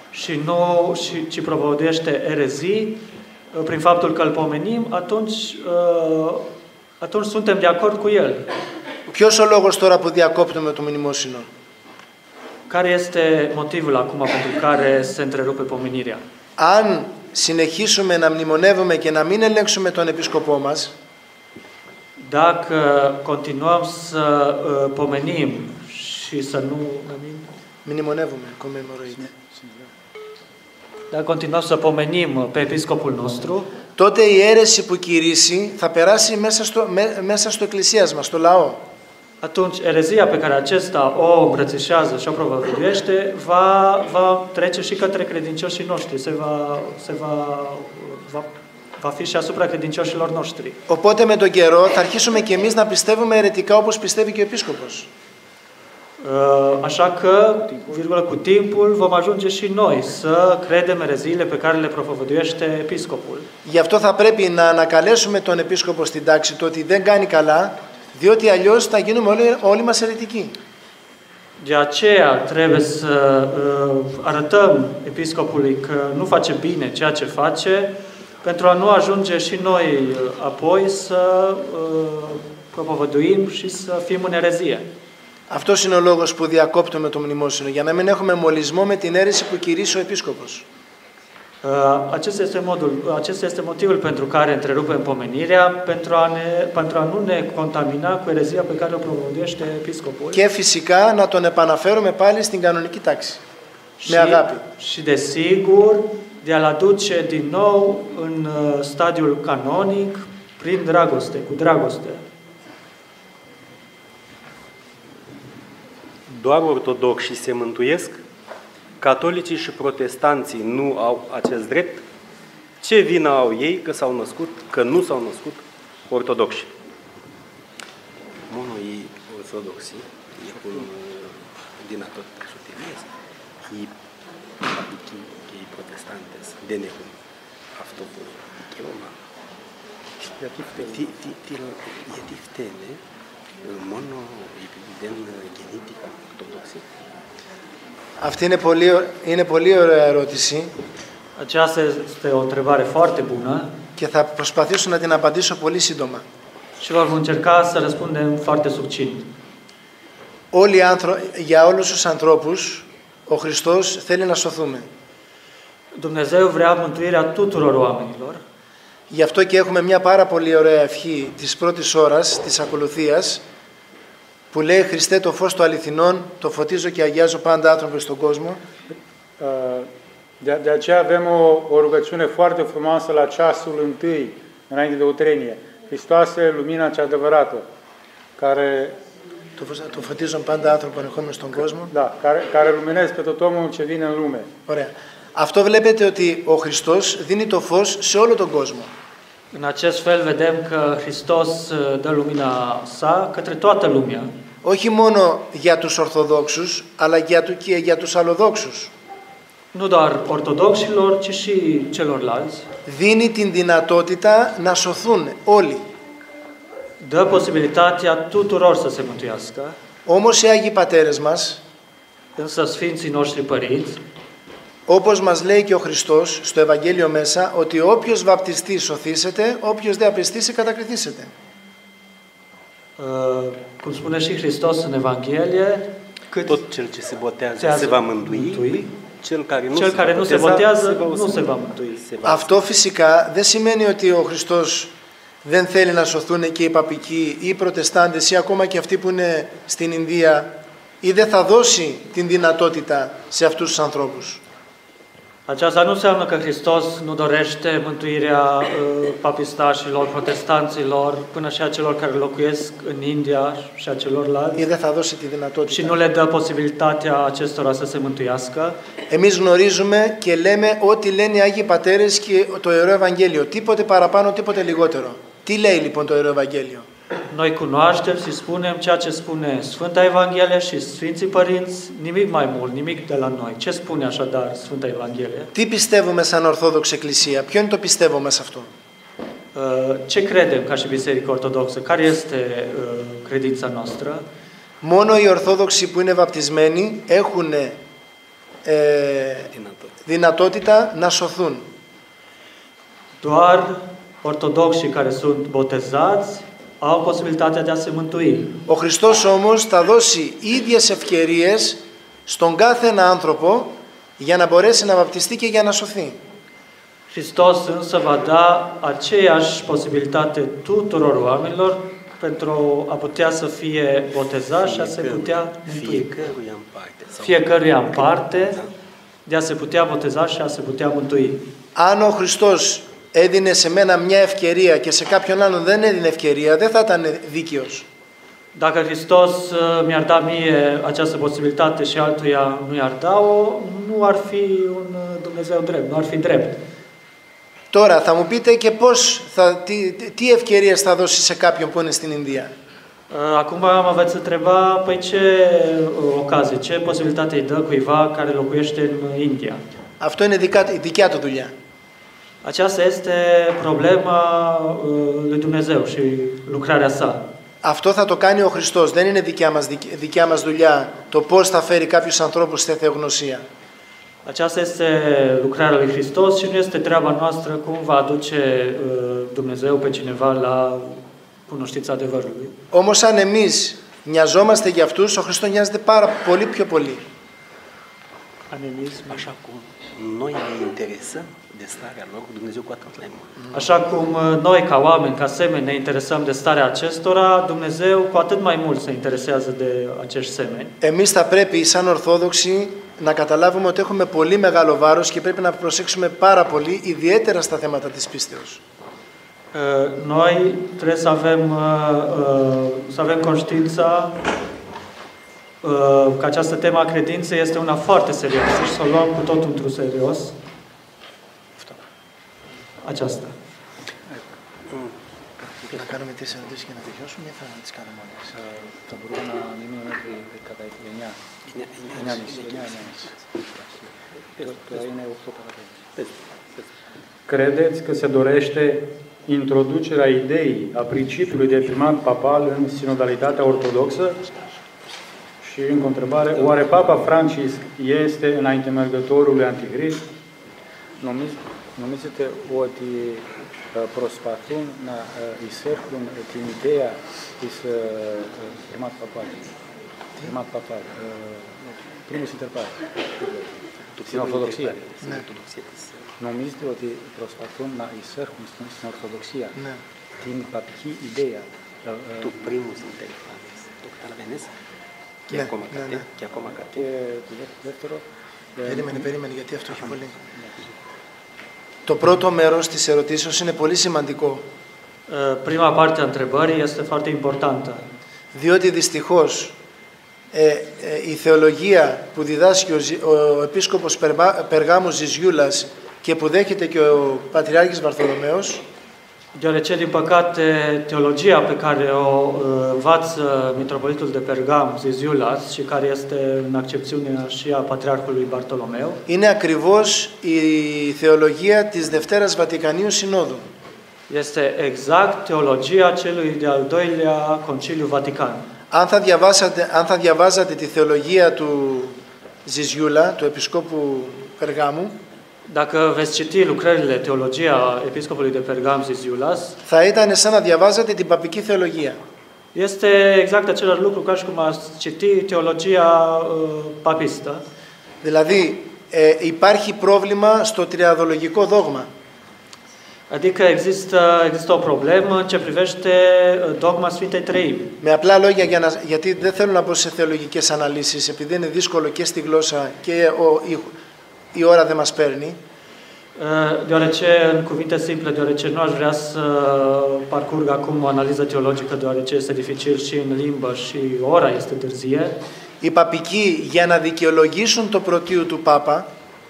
S5: ci propovăduiește erezii, prin faptul că îl pomenim, atunci suntem de acord cu el.
S4: Ποιος ο λόγος τώρα που διακόπτουμε το μνημόσυνο?
S5: Care este motivul acum pentru care se întrerupe pomenirea?
S4: Αν συνεχίσουμε να μνημονεύουμε και να μην ελέγξουμε τον επίσκοπό μας,
S5: dacă continuăm să pomenim și să nu
S4: μνημονεύουμε, commemorating.
S5: Dacă continuăm să pomenim pe episcopul nostru,
S4: τότε η αίρεση που κηρύσσει θα περάσει μέσα στο εκκλησίασμα, στο λαό.
S5: Atunci erezia pe care acesta o îmbrățișează și o propovăduiește va trece și către credincioșii noștri, va fi și asupra credincioșilor noștri.
S4: Οπότε με τον καιρό θα αρχίσουμε και εμείς να πιστεύουμε αιρετικά όπως πιστεύει και ο επίσκοπος.
S5: Așa că, cu timpul, vom ajunge și noi să credem ereziile pe care le propovăduiește episcopul.
S4: Γι' αυτό θα πρέπει να ανακαλέσουμε τον επίσκοπο στην τάξη του ότι δεν κάνει καλά, διότι αλλιώς θα γίνουμε όλοι μας αιρετικοί.
S5: De aceea trebuie să arătăm episcopului că nu face bine ceea ce face, pentru a nu ajunge și noi apoi să propovăduim și să fim în erezie.
S4: Αυτός είναι ο λόγος που διακόπτουμε το μνημόσυνο, για να μην έχουμε μολυσμό με την αίρεση που κηρύσσει ο επίσκοπος.
S5: Acesta este motivul pentru care întrerupem pomenirea, pentru a nu ne contamina cu erezia pe care o propovăduiește episcopul.
S4: Και φυσικά να τον επαναφέρουμε πάλι στην κανονική τάξη. Με αγάπη.
S5: Și desigur, de a-l aduce din nou în stadiul canonic prin dragoste, cu dragoste.
S1: Doar ortodoxii se mântuiesc? Catolicii și protestanții nu au acest drept? Ce vină au ei că nu s-au născut ortodoxi? Μόνο οι Ορθόδοξοι έχουν δυνατότητα σωτηρίας. Οι καπικοί και οι προτεστάντες δεν έχουν αυτό το δικαίωμα. Γιατί φταίνε μόνο επειδή δεν γεννήθηκαν Ορθόδοξοι?
S4: Αυτή είναι πολύ ωραία ερώτηση.
S5: Aceasta este o întrebare foarte bună.
S4: Και θα προσπαθήσω να την απαντήσω πολύ σύντομα.
S5: Și vom încerca să răspundem foarte succint.
S4: Για όλους τους ανθρώπους, ο Χριστός θέλει να σωθούμε.
S5: Dumnezeu vrea mântuirea tuturor oamenilor.
S4: Γι' αυτό και έχουμε μια πάρα πολύ ωραία ευχή της πρώτης ώρας, της ακολουθίας. που λέει «Χριστέ το φως του αληθινών, το φωτίζω και αγιάζω πάντα άνθρωποι στον κόσμο».
S2: De aceea avem o rugăciune foarte frumoasă la ceasul întâi, înainte de utrenie. Hristoase, lumina cea adevărată, care...
S4: Το φωτίζουν πάντα άνθρωποι ερχόμενοι στον κόσμο.
S2: Da, care luminezi pe tot omul ce vine în lume.
S4: Ωραία. Αυτό βλέπετε ότι ο Χριστός δίνει το φως σε όλο τον κόσμο.
S5: În acest fel vedem că Hristos dă lumina sa către toată lumea.
S4: Όχι μόνο για τους Ορθοδόξους, αλλά και για τους Αλλοδόξους.
S5: Nu doar ortodoxilor, ci și celorlalți.
S4: Δίνει την δυνατότητα να σωθούν όλοι.
S5: Dă posibilitatea tuturor să se mântuiască.
S4: Όμως οι Άγιοι Πατέρες μας,
S5: Însă Sfinții noștri părinți,
S4: όπως μας λέει και ο Χριστός στο Ευαγγέλιο μέσα, ότι όποιος βαπτιστεί σωθήσεται, όποιος δεν απιστήσει κατακριθήσεται.
S5: Cum spune și Hristos în Evanghelie,
S1: tot cel ce se botează se va mântui, cel care
S5: nu se botează nu se va mântui.
S4: Αυτό φυσικά δεν σημαίνει ότι ο Χριστός δεν θέλει να σωθούν και οι παπικοί ή οι προτεστάντες ή ακόμα και αυτοί που είναι στην Ινδία, ή δεν θα δώσει την δυνατότητα σε αυτούς τους ανθρώπους.
S5: Aceasta nu înseamnă că Hristos nu dorește mântuirea papistașilor, protestanților, până și a celor care locuiesc în India și a celorlalți.
S4: Ή δεν θα δώσει τη δυνατότητα.
S5: Și nu le dă posibilitatea acestora să se mântuiască.
S4: Εμείς γνωρίζουμε και λέμε ό,τι λένε οι Άγιοι Πατέρες και το Ιερό Ευαγγέλιο. Τίποτε παραπάνω, τίποτε λιγότερο. Τι λέει λοιπόν το Ιερό Ευαγγέλιο?
S5: Noi cunoaștem și spunem ceea ce spune Sfânta Evanghelie și Sfinții Părinți, nimic mai mult, nimic de la noi. Ce spune așadar Sfânta Evanghelie?
S4: Τι πιστεύουμε σαν Ορθόδοξη Εκκλησία? Ποιο είναι το πιστεύουμε σε αυτό?
S5: Ce credem ca și Biserică Ortodoxă? Care este credința noastră?
S4: Μόνο οι Ορθόδοξοι που είναι βαπτισμένοι έχουν δυνατότητα να σωθούν.
S5: Doar ortodoxii care sunt botezați au posibilitatea de a se mântui.
S4: Ο Χριστός όμως θα δώσει ίδιες ευκαιρίες στον κάθε ένα άνθρωπο για να μπορέσει να βαπτιστεί και για να σωθεί.
S5: Hristos însă va da aceeași posibilitate tuturor oamenilor pentru a putea să fie botezați și a se putea mântui. Fiecăruia în parte de a se putea boteza și a se putea mântui.
S4: Αν ο Χριστός έδινε σε μένα μια ευκαιρία και σε κάποιον άλλον δεν έδινε ευκαιρία, δεν θα ήταν δίκαιος.
S5: Dacă Hristos mi-ar da mie această posibilitate și altuia nu i-ar da-o, nu ar fi un Dumnezeu drept, nu ar fi drept.
S4: Τώρα θα μου πείτε και πώς τι ευκαιρίες θα δώσει σε κάποιον που είναι στην Ινδία.
S5: Acum mă veți întreba, păi ce ocazie, ce posibilitate îi dă cuiva care locuiește în India?
S4: Αυτό είναι δικιά του δουλειά.
S5: Aceasta este problema lui Dumnezeu și lucrarea sa.
S4: Αυτό θα το κάνει ο Χριστός. Δεν είναι δικιά μας δουλειά το πώς θα φέρει κάποιους ανθρώπους στη θεογνωσία.
S5: Aceasta este lucrarea lui Hristos și nu este treaba noastră cum va aduce Dumnezeu pe cineva la cunoștința adevărului.
S4: Όμως αν εμείς νοιαζόμαστε για αυτούς, ο Χριστός νοιάζεται πολύ πιο πολύ.
S1: Așa cum noi ne interesăm de starea lor, cu Dumnezeu cu atât mai mult.
S5: Așa cum noi ca oameni, ca semeni, ne interesăm de starea acestora, Dumnezeu cu atât mai mult se interesează de acești semeni.
S4: Εμείς θα πρέπει σαν Ορθόδοξοι να καταλάβουμε ότι έχουμε πολύ μεγάλο βάρος και πρέπει να προσέξουμε πάρα πολύ, ιδιαίτερα στα θέματα της πίστεως.
S5: Noi trebuie să avem conștiința că această temă a credinței este una foarte serioasă și să o luăm cu totul într-un serios. Aceasta.
S4: Να κάνουμε 4 ερωτήσεις και να τελειώσουμε ή θα τις κάνουμε όλες?
S2: Θα μπορούμε να μείνουμε μέχρι κατά 9:30. Credeți că se dorește introducerea ideii a principiului de primat papal în sinodalitatea ortodoxă? Și încă o întrebare, oare Papa Francisc este înaintemergătorul lui Antichrist? Νομίζετε ότι προσπαθούν να εισέρχουν την ιδέα της primat papal, primus inter pares, στην Ορθοδοξία? Νομίζετε ότι προσπαθούν να εισέρχουν στην Ορθοδοξία την παπική ιδέα
S1: του primus inter pares, του Και ακόμα κάτι.
S4: Περίμενε, γιατί αυτό έχει πολύ. Το πρώτο μέρος της ερωτήσεως είναι πολύ σημαντικό.
S5: Prima parte a întrebării este foarte importantă.
S4: Διότι δυστυχώς η θεολογία που διδάσκει ο επίσκοπος Περγάμου Ζιζιούλας και που δέχεται και ο Πατριάρχης Βαρθολομαίος,
S5: Deoarece, din păcate, teologia pe care o învață Mitropolitul de Pergam, Ziziulas, și care este în accepțiunea și a Patriarhului Bartolomeu,
S4: είναι ακριβώς η θεολογία της Δευτέρας Βατικανίου Συνόδου.
S5: este exact teologia celui de-al doilea Conciliu Vatican.
S4: Αν θα διαβάζατε τη θεολογία του Ζιζιούλα, του Επισκόπου Περγάμου,
S5: Dacă veți citi lucrările Teologia Episcopului de Pergam Ziziulas,
S4: θα ήταν σαν να διαβάζατε την παπική θεολογία.
S5: este exact același lucru ca și cum ați citi teologia papistă.
S4: Δηλαδή υπάρχει πρόβλημα στο τριαδολογικό δόγμα.
S5: Adică există o problemă în ce privește dogma Sfintei Treimi.
S4: Με απλά λόγια, γιατί δεν θέλω να πω σε θεολογικές αναλύσεις, επειδή είναι δύσκολο και στη γλώσσα και η ώρα δεν μας παίρνει.
S5: Deoarece, în cuvinte simple, deoarece nu aș vrea să parcurg acum o analiză teologică, deoarece este dificil și în limbă și ora este târzie.
S4: Οι παπικοί για να δικαιολογήσουν το πρωτείο του Πάπα,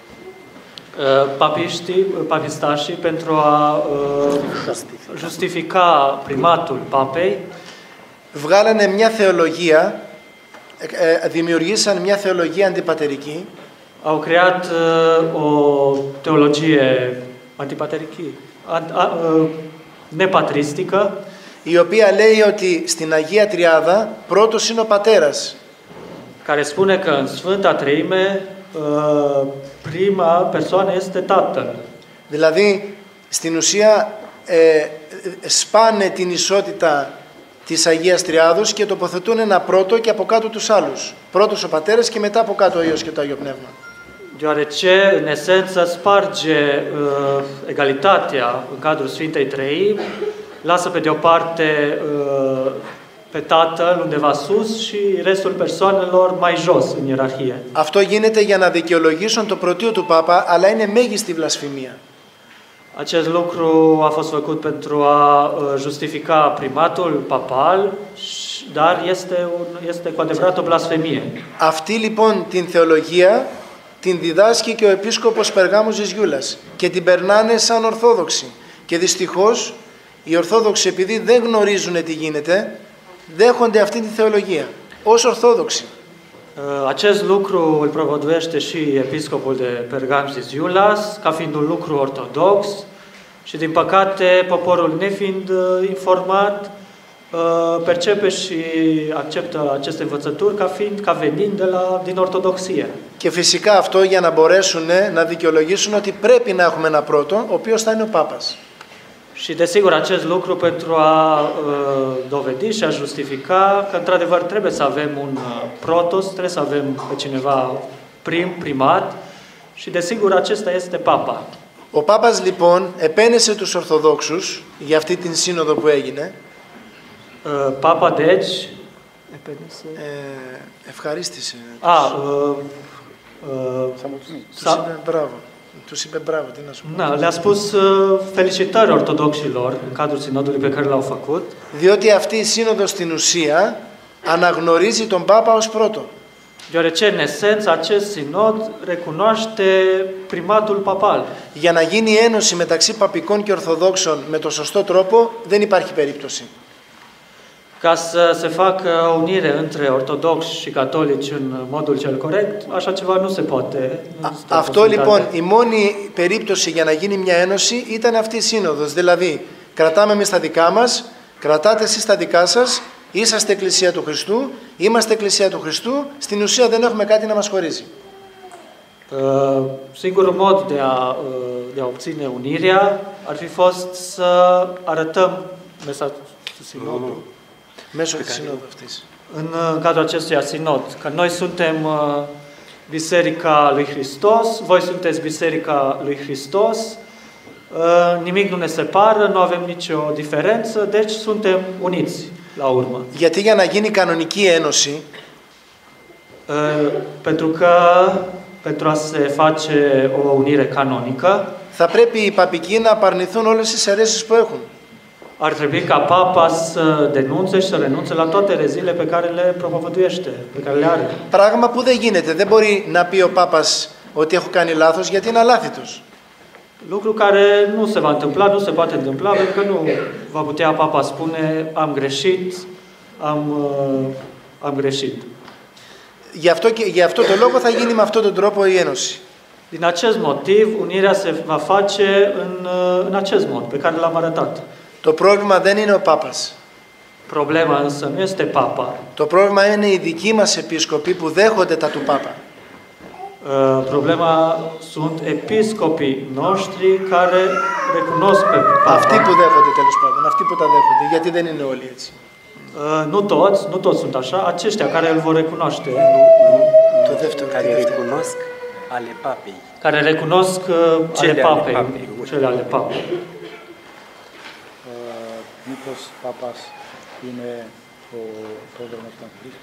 S5: papistașii, pentru a justifica primatul papei,
S4: βγάλανε μια θεολογία, δημιουργήσαν μια θεολογία αντιπατερική,
S5: au creat o teologie antipaterică, nepatristică,
S4: η οποία λέει ότι στην Αγία Τριάδα πρώτος είναι ο Πατέρας.
S5: Care spune că în Sfânta Treime prima persoană este Tatăl.
S4: Δηλαδή, στην ουσία σπάνε την ισότητα της Αγίας Τριάδος και τοποθετούν ένα πρώτο και από κάτω τους άλλους. Πρώτος ο Πατέρας και μετά από κάτω ο Υιός και το Άγιο Πνεύμα.
S5: Deoarece, în esență, sparge egalitatea în cadrul Sfintei Treimi, lasă pe de o parte pe Tatăl undeva sus și restul persoanelor mai jos în ierarhie.
S4: Αυτό γίνεται για να δικαιολογήσουν το πρωτείο του Πάπα, αλλά είναι μέγιστη βλασφημία.
S5: Acest lucru a fost făcut pentru a justifica primatul papal, dar este cu adevărat o blasfemie.
S4: Αυτή λοιπόν την θεολογία την διδάσκει και ο Επίσκοπος Περγάμου Ζιζιούλας και την περνάνε σαν Ορθόδοξη. Και δυστυχώς οι Ορθόδοξοι, επειδή δεν γνωρίζουν τι γίνεται, δέχονται αυτή τη θεολογία ως Ορθόδοξη.
S5: Acest lucru îl propovăduiește și episcopul de Pergam Ziziulas, ca fiind un lucru ortodox, și din păcate poporul nefiind informat percepe și acceptă aceste învățături ca venind din ortodoxie.
S4: Και φυσικά αυτό για να μπορέσουν να δικαιολογήσουν ότι πρέπει να έχουμε ένα πρώτο, ο οποίος θα είναι ο Πάπας.
S5: Și desigur acest lucru pentru a dovedi și a justifica că într-adevăr trebuie să avem un protos, trebuie să avem pe cineva primat și desigur acesta este Papa.
S4: Ο Πάπας λοιπόν επένεσε τους Ορθοδόξους για αυτή την σύνοδο που έγινε.
S5: Papa deci
S4: ευχαρίστησε. Τους είπε μπράβο, τι να σου πω.
S5: Le-a spus felicitări ortodoxilor în cadrul sinodului pe care l-au făcut.
S4: Διότι αυτή η σύνοδος στην ουσία αναγνωρίζει τον Πάπα ως πρώτο.
S5: Deoarece, în esență, acest sinod recunoaște primatul papal.
S4: Για να γίνει ένωση μεταξύ παπικών και ορθοδόξων με το σωστό τρόπο δεν υπάρχει περίπτωση.
S5: Ca să se facă o unire între ortodoxi și catolici în modul cel corect, așa ceva nu se poate.
S4: Αυτό λοιπόν, η μόνη περίπτωση για να γίνει μια ένωση ήταν αυτή η σύνοδος. Δηλαδή, κρατάμε εμείς τα δικά μας, κρατάτε εσείς τα δικά σας, είσαστε Εκκλησία του Χριστού, είμαστε Εκκλησία του Χριστού, στην ουσία δεν έχουμε κάτι να μας χωρίζει.
S5: Singurul mod de a obține unirea ar fi fost să arătăm mesajul sinodului.
S4: Μέσω της συνόδου αυτής.
S5: În cadrul acestuia sinod, că noi suntem Biserica lui Hristos, voi sunteți Biserica lui Hristos, nimic nu ne separă, nu avem nicio diferență, deci suntem uniți. la urmă.
S4: Γιατί για να γίνει κανονική ένωση,
S5: Pentru că pentru a se face o unire canonică,
S4: θα πρέπει οι παπικοί να απαρνηθούν όλες τις αιρέσεις που έχουν.
S5: ar trebui ca papa să denunțe și să renunțe la toate ereziile pe care le propovăduiește, pe care le are.
S4: Πράγμα που δεν γίνεται. Δεν μπορεί να πει ο Πάπας ότι έχω κάνει λάθος, γιατί είναι αλάθητος.
S5: Lucru care nu se va întâmpla, nu se poate întâmpla, pentru că nu va putea papa spune am greșit, am greșit.
S4: Γι' αυτό το λόγο θα γίνει με αυτόν τον τρόπο η ένωση.
S5: Din acest motiv, unirea se va face în acest mod, pe care l-am arătat.
S4: Το πρόβλημα δεν είναι ο Πάπας.
S5: Problema însă nu este papa.
S4: Το πρόβλημα είναι οι δικοί μας επίσκοποι που δέχονται τα του Πάπα.
S5: Problema sunt episcopii noștri care recunosc pe papa.
S4: Αυτοί που δέχονται τέλος πάντων, αυτοί που τα δέχονται, γιατί δεν είναι όλοι έτσι.
S5: Nu toți sunt așa, aceștia care îl vor recunoaște.
S4: Το δεύτερο,
S1: Care recunosc ale papei.
S5: Care recunosc ale papei, cele ale papei.
S2: Μήπως Πάπας είναι ο πρόδρομος του Αντιχρίστου?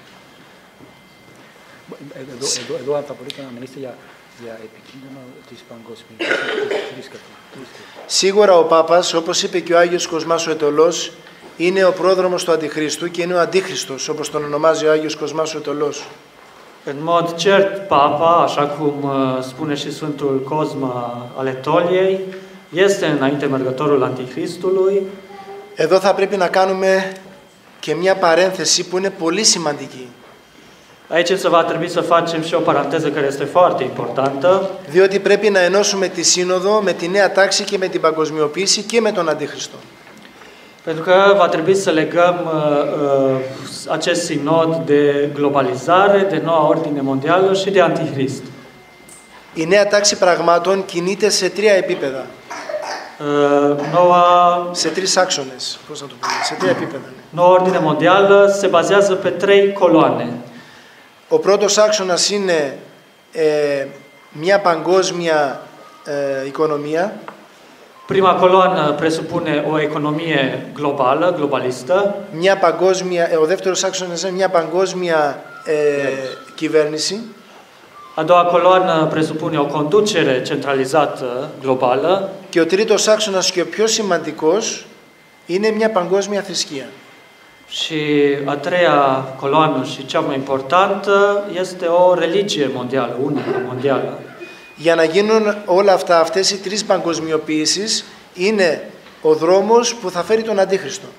S2: Εδώ θα μπορείτε να μιλήσετε για επικίνδυνο της παγκοσμιοποίησης της θρήσκευσης.
S4: Σίγουρα ο Πάπας, όπως είπε και ο Άγιος Κοσμάς ο Αιτωλός, είναι ο πρόδρομος του Αντιχρίστου και είναι ο Αντίχριστος, όπως τον ονομάζει ο Άγιος Κοσμάς ο Αιτωλός.
S5: În mod cert, papa, așa cum spune și Sfântul Cosma al Etoliei, este înainte mergătorul Antichristului.
S4: Εδώ θα πρέπει να κάνουμε και μια παρένθεση που είναι πολύ σημαντική.
S5: Aici însă va trebui să facem și o paranteză care este foarte importantă.
S4: Διότι πρέπει να ενώσουμε τη Σύνοδο με τη Νέα Τάξη και με την παγκοσμιοποίηση και με τον Αντίχριστο.
S5: Pentru că va trebui să legăm acest sinod de globalizare, de noua ordine mondială și de Antichrist.
S4: Η Νέα Τάξη Πραγμάτων κινείται σε τρία επίπεδα. Σε τρεις άξονες, πώς να το πούμε, σε τρία επίπεδα.
S5: Noua ordine mondială se bazează pe 3 coloane.
S4: Ο πρώτος άξονας είναι μια παγκόσμια οικονομία.
S5: Prima coloană presupune o economie globală, globalistă.
S4: Ο δεύτερος άξονας είναι μια παγκόσμια κυβέρνηση.
S5: A doua coloană presupune o conducere centralizată, globală.
S4: Και ο τρίτος άξονας και ο πιο σημαντικός είναι μια παγκόσμια θρησκεία.
S5: Și a treia coloană și cea mai importantă este o religie mondială, unică, mondială.
S4: Για να γίνουν όλα αυτά, αυτές οι τρεις παγκοσμιοποιήσεις είναι ο δρόμος που θα φέρει τον Αντίχριστο.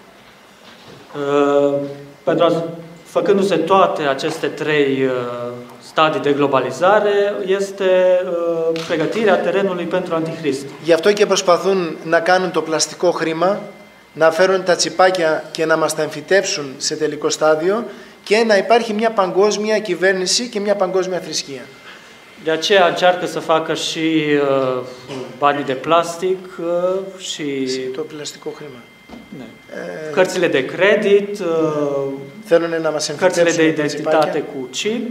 S5: Făcându-se toate aceste 3 stadii de globalizare, este pregătirea terenului pentru Antichrist.
S4: Γι' αυτό και προσπαθούν να κάνουν το πλαστικό χρήμα, να φέρουν τα τσιπάκια και να μας τα εμφυτεύσουν σε τελικό στάδιο και να υπάρχει μια παγκόσμια κυβέρνηση και μια παγκόσμια θρησκεία.
S5: De aceea încearcă să facă și banii de plastic și
S4: το πλαστικό χρήμα.
S5: Cărțile de credit, cărțile de identitate cu chip,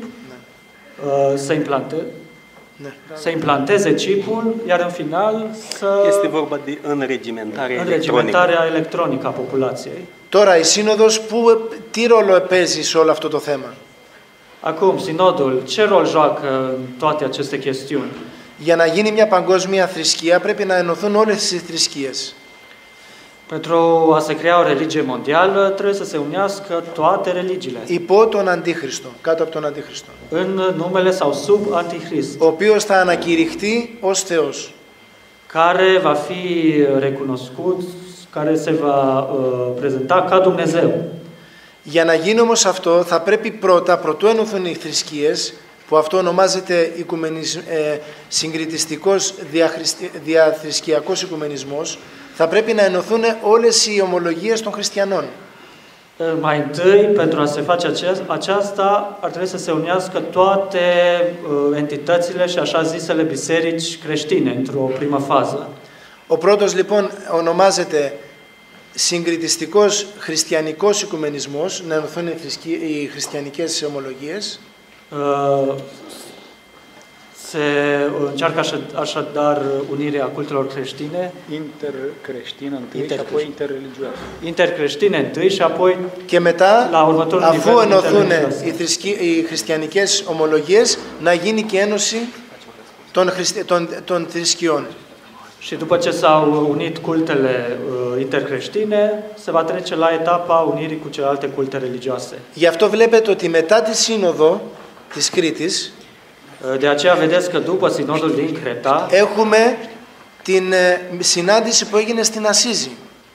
S5: să implanteze chipul, iar în final
S1: este vorba de
S5: înregimentarea electronică a populației.
S4: Τώρα η Σύνοδος τι ρόλο παίζει σε όλο αυτό το θέμα?
S5: Acum, sinodul, ce rol joacă în toate aceste chestiuni?
S4: Για να γίνει μια παγκόσμια θρησκεία πρέπει να ενωθούν όλες οι θρησκείες.
S5: Pentru a se crea o religie mondială, trebuie să se unească toate religiile.
S4: Υπό τον Αντίχριστο, κάτω από τον Αντίχριστο.
S5: În numele sau sub Antichrist.
S4: Ο οποίος θα ανακηρυχθεί ως Θεός.
S5: Care va fi recunoscut, care se va prezenta ca Dumnezeu.
S4: Για να γίνει όμως αυτό, θα πρέπει πρώτα, προτού ενωθούν οι θρησκείες, που αυτό ονομάζεται συγκριτιστικός διαθρησκειακός οικουμενισμός, θα πρέπει να ενωθούν όλες οι ομολογίες των χριστιανών.
S5: Mai întâi, pentru a se face aceasta, ar trebui să se unească toate entitățile și așa zisele biserici creștine, într-o primă fază.
S4: Ο πρώτος λοιπόν ονομάζεται συγκριτιστικός χριστιανικός οικουμενισμός, να ενωθούν οι χριστιανικές ομολογίες.
S5: Se încearcă așadar unirea cultelor creștine,
S2: Intercreștină întâi și apoi interreligioasă.
S5: intercreștine întâi și apoi
S4: Και μετά,
S5: la următorul
S4: αφού
S5: nivel
S4: ενωθούν
S5: interreligios.
S4: οι χριστιανικές ομολογίες, να γίνει και ένωση των θρησκειών.
S5: Și după ce s-au unit cultele intercreștine, se va trece la etapa unirii cu celelalte culte religioase.
S4: Γι' αυτό βλέπετε ότι μετά τη σύνοδο της Κρήτης
S5: De aceea vedeți că după sinodul din Creta
S4: έχουμε την συνάντηση που έγινε στην Ασίζη.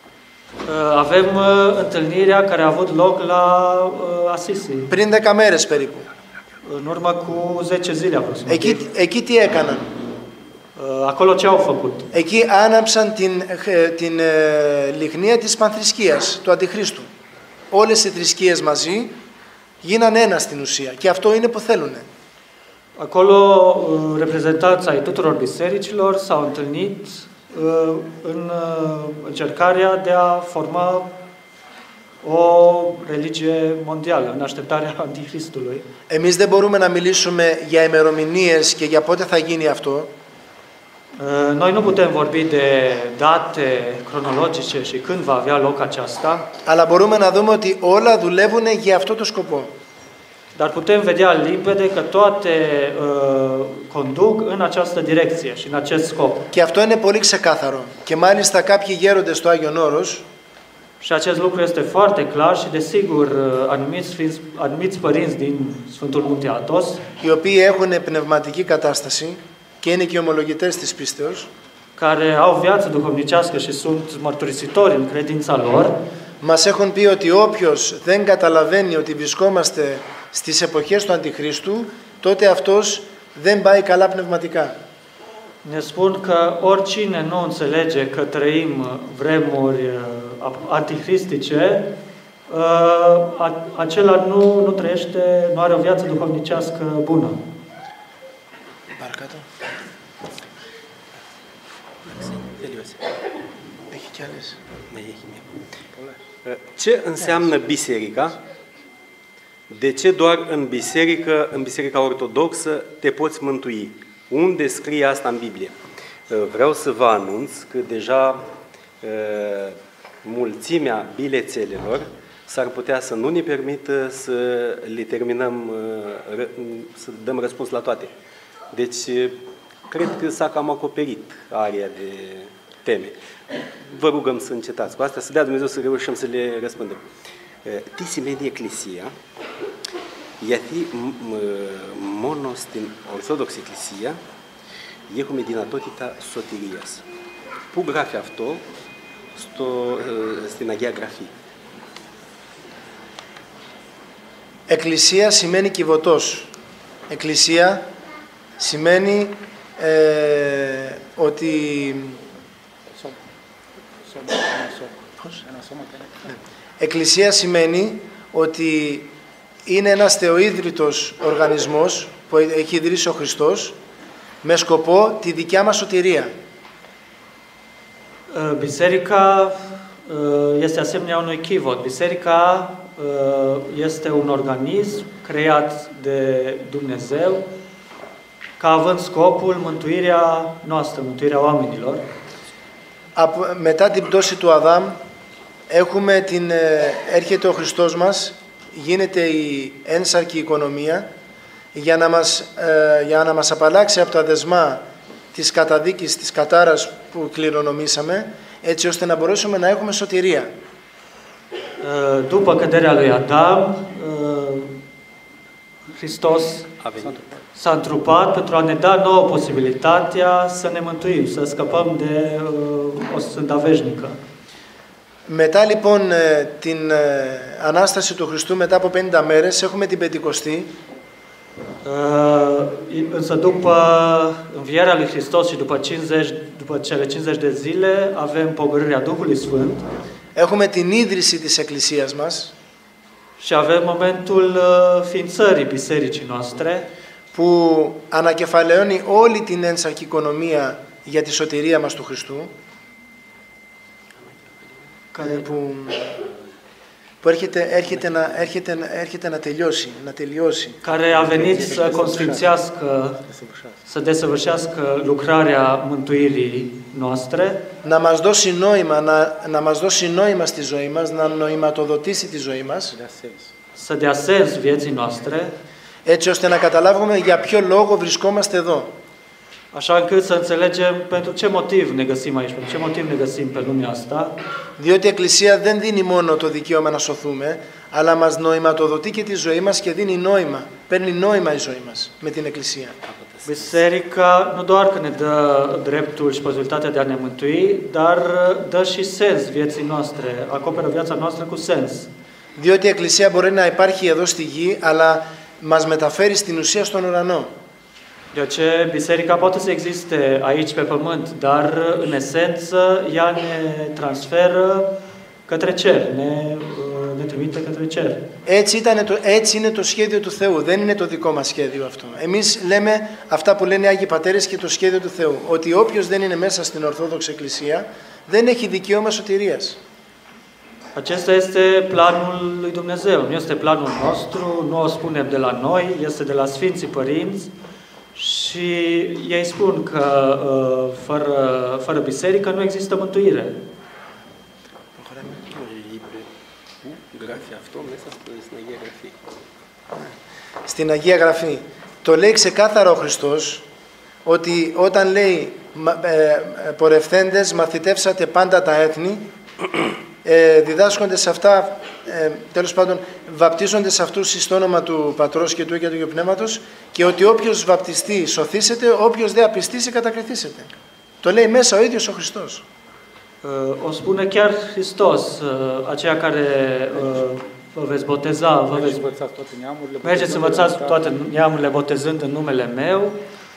S5: avem întâlnirea care a avut loc la Assisi,
S4: Πριν 10 μέρες περίπου.
S5: în urmă cu 10 zile aproximativ.
S4: Εκεί τι έκαναν?
S5: Acolo ce au făcut?
S4: Εκεί άναψαν την λιχνία της πανθρησκείας, του Αντιχρίστου. Όλες οι θρησκείες μαζί γίναν ένα στην ουσία και αυτό είναι που θέλουν.
S5: Acolo reprezentanții ai tuturor bisericilor s-au întâlnit în încercarea de a forma o religie mondială, în așteptarea Antichristului.
S4: Εμείς δεν μπορούμε να μιλήσουμε για ημερομηνίες και για πότε θα γίνει αυτό.
S5: Noi nu putem vorbi de date cronologice și când va avea loc aceasta,
S4: Αλλά μπορούμε να δούμε ότι όλα δουλεύουν για αυτό το σκοπό.
S5: dar putem vedea limpede că toate conduc în această direcție și în acest scop.
S4: Και αυτό είναι πολύ ξεκάθαρο. Και μάλιστα κάποιοι γέροντες στο Άγιον Όρος
S5: Și acest lucru este foarte clar și desigur anumiți părinți din Sfântul Munte Athos,
S4: οι οποίοι έχουν πνευματική κατάσταση και είναι και ομολογητές της πίστεως,
S5: care au viață duhovnicească și sunt mărturisitori în credința lor,
S4: μας έχουν πει ότι όποιος δεν καταλαβαίνει ότι βρισκόμαστε στις εποχές του Αντιχρίστου, τότε αυτός δεν πάει καλά πνευματικά.
S5: ne spun că oricine nu înțelege că trăim vremuri antichristice, acela nu trăiește, nu are o viață duhovnicească bună.
S4: Παρακάτω. Έχει κι άλλες.
S1: Ce înseamnă biserica? De ce doar în biserica ortodoxă te poți mântui? Unde scrie asta în Biblie? Vreau să vă anunț că deja mulțimea bilețelelor s-ar putea să nu ne permită să le terminăm, să dăm răspuns la toate. Deci, cred că s-a cam acoperit area de teme. Vă rugăm să încetați cu asta, să dea Dumnezeu să reușim să le răspundem. Ti si meni Ecclesia, γιατί μόνο στην Ορθόδοξη Εκκλησία έχουμε δυνατότητα σωτηρίας. Πού γράφει αυτό στην Αγία Γραφή?
S4: Εκκλησία σημαίνει κυβωτός. Εκκλησία σημαίνει ότι... Εκκλησία σημαίνει ότι είναι ένας θεοίδρυτος οργανισμός που έχει ιδρύσει ο Χριστός με σκοπό τη δικιά μας σωτηρία.
S5: Biserica este asemenea unui chivot. Biserica este un organism creat de Dumnezeu ca având scopul mântuirea noastră, mântuirea oamenilor.
S4: Μετά την πτώση του Αδάμ έρχεται ο Χριστός μας, γίνεται η ένσαρκη οικονομία για να μας απαλλάξει από τα δεσμά της καταδίκης, της κατάρας που κληρονομήσαμε, έτσι ώστε να μπορέσουμε να έχουμε σωτηρία.
S5: După căderea lui Adam, Hristos s-a întrupat pentru a ne da nouă posibilitatea să ne mântuim, să scăpăm de o sfântă veșnică.
S4: Μετά λοιπόν την Ανάσταση του Χριστού, μετά από 50 μέρες, έχουμε την Πεντηκοστή.
S5: Însă după învierea lui Hristos și după cele 50 de zile avem pogorârea Duhului Sfânt.
S4: Έχουμε την ίδρυση της Εκκλησίας μας.
S5: Și avem momentul ființării bisericii noastre,
S4: που ανακεφαλαιώνει όλη την ένσαρκη οικονομία για τη σωτηρία μας του Χριστού, που έρχεται να τελειώσει.
S5: Care a venit să consfințească, să desăvârșească lucrarea mântuirii noastre,
S4: Να μας δώσει νόημα στη ζωή μας, να νοηματοδοτήσει τη ζωή μας,
S5: să dea sens vieții noastre,
S4: έτσι ώστε να καταλάβουμε για ποιο λόγο βρισκόμαστε εδώ.
S5: așa încât să înțelegem pentru ce motiv ne găsim aici, pentru ce motiv ne găsim pe lumea asta.
S4: Διότι η Εκκλησία δεν δίνει μόνο το δικαίωμα να σωθούμε, αλλά μας νοηματοδοτεί και τη ζωή μας και δίνει νόημα. Παίρνει νόημα η ζωή μας με την Εκκλησία.
S5: Biserica nu doar că ne dă dreptul și posibilitatea de a ne mântui, dar dă și sens vieții noastre, acoperă viața noastră cu sens.
S4: Διότι η Εκκλησία μπορεί να υπάρχει εδώ στη γη, αλλά μας μεταφέρει στην ουσία στον ουρανό.
S5: Deoarece biserica poate să existe aici pe pământ, dar în esență ea ne transferă către cer, ne trimite către cer.
S4: Έτσι είναι το σχέδιο του Θεού, δεν είναι το δικό μας σχέδιο αυτό. Εμείς λέμε αυτά που λένε οι Άγιοι Πατέρες και το σχέδιο του Θεού, ότι όποιος δεν είναι μέσα στην Ορθόδοξη Εκκλησία δεν έχει δικαίωμα σωτηρίας.
S5: Acesta este planul lui Dumnezeu, nu este planul nostru, nu o spunem de la noi, este de la Sfinții Părinți și ei spun că fără biserică nu există mântuire.
S4: Στην Αγία Γραφή το λέει ξεκάθαρα ο Χριστός ότι όταν λέει πορευθέντες μαθητεύσατε πάντα τα έθνη, διδάσκονται σε αυτά, τέλος πάντων βαπτίζονται σε αυτούς στο όνομα του Πατρός και του και του Αγίου Πνεύματος, και ότι όποιος βαπτιστεί σωθήσεται, όποιος δεν απιστήσει κατακριθήσεται. Το λέει μέσα ο ίδιος ο Χριστός.
S5: O spune chiar Hristos, aceia care vă veți boteza, mergeți să învățați toate neamurile botezând în numele meu,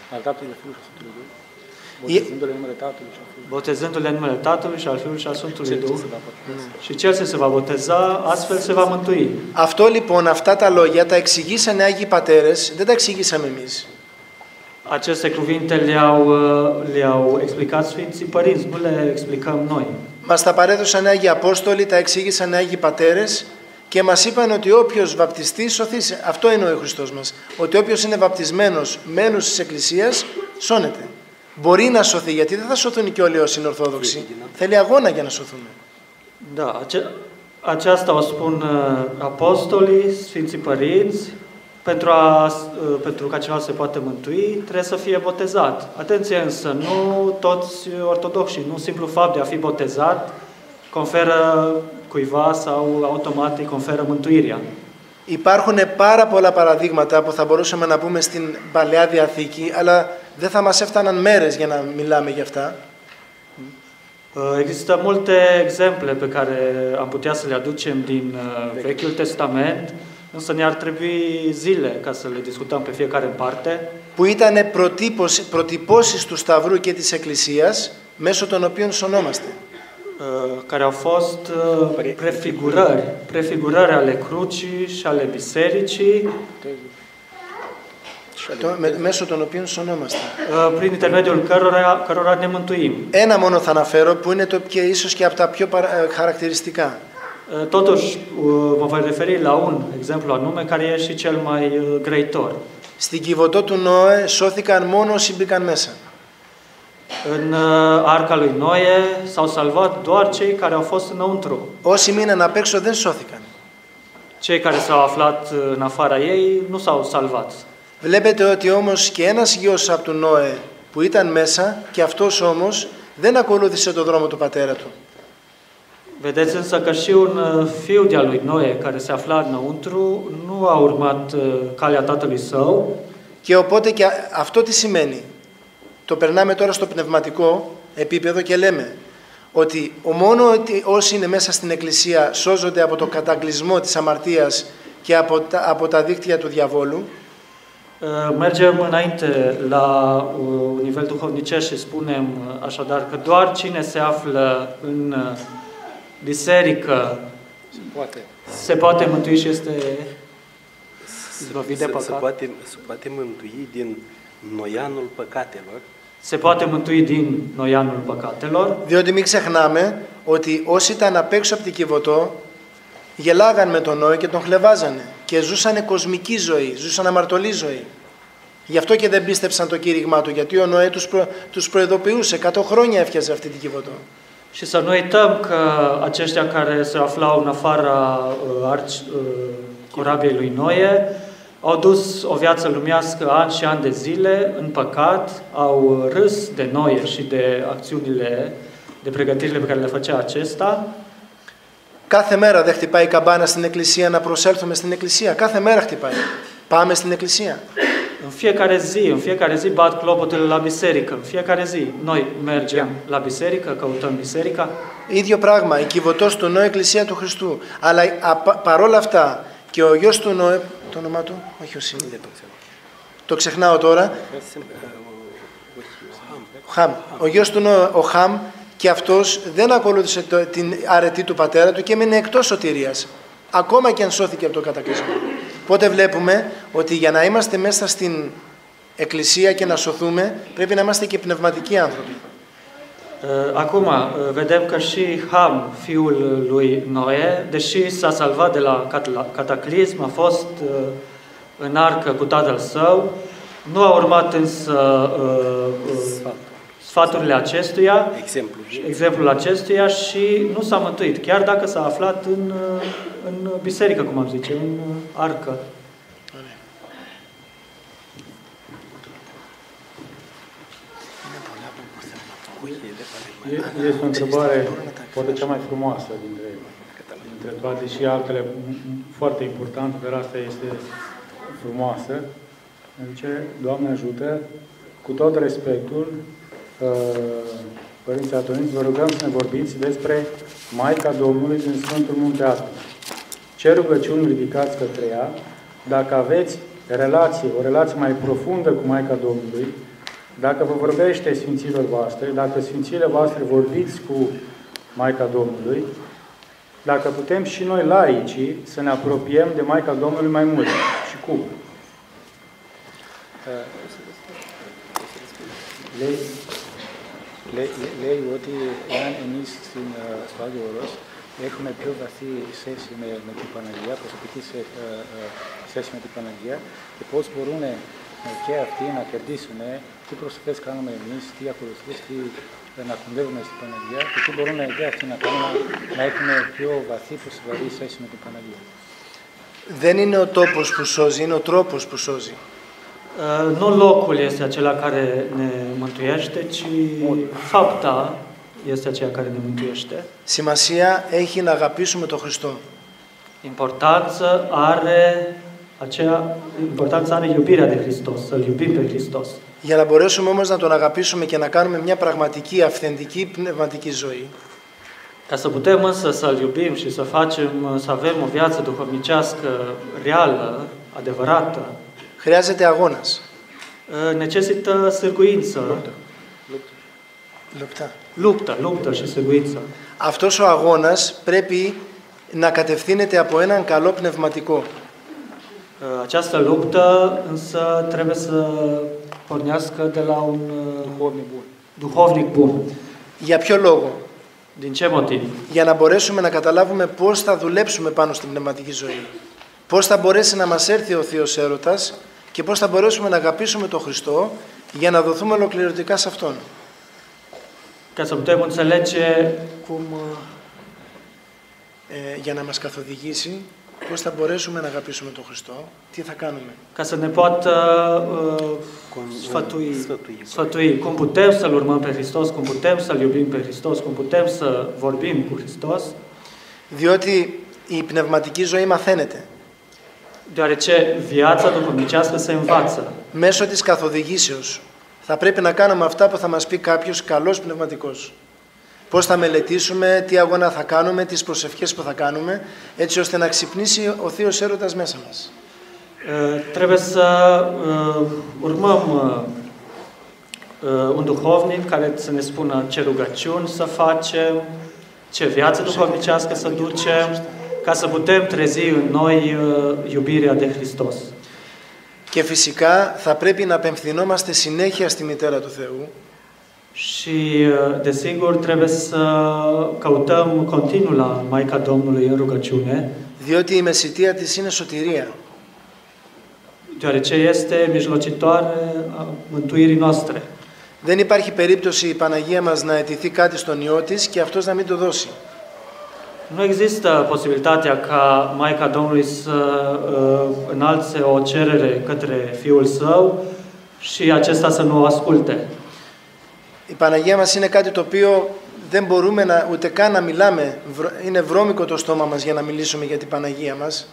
S5: botezându-le în numele Tatălui și al Fiului și al Sfântului Duh, și cel ce se va boteza, astfel se va mântui.
S4: Αυτό λοιπόν, αυτά τα λόγια τα εξηγήσανε Άγιοι Πατέρες, δεν τα εξηγήσαμε εμείς.
S5: Aceste cuvinte le-au explicat Sfinții Părinți, nu le explicăm noi.
S4: Μας τα παρέδωσαν Άγιοι Απόστολοι, τα εξήγησαν Άγιοι Πατέρες και μας είπαν ότι όποιος βαπτιστεί σωθήσει. Αυτό εννοεί ο Χριστός μας. Ότι όποιος είναι βαπτισμένος μέλος της Εκκλησίας σώνεται. Μπορεί να σωθεί, γιατί δεν θα σωθούν και όλοι όσοι είναι Ορθόδοξοι. Θέλει αγώνα για να σωθούμε.
S5: Da, aceasta o spun apostolii, Sfinții Părinți, pentru ca cineva să se poată mântui, trebuie să fie botezat. Atenție însă, nu toți ortodoxi, nu simplu fapt de a fi botezat conferă cuiva sau automat îi conferă mântuirea.
S4: Υπάρχουν πάρα πολλά παραδείγματα που θα μπορούσαμε να πούμε στην Παλαιά Διαθήκη, αλλά δεν θα μας έφταναν μέρες για να μιλάμε γι' αυτά.
S5: Există multe exemple pe care am putea să le aducem din Vechiul Testament, însă ne-ar trebui zile ca să le discutăm pe fiecare în parte.
S4: Που ήταν προτυπώσεις του Σταυρού και της Εκκλησίας, μέσω των οποίων σωνόμαστε.
S5: Care au fost prefigurări ale crucii și ale bisericii,
S4: μέσω των οποίων σωνόμαστε.
S5: Prin intermediul cărora ne mântuim.
S4: Ένα μόνο θα αναφέρω που είναι και ίσως και από τα πιο χαρακτηριστικά.
S5: Totuși, mă voi referi la un exemplu anume care e și cel mai grăitor.
S4: Στην Κιβωτό του Νόε σώθηκαν μόνο όσοι μπήκαν μέσα.
S5: În arca lui Noe s-au salvat doar cei care au fost înăuntru.
S4: Όσοι μείναν απ' έξω δεν σώθηκαν.
S5: Cei care s-au aflat în afara ei nu s-au salvat.
S4: Βλέπετε ότι όμως και ένας γιος από τον Νόε που ήταν μέσα, και αυτός όμως δεν ακολούθησε τον δρόμο του πατέρα του.
S5: Vedeți însă că și un fiu de-al lui Noe care se afla înăuntru nu a urmat calea tatălui său.
S4: Και οπότε και αυτό τι σημαίνει? Το περνάμε τώρα στο πνευματικό επίπεδο και λέμε ότι μόνο όσοι είναι μέσα στην Εκκλησία σώζονται από το καταγκλισμό της αμαρτίας και από τα δίκτυα του διαβόλου.
S5: Mergem înainte la un nivel duhovnicesc și spunem așadar că doar cine se află în biserică se poate mântui și este izbăvit de păcat.
S1: Se poate mântui din noianul păcatelor.
S5: Se poate mântui din noianul păcatelor.
S4: Διότι μην ξεχνάμε ότι όσοι ήταν απ' έξω από την Κιβωτό γελάγαν με τον Νόε και τον χλεβάζανε και ζούσανε κοσμική ζωή, ζούσαν αμαρτωλή ζωή. Γι' αυτό και δεν πίστεψαν το κήρυγμά του, γιατί ο Νόε τους προειδοποιούσε, 100 χρόνια έφτιαζε αυτή την κυβωτό.
S5: Și să nu uităm că aceștia care se aflau în afara corabiei lui Noe au dus o viață lumească ani și ani de zile în păcat, au râs de Noe și de acțiunile, de pregătirile pe care le făcea acesta.
S4: Κάθε μέρα δεν χτυπάει η καμπάνα στην εκκλησία να προσέλθουμε στην εκκλησία. Κάθε μέρα χτυπάει. Πάμε στην εκκλησία.
S5: În fiecare zi bat clopotul la biserică. În fiecare zi noi mergem la biserică, căutăm biserica.
S4: Ίδιο πράγμα, η κυβωτός του Νόε, εκκλησία του Χριστού. Αλλά παρόλα αυτά και ο γιος του Νόε, το όνομά του, όχι ο Σιμ, το ξεχνάω τώρα, Χαμ. Ο γιος του Νόε, ο Χαμ, και αυτός δεν ακολούθησε την αρετή του πατέρα του και έμεινε εκτός σωτηρίας, ακόμα και αν σώθηκε από το κατακλυσμό. Οπότε βλέπουμε ότι για να είμαστε μέσα στην εκκλησία και να σωθούμε, πρέπει να είμαστε και πνευματικοί άνθρωποι.
S5: Acum, vedem că și Ham, fiul lui Noe, deși s-a salvat de la cataclism, a fost în arcă cu tatăl său, nu a urmat însă sfaturile acestuia, exemplul acestuia și nu s-a mântuit, chiar dacă s-a aflat în biserică, cum am zice, în arcă.
S2: Este o întrebare poate cea mai frumoasă dintre toate și altele foarte importante, dar asta este frumoasă. Zice, Doamne ajută, cu tot respectul, Părinții Atoniți, vă rugăm să ne vorbiți despre Maica Domnului din Sfântul Munte Atos. Ce rugăciuni ridicați către ea, dacă aveți o relație mai profundă cu Maica Domnului, dacă vă vorbește Sfinților voastre, dacă Sfințile voastre vorbiți cu Maica Domnului, dacă putem și noi laicii să ne apropiem de Maica Domnului mai mult. Și cum?
S7: Λέει ότι εάν εμείς στο Άγιο Όρος έχουμε πιο βαθύ σχέση με την Παναγία, προσωπική σχέση με την Παναγία και πώς μπορούν και αυτοί να κερδίσουν τι προσευχές κάνουμε εμείς, τι ακολουθίες, τι να κοντεύουμε στην Παναγία και τι μπορούν και αυτοί να κάνουν να έχουν πιο βαθύ προσωπική σχέση με την Παναγία.
S4: Δεν είναι ο τόπος που σώζει, είναι ο τρόπος που σώζει.
S5: Nu locul este acela care ne mântuiește, ci fapta este aceea care ne mântuiește.
S4: Σημασία έχει να αγαπήσουμε τον Χριστό.
S5: Importanța are iubirea de Hristos, să-L iubim pe Hristos.
S4: Για να μπορέσουμε όμως να τον αγαπήσουμε και να κάνουμε μια πραγματική, αυθεντική πνευματική ζωή,
S5: ca să putem însă să-L iubim și să avem o viață duhovnicească reală, adevărată,
S4: χρειάζεται αγώνας.
S5: Necesită sârguință. Luptă și sârguință.
S4: Αυτός ο αγώνας πρέπει να κατευθύνεται από έναν καλό πνευματικό.
S5: Această luptă însă trebuie să pornească de la un duhovnic bun.
S4: Για ποιο λόγο?
S5: Din ce motiv?
S4: Για να μπορέσουμε να καταλάβουμε πώς θα δουλέψουμε πάνω στην πνευματική ζωή. Πώς θα μπορέσει να μας έρθει ο Θείος Έρωτας και πώς θα μπορέσουμε να αγαπήσουμε τον Χριστό για να δοθούμε ολοκληρωτικά σε Αυτόν.
S5: Ca să putem înțelege cum
S4: για να μας καθοδηγήσει πώς θα μπορέσουμε να αγαπήσουμε τον Χριστό, τι θα κάνουμε.
S5: Ca să ne poată sfătui cum putem să-L urmăm pe Hristos, cum putem să-L iubim pe Hristos, cum putem să vorbim cu Hristos.
S4: Διότι η πνευματική ζωή μαθαίνεται.
S5: Deoarece viața duhovnicească se învață.
S4: Μέσω της καθοδηγήσεως θα πρέπει να κάνουμε αυτά που θα μας πει κάποιος καλός πνευματικός. Πώς θα μελετήσουμε, τι αγώνα θα κάνουμε, τις προσευχές που θα κάνουμε, έτσι ώστε να ξυπνήσει ο Θείος Έρωτας μέσα μας.
S5: Trebuie să urmăm un duhovnic care să ne spună ce rugăciuni să facem, ce viață duhovnicească să ducem, ca să putem trezi în noi iubirea de Hristos.
S4: Και φυσικά θα πρέπει να απευθυνόμαστε συνέχεια στη Μητέρα του Θεού.
S5: Și, desigur, trebuie să căutăm continuu la Maica Domnului în rugăciune.
S4: Διότι η μεσιτεία της είναι σωτηρία.
S5: Deoarece este mijlocitoare a mântuirii noastre.
S4: Δεν υπάρχει περίπτωση η Παναγία μας να αιτηθεί κάτι στον Υιό της και αυτός να μην το δώσει.
S5: Nu există posibilitatea ca Maica Domnului să înalțe o cerere către Fiul Său și acesta să nu o asculte.
S4: Η Παναγία μας είναι κάτι το οποίο δεν μπορούμε ούτε καν να μιλάμε. Είναι βρώμικο το στόμα μας για να μιλήσουμε για την Παναγία μας.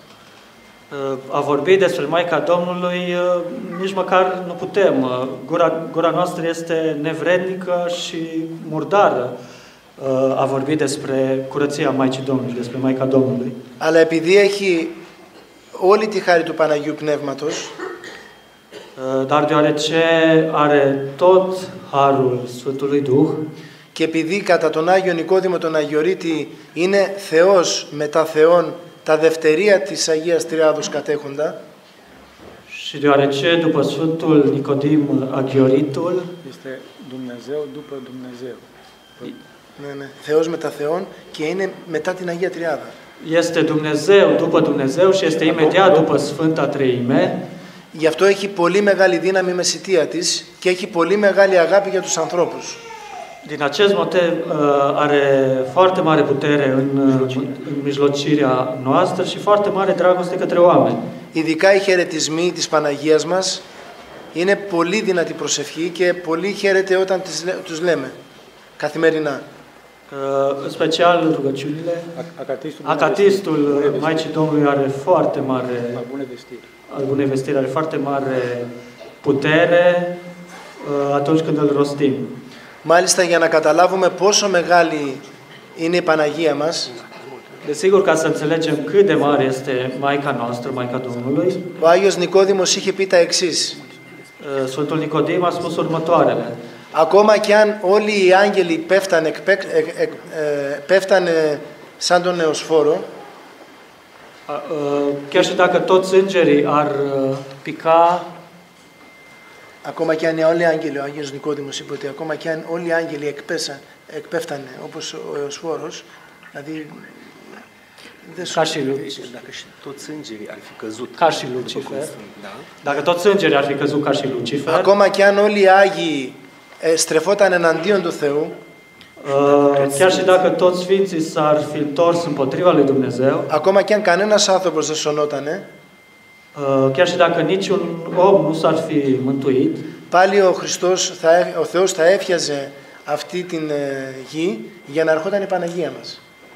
S5: A vorbi despre Maica Domnului nici măcar nu putem. Gura noastră este nevrednică și murdară a vorbi despre curăția Maicii Domnului, despre Maica Domnului.
S4: Αλλά επειδή έχει όλη τη χάρη του Παναγίου Πνεύματος,
S5: dar deoarece are tot harul Sfântului Duh,
S4: και επειδή κατά τον Άγιο Νικόδημο τον Αγιορείτη είναι Θεός μετά Θεόν, τα δευτερία της Αγίας Τριάδος κατέχοντα,
S5: și deoarece după Sfântul Nicodim Aghioritul
S7: este Dumnezeu după Dumnezeu.
S4: Ναι. Θεός μετά Θεόν και είναι μετά την Αγία Τριάδα.
S5: Este Dumnezeu după Dumnezeu și este imediat după Sfânta Treime.
S4: Γι' αυτό έχει πολύ μεγάλη δύναμη η μεσιτεία της και έχει πολύ μεγάλη αγάπη για τους ανθρώπους.
S5: Din acest motiv are foarte mare putere în mijlocirea noastră și foarte mare dragoste către oameni.
S4: Ειδικά οι χαιρετισμοί της Παναγίας μας είναι πολύ δυνατή προσευχή και πολύ χαίρεται όταν τους λέμε καθημερινά.
S5: În special rugăciunile. Acatistul Maicii Domnului are foarte mare, al Bunei Vestiri are foarte mare putere atunci când îl rostim.
S4: Μάλιστα για να καταλάβουμε πόσο μεγάλη είναι η Παναγία μας,
S5: desigur, ca să înțelegem cât de mare este Maica noastră, Maica Domnului,
S4: ο Άγιος Νικόδημος είχε πει τα εξής.
S5: Sfântul Nicodim a spus următoarele.
S4: Ακόμα κι αν όλοι οι άγγελοι πέφτανε σαν τον νεοσφόρο,
S5: chiar și dacă toți îngerii ar pica,
S4: ακόμα κι αν όλοι οι άγγελοι, ο Άγιος Νικόδημος είπε ότι ακόμα κι αν όλοι οι άγγελοι εκπέφτανε όπως ο Εωσφόρος, δηλαδή
S5: ca și
S1: dacă și toți îngerii ar fi căzut,
S5: ca și Lucifer, dacă toți îngerii ar fi căzut ca și Lucifer,
S4: ακόμα κι αν όλοι οι Άγιοι στρεφόταν εναντίον του Θεού,
S5: chiar și dacă toți sfinții s-ar fi întors împotriva lui Dumnezeu,
S4: ακόμα κι αν κανένας άνθρωπος δεν σωνότανε,
S5: chiar și dacă niciun om nu s-ar fi mântuit,
S4: πάλι ο Θεός θα έφτιαζε αυτή την γη για να ερχόταν η Παναγία μας.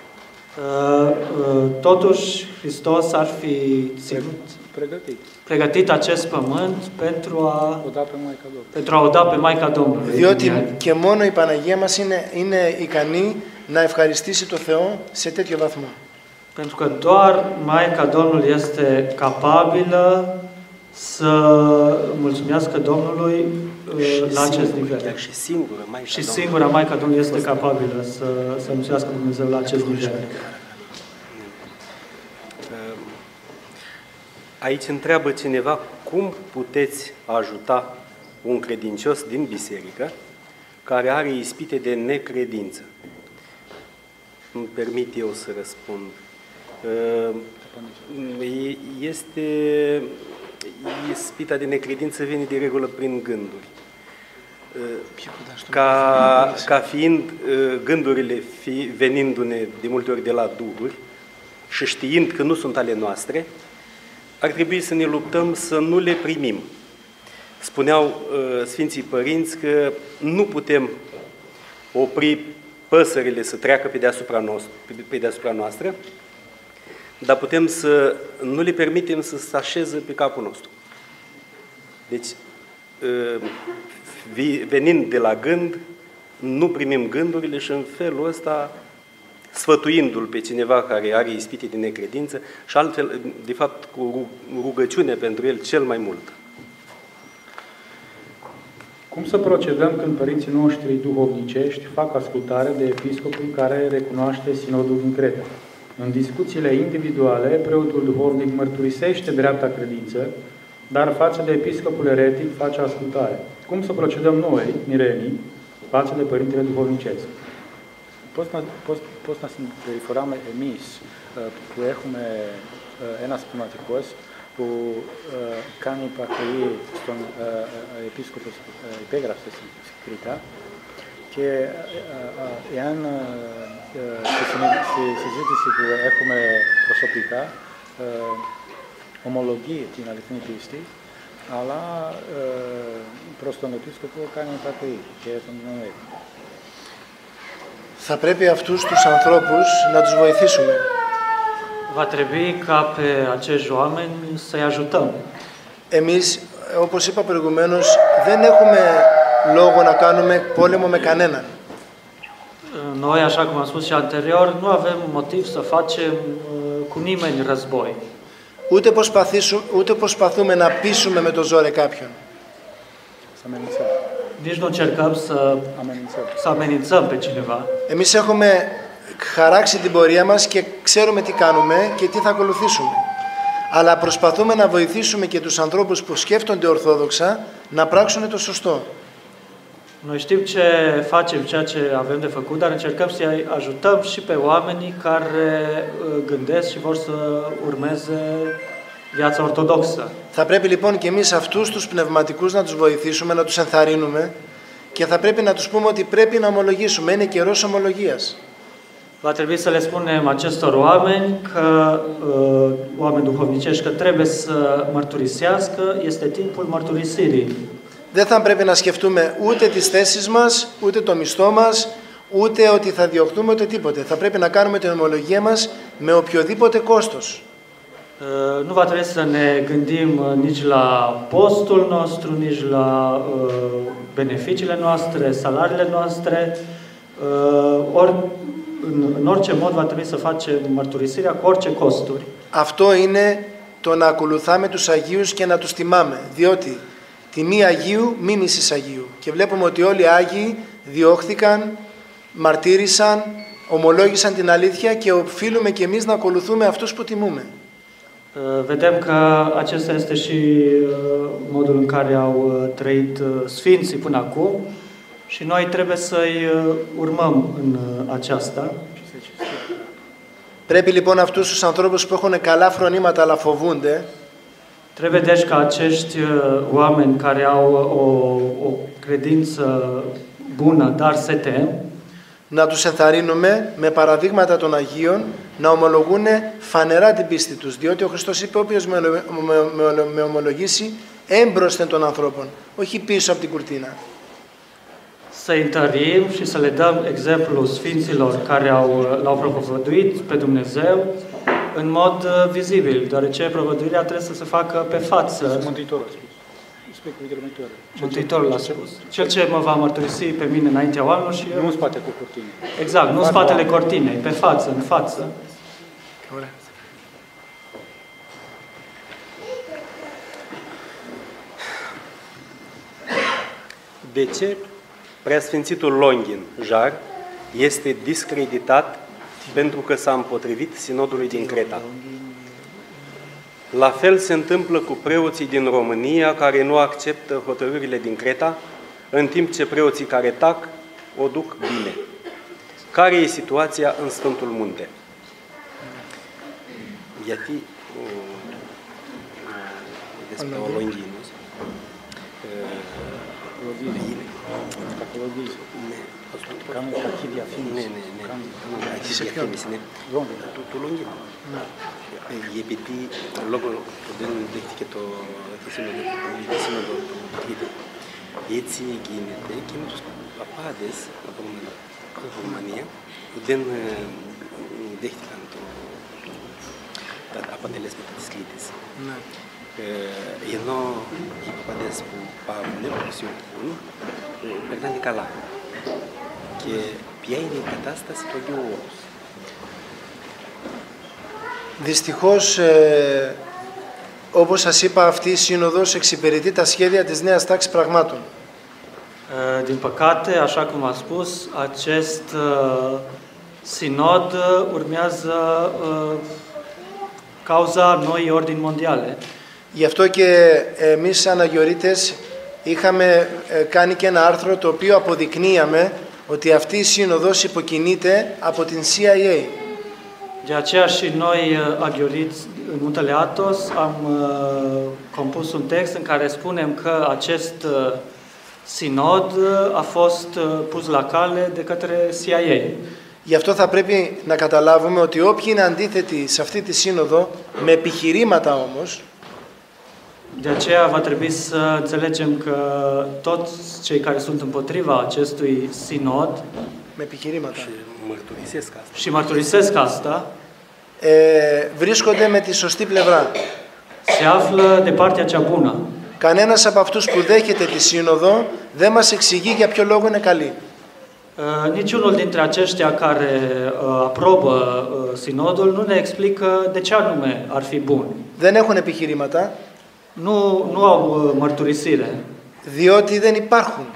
S5: Totuși Hristos ar fi pregătit acest pământ pentru a o da pe Maica Domnului.
S4: Διότι και μόνο η Παναγία μας είναι ικανή να ευχαριστήσει το Θεό σε τέτοιο βαθμό.
S5: Pentru că doar Maica Domnului este capabilă să mulțumească Domnului la acest nivel. Și singura Maica Domnului este capabilă să mulțumească Dumnezeu la acest nivel.
S1: Aici întreabă cineva cum puteți ajuta un credincios din biserică care are ispite de necredință. Îmi permit eu să răspund. Ispita de necredință vine de regulă prin gânduri. Ca fiind gândurile venindu-ne de multe ori de la duhuri și știind că nu sunt ale noastre, ar trebui să ne luptăm să nu le primim. Spuneau Sfinții Părinți că nu putem opri păsările să treacă pe deasupra noastră, dar putem să nu le permitem să se așeze pe capul nostru. Deci, venind de la gând, nu primim gândurile și în felul ăsta, sfătuindu-l pe cineva care are ispite de necredință și altfel, de fapt, cu rugăciune pentru el cel mai mult.
S2: Cum să procedăm când părinții noștri duhovnicești fac ascultare de episcopul care recunoaște sinodul din Creta? În discuțiile individuale, preotul duhovnic mărturisește dreapta credință, dar față de episcopul eretic face ascultare. Cum să procedăm noi, mirenii, față de părintele duhovnicesc?
S7: πώς να συμπεριφοράμε εμείς που έχουμε ένας πνευματικός που κάνει υπακοή στον επίσκοπο υπέγραψε στην Κρήτα και εάν στη συζήτηση που έχουμε προσωπικά ομολογεί την αληθινή πίστη, αλλά προς τον επίσκοπο κάνει υπακοή και τον γνωρίζει.
S4: Θα πρέπει αυτούς τους ανθρώπους να τους βοηθήσουμε.
S5: Va trebui ca pe acești oameni să-i ajutăm.
S4: Εμείς, όπως είπα προηγουμένως, δεν έχουμε λόγο να κάνουμε πόλεμο με κανέναν.
S5: Noi, așa cum am spus și anterior, nu avem motiv să facem cu nimeni război.
S4: Ούτε προσπαθούμε να πείσουμε με το ζόρι κάποιον.
S5: Nici nu încercăm să amenințăm pe cineva.
S4: Εμείς έχουμε χαράξει την πορεία μας και ξέρουμε τι κάνουμε και τι θα ακολουθήσουμε. Αλλά προσπαθούμε να βοηθήσουμε και τους ανθρώπους που σκέφτονται ορθόδοξα να πράξουν το σωστό.
S5: Noi știm ce facem, ceea ce avem de făcut, dar încercăm să-i ajutăm și pe oamenii care gândesc și vor să urmeze viața ortodoxă.
S4: Θα πρέπει λοιπόν και εμείς αυτούς τους πνευματικούς να τους βοηθήσουμε, να τους ενθαρρύνουμε και θα πρέπει να τους πούμε ότι πρέπει να ομολογήσουμε. Είναι καιρός ομολογίας.
S5: Va trebui să le spunem acestor oameni, oameni duhovnicești, că trebuie să mărturisească, este timpul mărturisirii.
S4: Δεν θα πρέπει να σκεφτούμε ούτε τις θέσεις μας, ούτε το μισθό μας, ούτε ότι θα διωχθούμε, ούτε τίποτε. Θα πρέπει να κάνουμε την ομολογία μας με οποιοδήποτε κόστος.
S5: Nu va trebui să ne gândim nici la postul nostru, nici la beneficiile noastre, salariile noastre. În orice mod va trebui să facem mărturisirea cu orice costuri.
S4: Αυτό είναι το να ακολουθάμε τους Αγίους και να τους τιμάμε, διότι τιμή Αγίου, μίμησης Αγίου. Και βλέπουμε ότι όλοι οι Άγιοι διώχθηκαν, μαρτύρησαν, ομολόγησαν την αλήθεια και οφείλουμε και εμείς να ακολουθούμε αυτούς που τιμούμε.
S5: Vedem că acesta este și modul în care au trăit sfinții până acum și noi trebuie să-i urmăm în aceasta.
S4: Πρέπει λοιπόν αυτούς τους ανθρώπους που έχουν καλά φρονήματα αλλά φοβούνται,
S5: trebuie deci ca acești oameni care au o credință bună, dar se tem,
S4: να τους ενθαρρύνουμε με παραδείγματα των Αγίων να ομολογούν φανερά την πίστη τους, διότι ο Χριστός είπε όποιος με ομολογήσει έμπροσθεν των ανθρώπων, όχι πίσω από την κουρτίνα.
S5: Să-i întărim și să le dăm exemplul sfinților care l-au propovăduit pe Dumnezeu în mod vizibil, deoarece propovăduirea trebuie să se facă pe față. Mântuitorul a spus. Cel ce mă va mărturisi pe mine înaintea oamenilor și eu...
S7: Nu în spate cu cortine.
S5: Exact, nu în spatele cortinei, pe față, în față.
S1: De ce Preasfințitul Longin Jar este discreditat pentru că s-a împotrivit sinodului din Creta? La fel se întâmplă cu preoții din România care nu acceptă hotărârile din Creta, în timp ce preoții care tac o duc bine. Care e situația în Sfântul Munte? Γιατί despre o Longinus
S7: Κάνουν κακή διαφήμιση.
S1: Κακή διαφήμιση, ναι. Του Longinus. Επειδή λόγω που δεν δέχτηκε τη σύνοδο του Τρίτη, έτσι γίνεται και με τους παπάδες από την Ρουμανία που δεν δέχτηκαν τα αποτελέσματα της κλήτης. Ενώ οι παπάδες που πάρουν, που συμφωνούν, περνάνε καλά. Και ποια είναι η κατάσταση του Αγίου Όρους?
S4: Δυστυχώς, όπως σας είπα, αυτή η σύνοδος εξυπηρετεί τα σχέδια της νέας τάξης πραγμάτων.
S5: Din păcate, așa cum am spus, acest sinod urmează cauza noii ordini mondiale.
S4: Γι' αυτό και εμείς σαν Αγιορείτες είχαμε κάνει και ένα άρθρο το οποίο αποδεικνύαμε ότι αυτή η σύνοδος υποκινείται από την CIA.
S5: De aceea și noi, aghioriți în Muntele Athos, am compus un text în care spunem că acest sinod a fost pus la cale de către CIA.
S4: Γι' αυτό θα πρέπει να καταλάβουμε ότι όποιοι είναι αντίθετοι σε αυτή τη σύνοδο, με επιχειρήματα όμως,
S5: De aceea va trebui să înțelegem că toți cei care sunt împotriva acestui sinod
S4: με επιχειρήματα,
S5: și mărturisesc asta,
S4: βρίσκονται με τη σωστή πλευρά.
S5: se află de partea cea bună.
S4: Κανένας από αυτούς που δέχεται τη σύνοδο δεν μας εξηγεί για ποιο λόγο είναι καλή.
S5: Niciunul dintre aceștia care aprobă sinodul nu ne explică de ce anume ar fi bun.
S4: Δεν έχουν επιχειρήματα,
S5: Nu au mărturisire.
S4: διότι δεν υπάρχουν.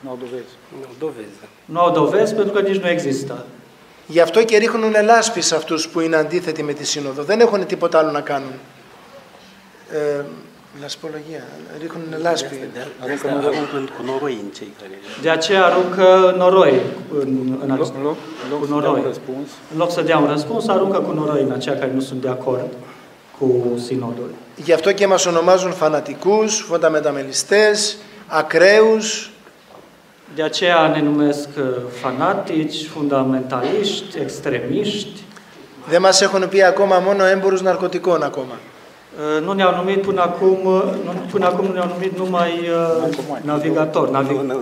S5: Nu au dovezi pentru că nici nu există.
S4: Γι' αυτό και ρίχνουν λάσπη σε αυτούς που είναι αντίθετοι με τη σύνοδο. Δεν έχουν τίποτα άλλο να κάνουν. Λασπολογία. Ρίχνουν λάσπη.
S5: De aceea aruncă noroi cu noroi. În loc să dea un răspuns, aruncă cu noroi în aceia care nu sunt de acord cu sinodul.
S4: Γι' αυτό και μας ονομάζουν φανατικούς, φονταμεταμελιστές, ακραίους.
S5: De aceea ne numesc fanatici, fundamentaliști, extremiști.
S4: Δεν μας έχουν πει ακόμα μόνο έμπορους ναρκωτικών ακόμα.
S5: Nu ne-au numit până acum nu ne-au numit numai navigatori,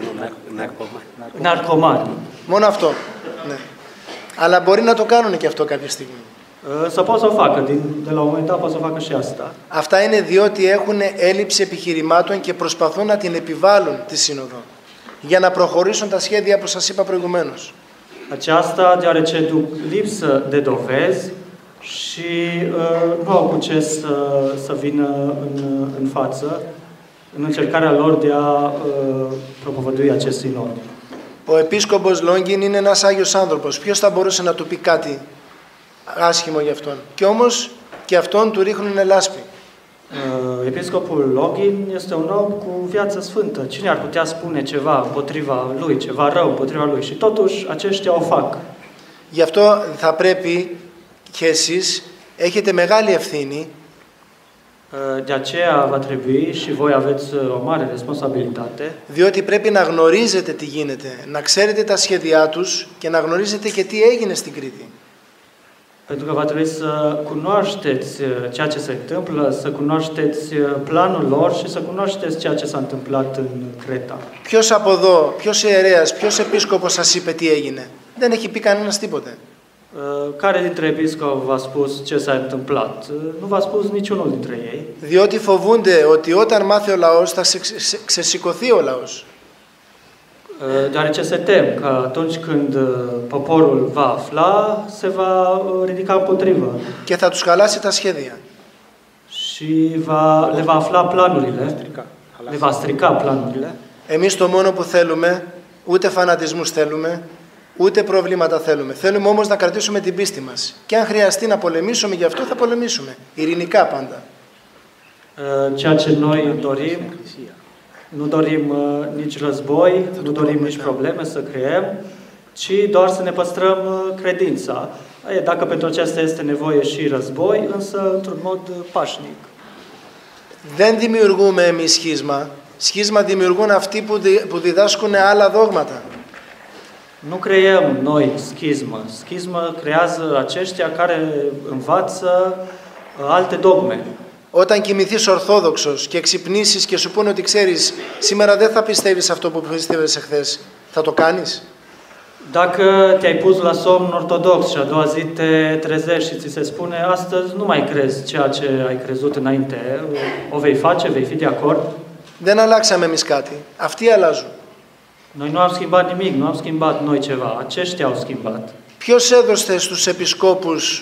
S5: narcomani.
S4: Μόνο αυτό. Ναι. Αλλά μπορεί να το κάνουν και αυτό κάποια στιγμή.
S5: Să pot să o facă, de la un moment dat pot să facă și asta.
S4: Αυτά είναι διότι έχουν έλλειψη επιχειρημάτων και προσπαθούν να την επιβάλλουν τη σύνοδο για να προχωρήσουν τα σχέδια που σας είπα προηγουμένως.
S5: Aceasta deoarece duc lipsă de dovezi și nu au cu ce să vină în față în încercarea lor de a propovădui acest sinod.
S4: Ο επίσκοπος Λόγκιν είναι ένας Άγιος άνθρωπος. Ποιος θα μπορούσε να του πει κάτι άσχημο για αυτόν? Και όμως και αυτόν του ρίχνουν λάσπη.
S5: Episcopul Login este un om cu viață sfântă. Cine ar putea spune ceva împotriva lui, ceva rău împotriva lui? Și totuși aceștia o fac.
S4: Γι' αυτό θα πρέπει και εσείς έχετε μεγάλη ευθύνη.
S5: De aceea va trebui și voi aveți o mare responsabilitate.
S4: Διότι πρέπει να γνωρίζετε τι γίνεται, να ξέρετε τα σχέδιά τους και να γνωρίζετε και τι έγινε στην Κρήτη.
S5: Pentru că va trebui să cunoașteți ceea ce se întâmplă, să cunoașteți planul lor și să cunoașteți ceea ce s-a întâmplat în Creta.
S4: Ποιος από εδώ, ποιος ιερέας, ποιος επίσκοπος σας είπε τι έγινε? Δεν έχει πει κανένας τίποτε.
S5: Care dintre episcopi v-a spus ce s-a întâmplat? Nu v-a spus niciunul dintre ei.
S4: Διότι φοβούνται ότι όταν μάθει ο λαός θα ξεσηκωθεί ο λαός.
S5: Deoarece se tem că atunci când poporul va afla, se va ridica împotrivă.
S4: Και θα τους χαλάσει τα σχέδια.
S5: Și le va afla planurile, le va strica planurile.
S4: Εμείς το μόνο που θέλουμε, ούτε φανατισμούς θέλουμε, ούτε προβλήματα θέλουμε. Θέλουμε όμως να κρατήσουμε την πίστη μας. Και αν χρειαστεί να πολεμήσουμε γι' αυτό, θα πολεμήσουμε. Ειρηνικά πάντα.
S5: Ceea ce noi dorim, nu dorim nici război, nu dorim nici probleme să creăm, ci doar să ne păstrăm credința. Dacă pentru aceasta este nevoie și război, însă într-un mod pașnic.
S4: Δεν δημιουργούμε εμείς σχίσμα. Σχίσμα δημιουργούν αυτοί που διδάσκουν άλλα δόγματα.
S5: Nu creăm noi schismă. Schismă creează aceștia care învață alte dogme.
S4: Όταν κοιμηθείς ορθόδοξος και ξυπνήσεις και σου πούνε ότι ξέρεις, σήμερα δεν θα πιστεύεις αυτό που πίστευες εχθές, θα το κάνεις?
S5: Dacă te-ai pus la somn ortodox și a doua zi te trezești și ți se spune astăzi nu mai crezi ceea ce ai crezut înainte, o vei face, vei fi de acord?
S4: Δεν αλλάξαμε εμείς κάτι. Αυτοί αλλάζουν.
S5: Noi nu am schimbat nimic, nu am schimbat noi ceva, aceștia au schimbat.
S4: Ποιος έδωσε στους επισκόπους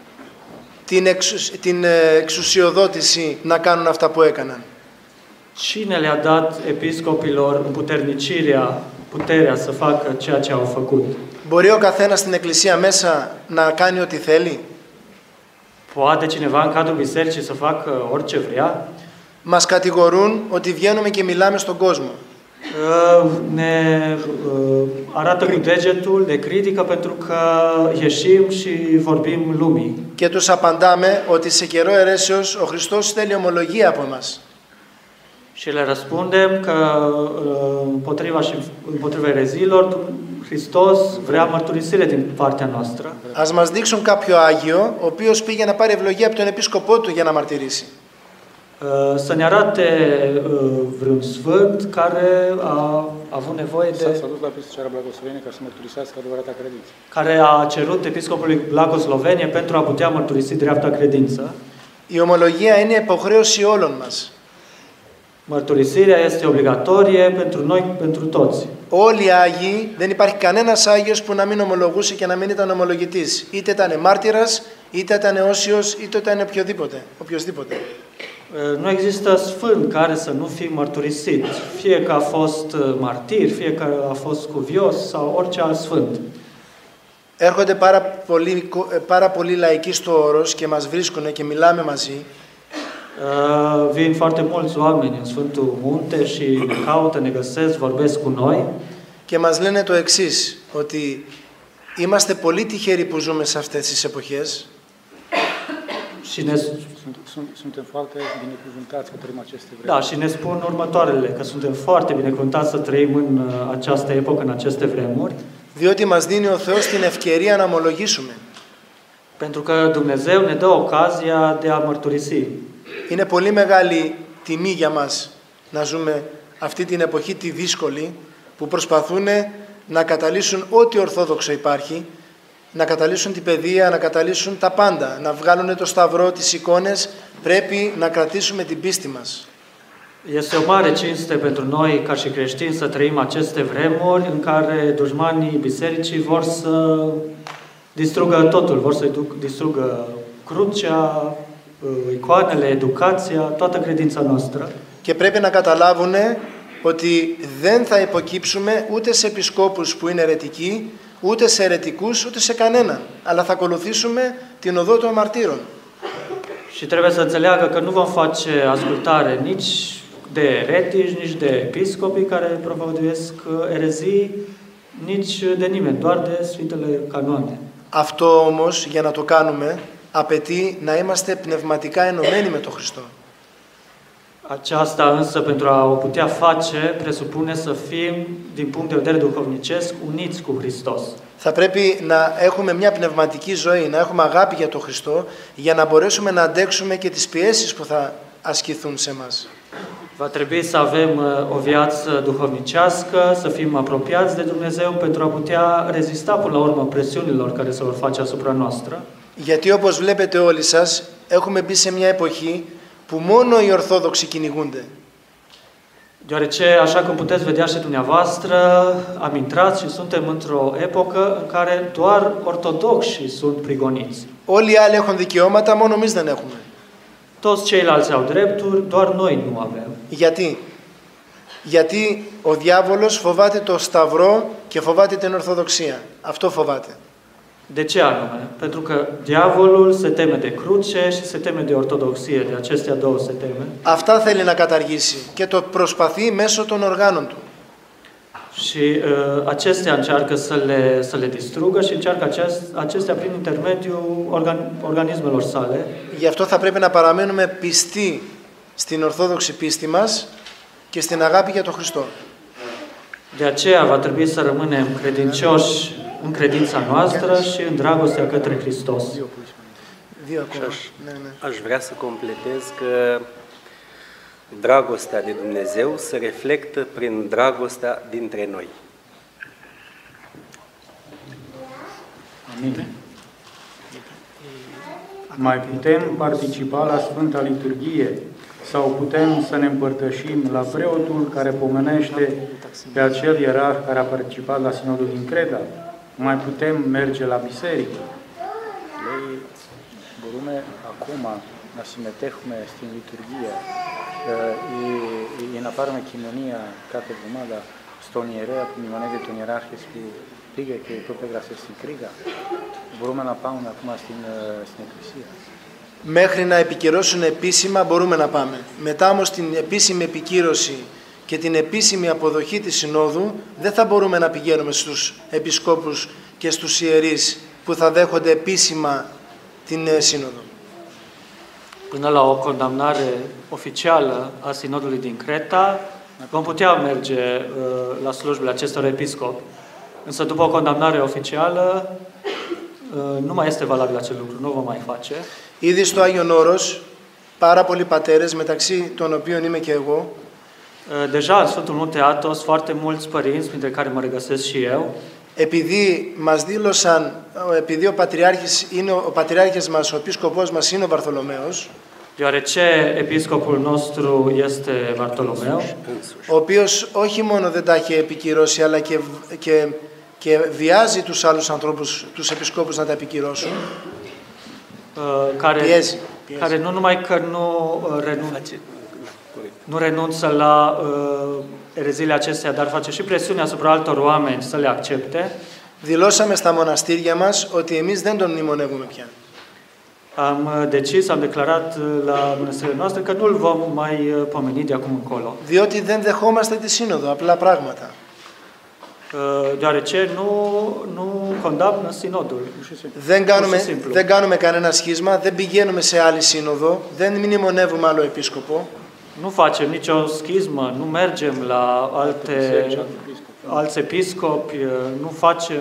S4: την εξουσιοδότηση να κάνουν αυτά που έκαναν?
S5: Cine le-a dat episcopilor împuternicirea, puterea să facă ceea ce au făcut?
S4: Μπορεί ο καθένας στην εκκλησία μέσα να κάνει ό,τι θέλει?
S5: Poate cineva în cadrul bisericii să facă orice vrea?
S4: Μας κατηγορούν ότι βγαίνουμε και μιλάμε στον κόσμο.
S5: ne arată cu degetul, ne critică pentru că ieșim și vorbim lumii.
S4: Και τους απαντάμε ότι σε καιρό αιρέσεως ο Χριστός θέλει ομολογία από εμάς.
S5: Și le răspundem că împotriva ereziilor, Hristos vrea mărturisire din partea noastră.
S4: Ας μας δείξουν κάποιο Άγιο, ο οποίος πήγε να πάρει ευλογία από τον επίσκοπό του για να μαρτυρήσει.
S5: Să ne arate vreun sfânt care a avut nevoie
S7: S-a
S5: de...
S7: dus la Episcopul Blagoslovenie ca să mărturisească adevărata credință.
S5: care a cerut episcopului Blagoslovenie pentru a putea mărturisi dreapta credință.
S4: Η ομολογία είναι υποχρέωση όλων μας.
S5: Mărturisirea este obligatorie pentru noi, pentru toți.
S4: Όλοι οι Άγιοι, δεν υπάρχει κανένας Άγιος που να μην ομολογούσε και να μην ήταν ομολογητής. Είτε ήταν μάρτυρας, είτε ήταν όσιος, είτε ήταν οποιοσδήποτε.
S5: Nu există sfânt care să nu fie mărturisit, fie că a fost martir, fie că a fost cuvios sau orice alt sfânt.
S4: Έρχονται πάρα πολλοί λαϊκοί στο όρος και μας βρίσκουν και μιλάμε μαζί.
S5: Vin foarte mulți oameni în Sfântul Munte și ne caută, ne găsesc, vorbesc cu noi.
S4: Και μας λένε το εξής, ότι είμαστε πολύ τυχεροί που ζούμε σε αυτές τις εποχές.
S5: Și ne,
S7: Suntem foarte binecuvântați că trăim aceste vremuri.
S5: da, și ne spun următoarele, că suntem foarte binecuvântați să trăim în această epocă, în aceste vremuri.
S4: Διότι μας δίνει ο Θεός την ευκαιρία να ομολογήσουμε.
S5: Pentru că Dumnezeu ne dă ocazia de a mărturisi.
S4: Είναι πολύ μεγάλη τιμή για μας να ζούμε αυτή την εποχή τη δύσκολη που προσπαθούν να καταλύσουν ό,τι ορθόδοξο υπάρχει, να καταλύσουν την παιδεία, να καταλύσουν τα πάντα, να βγάλουν το σταυρό, τις εικόνες. Πρέπει να κρατήσουμε την πίστη μας.
S5: Este o mare cinste pentru noi, ca și creștini, să trăim aceste vremuri în care dușmanii bisericii vor să distrugă totul, vor să distrugă crucea, icoanele, educația, toată credința noastră.
S4: Και πρέπει να καταλάβουν ότι δεν θα υποκύψουμε ούτε σε επισκόπους που είναι αιρετικοί, ούτε σε αιρετικούς, ούτε σε κανέναν. Αλλά θα ακολουθήσουμε την οδό των μαρτύρων.
S5: Și trebuie să înțeleagă că nu vom face ascultare nici de eretici, nici de episcopii care propovăduiesc erezii, nici de nimeni, doar de Sfintele Canoane.
S4: Αυτό όμως, για να το κάνουμε, απαιτεί να είμαστε πνευματικά ενωμένοι με τον Χριστό.
S5: Aceasta însă, pentru a o putea face, presupune să fim, din punct de vedere duhovnicesc, uniți cu Hristos.
S4: Θα πρέπει να έχουμε μια πνευματική ζωή, να έχουμε αγάπη για τον Χριστό, για να μπορέσουμε να αντέξουμε και τις πιέσεις που θα ασκηθούν σε μας.
S5: Va trebui să avem o viață duhovnicească, să fim apropiați de Dumnezeu pentru a putea rezista până la urmă presiunilor care se vor face asupra noastră.
S4: Γιατί όπως βλέπετε όλοι σας, έχουμε μπει σε μια εποχή που μόνο οι Ορθόδοξοι κυνηγούνται.
S5: Deoarece, așa cum puteți vedea și dumneavoastră, am intrat și suntem într-o epocă în care doar ortodoxi sunt prigoniți.
S4: Όλοι οι άλλοι έχουν δικαιώματα, μόνο εμείς δεν έχουμε.
S5: Toți ceilalți au drepturi, doar noi nu avem.
S4: Γιατί? Γιατί ο διάβολος φοβάται το σταυρό και φοβάται την Ορθοδοξία. Αυτό φοβάται.
S5: De ce anume? Pentru că diavolul se teme de cruce și se teme de ortodoxie, de acestea două se teme.
S4: Αυτά θέλει να καταργήσει και το προσπαθεί μέσω των οργάνων του.
S5: Și acestea încearcă să le distrugă și încearcă acestea prin intermediul organismelor sale.
S4: Γι' αυτό θα πρέπει να παραμένουμε πιστοί στην Ορθόδοξη πίστη μας και στην αγάπη για τον Χριστό.
S5: De aceea va trebui să rămânem credincioși în credința noastră și în dragostea către Hristos.
S1: Aș vrea să completez că dragostea de Dumnezeu se reflectă prin dragostea dintre noi.
S8: Amin. Mai putem participa la Sfânta Liturghie sau putem să ne împărtășim la preotul care pomenește pe acel ierarh care a participat la Sinodul din Creta? Mai putem merge la biserică?
S7: Noi μπορούμε ακόμα να συμμετέχουμε στην λειτουργία ή να πάρουμε κοινωνία κάθε εβδομάδα στον ιερέα που μνημονεύει τον ιεράρχη που πήγε και το έγραψε στην Κρήτα. Μπορούμε να πάμε ακόμα στην εκκλησία.
S4: Μέχρι να επικυρώσουν επίσημα μπορούμε να πάμε. Μετά όμως την επίσημη επικύρωση και την επίσημη αποδοχή της Συνόδου, δεν θα μπορούμε να πηγαίνουμε στους επισκόπους και στους ιερείς που θα δέχονται επίσημα την Σύνοδο.
S5: Până la o condamnare oficială a Sinodului din Creta, vom putea merge la slujbele acestor episcopi. Însă după o condamnare oficială, nu mai este valabil acel lucru, nu o vom mai face.
S4: Ήδη στο Άγιον Όρος, πάρα πολλοί πατέρες, μεταξύ των οποίων είμαι και εγώ,
S5: Deja în Sfântul Munte Athos, foarte mulți părinți, printre care mă regăsesc și eu,
S4: επειδή μας δήλωσαν, επειδή ο πατριάρχης μας, ο επίσκοπός μας είναι ο Βαρθολομαίος,
S5: deoarece episcopul nostru este Bartolomeu,
S4: ο οποίος όχι μόνο δεν τα έχει επικυρώσει, αλλά και βιάζει τους άλλους ανθρώπους, τους επισκόπους να τα επικυρώσουν,
S5: care nu numai că nu renunță la ereziile acestea, dar face și presiune asupra altor oameni să le accepte.
S4: Δηλώσαμε στα μοναστήρια μας ότι εμείς δεν τον μνημονεύουμε πια.
S5: Am decis, am declarat la mănăstirile noastre că nu-l vom mai pomeni de acum încolo.
S4: Διότι δεν δεχόμαστε τη Σύνοδο, απλά πράγματα.
S5: Deoarece nu condamnă sinodul.
S4: Δεν κάνουμε κανένα σχίσμα, δεν πηγαίνουμε σε άλλη σύνοδο, δεν μνημονεύουμε άλλο επίσκοπο.
S5: Nu facem nicio schismă, nu mergem la alți episcopi, nu facem...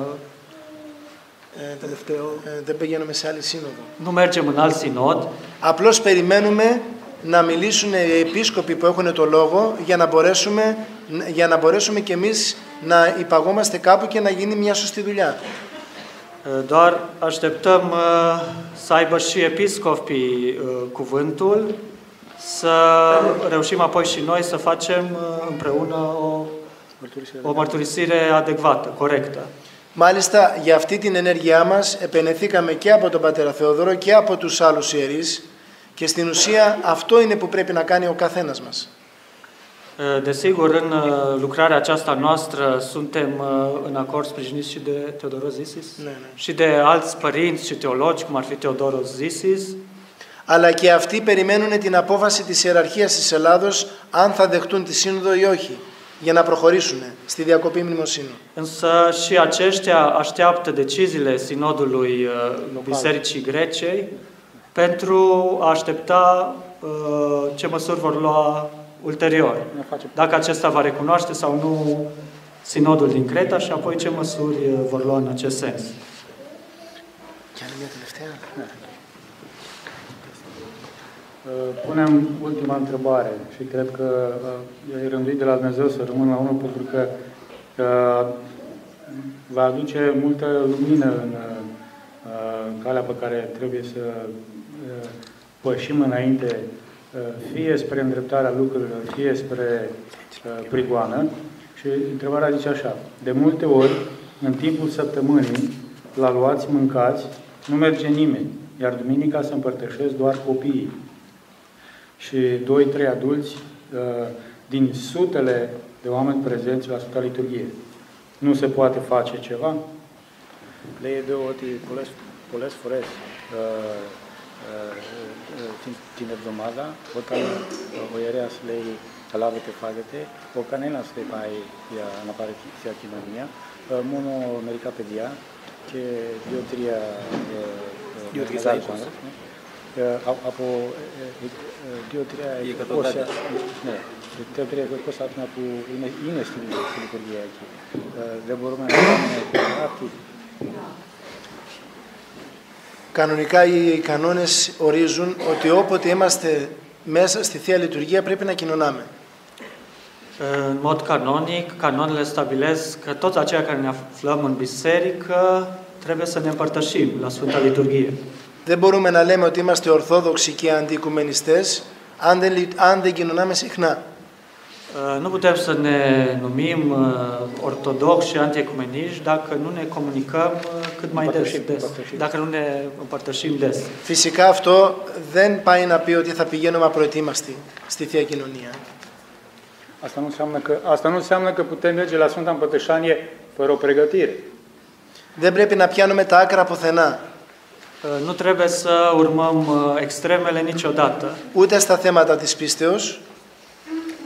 S4: Δεν πηγαίνουμε σε άλλη σύνοδο.
S5: Nu mergem în alt sinod.
S4: Απλώς περιμένουμε να μιλήσουν οι επίσκοποι που έχουν το λόγο για να μπορέσουμε και εμείς να υπαγόμαστε κάπου και να γίνει μια σωστή δουλειά.
S5: Doar așteptăm să aibă și episcopii cuvântul, să reușim apoi și noi să facem împreună o mărturisire adecvată, corectă.
S4: Μάλιστα, για αυτή την ενέργειά μας επενεθήκαμε και από τον Πατέρα Θεόδωρο και από τους άλλους ιερείς και στην ουσία αυτό είναι που πρέπει να κάνει ο καθένας μας.
S5: Desigur, în lucrarea aceasta noastră suntem în acord sprijiniți și de Teodoros Zisis și de alți părinți și teologi, cum ar fi Teodoros Zisis.
S4: Αλλά και αυτοί περιμένουν την απόφαση της ιεραρχίας της Ελλάδος αν θα δεχτούν τη Σύνοδο ή όχι, για να προχωρήσουν στη διακοπή μνημοσύνου.
S5: Însă și aceștia așteaptă deciziile Sinodului Bisericii Grecei pentru a aștepta ce măsuri vor lua ulterior. Dacă acesta va recunoaște sau nu Sinodul din Creta și apoi ce măsuri vor lua în acest sens.
S8: Punem ultima întrebare și cred că e rânduit de la Dumnezeu să rămân la unul, pentru că va aduce multă lumină în calea pe care trebuie să pășim înainte, fie spre îndreptarea lucrurilor, fie spre prigoană. Și întrebarea zice așa: de multe ori, în timpul săptămânii, la luați, mâncați, nu merge nimeni, iar duminica se împărtășesc doar copiii. Și 2-3 adulți din sutele de oameni prezenți la Sfânta Liturghie. Nu se poate face ceva?
S7: Λέει εδώ ότι πολλές φορές την εβδομάδα, όταν ο ιερέας λέει θα λάβετε, φάγετε, ο κανένας δεν πάει για να πάρει Θεία Κοινωνία, μόνο μερικά παιδιά και 2-3 μεγάλους. Από 2-3 άτομα που είναι στην λειτουργία εκεί. Δεν μπορούμε να κάνουμε κάτι.
S4: Κανονικά οι κανόνες ορίζουν ότι όποτε είμαστε μέσα στη Θεία Λειτουργία πρέπει να κοινωνάμε.
S5: În mod canonic, canonele stabilesc că toți aceia care ne aflăm în biserică trebuie să ne împărtășim la Sfânta Liturghie.
S4: Δεν μπορούμε να λέμε ότι είμαστε ορθόδοξοι και αντιοικουμενιστές αν δεν κοινωνάμε συχνά.
S5: Nu putem să ne numim ortodoxi și antiecumeniști dacă nu ne comunicăm cât mai des, dacă nu ne împărtășim des.
S4: Φυσικά αυτό δεν πάει να πει ότι θα πηγαίνουμε απροετοίμαστοι στη Θεία Κοινωνία.
S8: Asta nu înseamnă că putem merge la Sfânta Împărtășanie fără o pregătire.
S4: Δεν πρέπει να πιάνουμε τα άκρα πουθενά.
S5: Nu trebuie să urmăm extremele niciodată.
S4: Ούτε στα θέματα της πίστεως.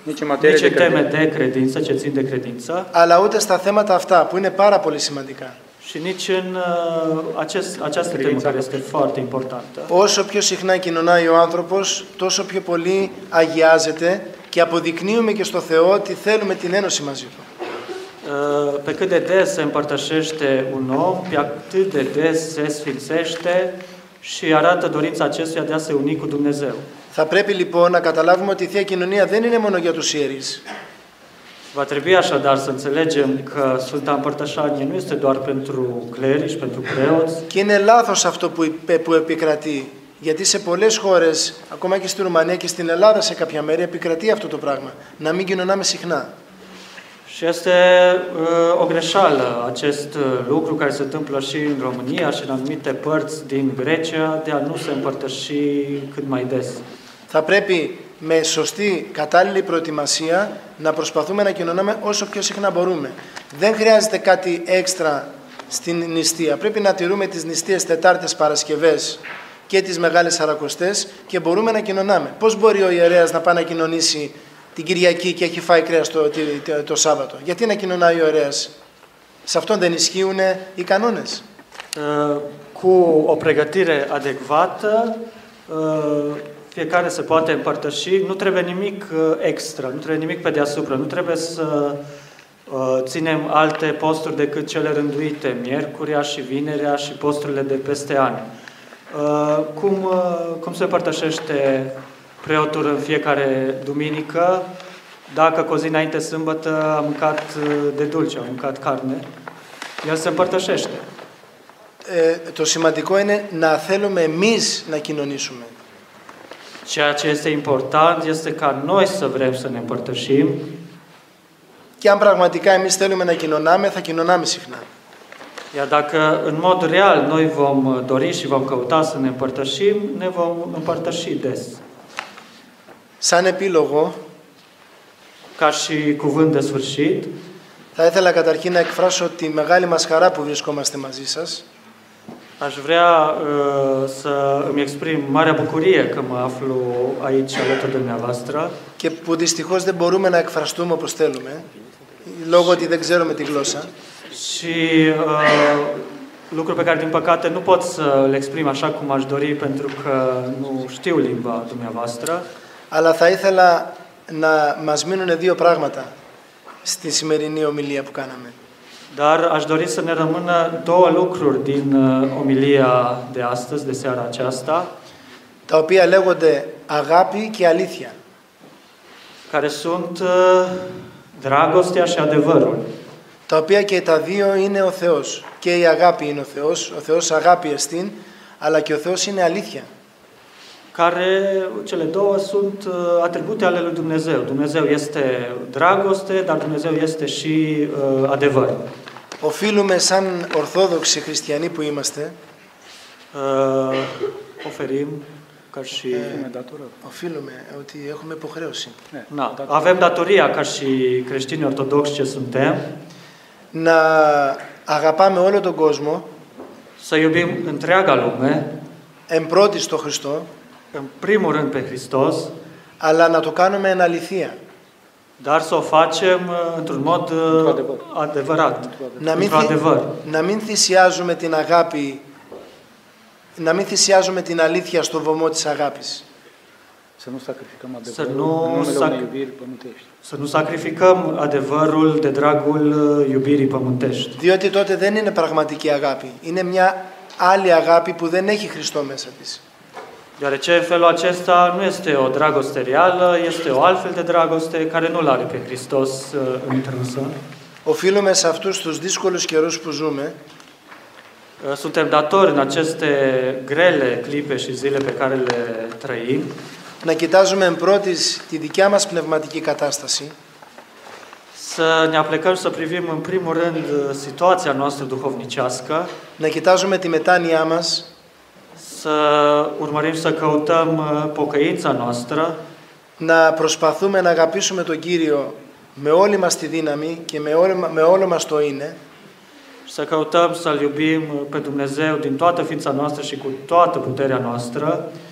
S7: nici în materie
S5: nici
S7: de
S5: în teme
S7: credință.
S5: de credință, ce țin de credință,
S4: αλλά ούτε στα θέματα αυτά που είναι πάρα πολύ σημαντικά.
S5: și nici în această temă care este foarte importantă.
S4: Όσο πιο συχνά κοινωνάει ο άνθρωπος, τόσο πιο πολύ αγιάζεται και αποδεικνύουμε και στο Θεό ότι θέλουμε την ένωση μαζί του.
S5: Pe cât de des se împărtășește un om, pe atât de des se sfințește și arată dorința acestuia de a se uni cu Dumnezeu.
S4: Θα πρέπει λοιπόν να καταλάβουμε ότι η Θεία Κοινωνία δεν είναι μόνο για τους ιερείς.
S5: Va trebui așadar să înțelegem că Sfânta Împărtășanie nu este doar pentru clerici, pentru preoți,
S4: Και είναι λάθος αυτό που επικρατεί. Γιατί σε πολλές χώρες, ακόμα και στη Ρουμανία και στην Ελλάδα σε κάποια μέρη, επικρατεί αυτό το πράγμα. Να μην κοινωνάμε συχνά.
S5: și este o greșeală acest lucru care se întâmplă și în România și în anumite părți din Grecia de a nu se împărtăși cât mai des.
S4: Θα πρέπει με σωστή, κατάλληλη προετοιμασία να προσπαθούμε να κοινωνάμε όσο πιο συχνά μπορούμε. Δεν χρειάζεται κάτι έξτρα στην νηστεία. Πρέπει να τηρούμε τις νηστείες Τετάρτες, Παρασκευές και τις Μεγάλες Σαρακοστές και μπορούμε να κοινωνάμε. Πώς μπορεί ο ιερέας να πάει να κοινωνήσει την Κυριακή και έχει φάει κρέας το Σάββατο? Γιατί να κοινωνάει ο ιερέας? Σε αυτόν δεν ισχύουν οι κανόνες.
S5: Cu o pregătire adecvată, fiecare se poate împărtăși, nu trebuie nimic extra, nu trebuie nimic pe deasupra, nu trebuie să ținem alte posturi decât cele rânduite, miercurea și vinerea și posturile de peste ani. Cum se împărtășește preotul în fiecare duminică, dacă cu o zi înainte sâmbătă a mâncat de dulce, a mâncat carne, el se împărtășește.
S4: Το σημαντικό είναι να θέλουμε εμείς να κοινωνήσουμε.
S5: Ceea ce este important este ca noi să vrem să ne împărtășim.
S4: Και αν πραγματικά εμείς θέλουμε να κοινωνάμε, θα κοινωνάμε συχνά.
S5: Iar dacă în mod real noi vom dori și vom căuta să ne împărtășim, ne vom împărtăși des.
S4: Σαν επίλογο,
S5: Ca și cuvânt de sfârșit,
S4: θα ήθελα καταρχήν να εκφράσω τη μεγάλη μας χαρά που βρισκόμαστε μαζί σας.
S5: aș vrea să îmi exprim marea bucurie că mă aflu aici alături de dumneavoastră
S4: Και που δυστυχώς δεν μπορούμε να εκφραστούμε όπως θέλουμε, λόγω ότι δεν ξέρουμε τη γλώσσα.
S5: și lucruri pe care din păcate nu pot să le exprim așa cum aș dori pentru că nu știu limba dumneavoastră.
S4: Αλλά θα ήθελα να μας μείνουν δύο πράγματα στη σημερινή ομιλία που κάναμε.
S5: Dar aș dori să ne rămână două lucruri din omilia de astăzi, de seara aceasta,
S4: Τα οποία λέγονται αγάπη και αλήθεια.
S5: care sunt dragostea și adevărul.
S4: Τα οποία και τα δύο είναι ο Θεός. Και η αγάπη είναι ο Θεός αγάπη εστίν, αλλά και ο Θεός είναι αλήθεια.
S5: Care cele două sunt atribute ale lui Dumnezeu. Dumnezeu este dragoste, dar Dumnezeu este și adevăr.
S4: Οφείλουμε σαν Ορθόδοξοι χριστιανοί που είμαστε,
S5: Oferim ca și...
S4: οφείλουμε ότι έχουμε υποχρέωση
S5: avem datoria ca și creștini ortodoxi ce suntem
S4: να αγαπάμε όλο τον κόσμο,
S5: să iubim întreaga lume,
S4: εν πρώτη στο Χριστό,
S5: în primul rând pe Hristos,
S4: αλλά να το κάνουμε εν αληθεία.
S5: dar să o facem într-un mod adevărat, într-un adevăr.
S4: Να μην θυσιάζουμε την αγάπη, να μην θυσιάζουμε την αλήθεια στο βωμό της αγάπης.
S7: Să nu sacrificăm adevărul în numele unei iubiri pământești.
S5: Să nu sacrificăm adevărul de dragul iubirii pământești.
S4: Διότι τότε δεν είναι πραγματική αγάπη. Είναι μια άλλη αγάπη που δεν έχει Χριστό μέσα της.
S5: Deoarece în felul acesta nu este o dragoste reală, este o altfel de dragoste care nu-L are pe Hristos întrânsă.
S4: Οφείλουμε σε αυτούς τους δύσκολους καιρούς που ζούμε
S5: Suntem datori în aceste grele clipe și zile pe care le trăim
S4: να κοιτάζουμε εν πρώτης τη δικιά μας πνευματική κατάσταση,
S5: să ne aplecăm și să privim în primul rând situația noastră duhovnicească,
S4: να κοιτάζουμε τη μετάνοιά μας,
S5: să urmărim să căutăm pocăința noastră,
S4: να προσπαθούμε να αγαπήσουμε τον Κύριο με όλη μας τη δύναμη και με όλο μας το είναι,
S5: să căutăm să-L iubim pe Dumnezeu din toată ființa noastră și cu toată puterea noastră,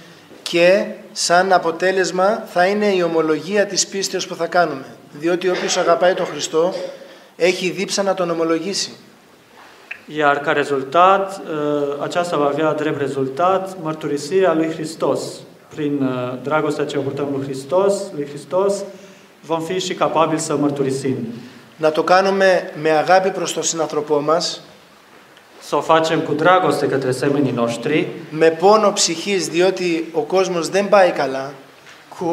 S4: και σαν αποτέλεσμα θα είναι η ομολογία της πίστεως που θα κάνουμε. Διότι όποιος αγαπάει τον Χριστό έχει δίψα να τον ομολογήσει.
S5: Iar ca rezultat, aceasta va avea drept rezultat mărturisirea lui Hristos. Prin dragostea ce o purtăm lui Hristos, vom fi și capabili să mărturisim.
S4: Να το κάνουμε με αγάπη προς τον συνανθρωπό μας,
S5: Să o facem cu dragoste către semenii noștri,
S4: με πόνο ψυχής, διότι ο κόσμος δεν πάει καλά,
S5: cu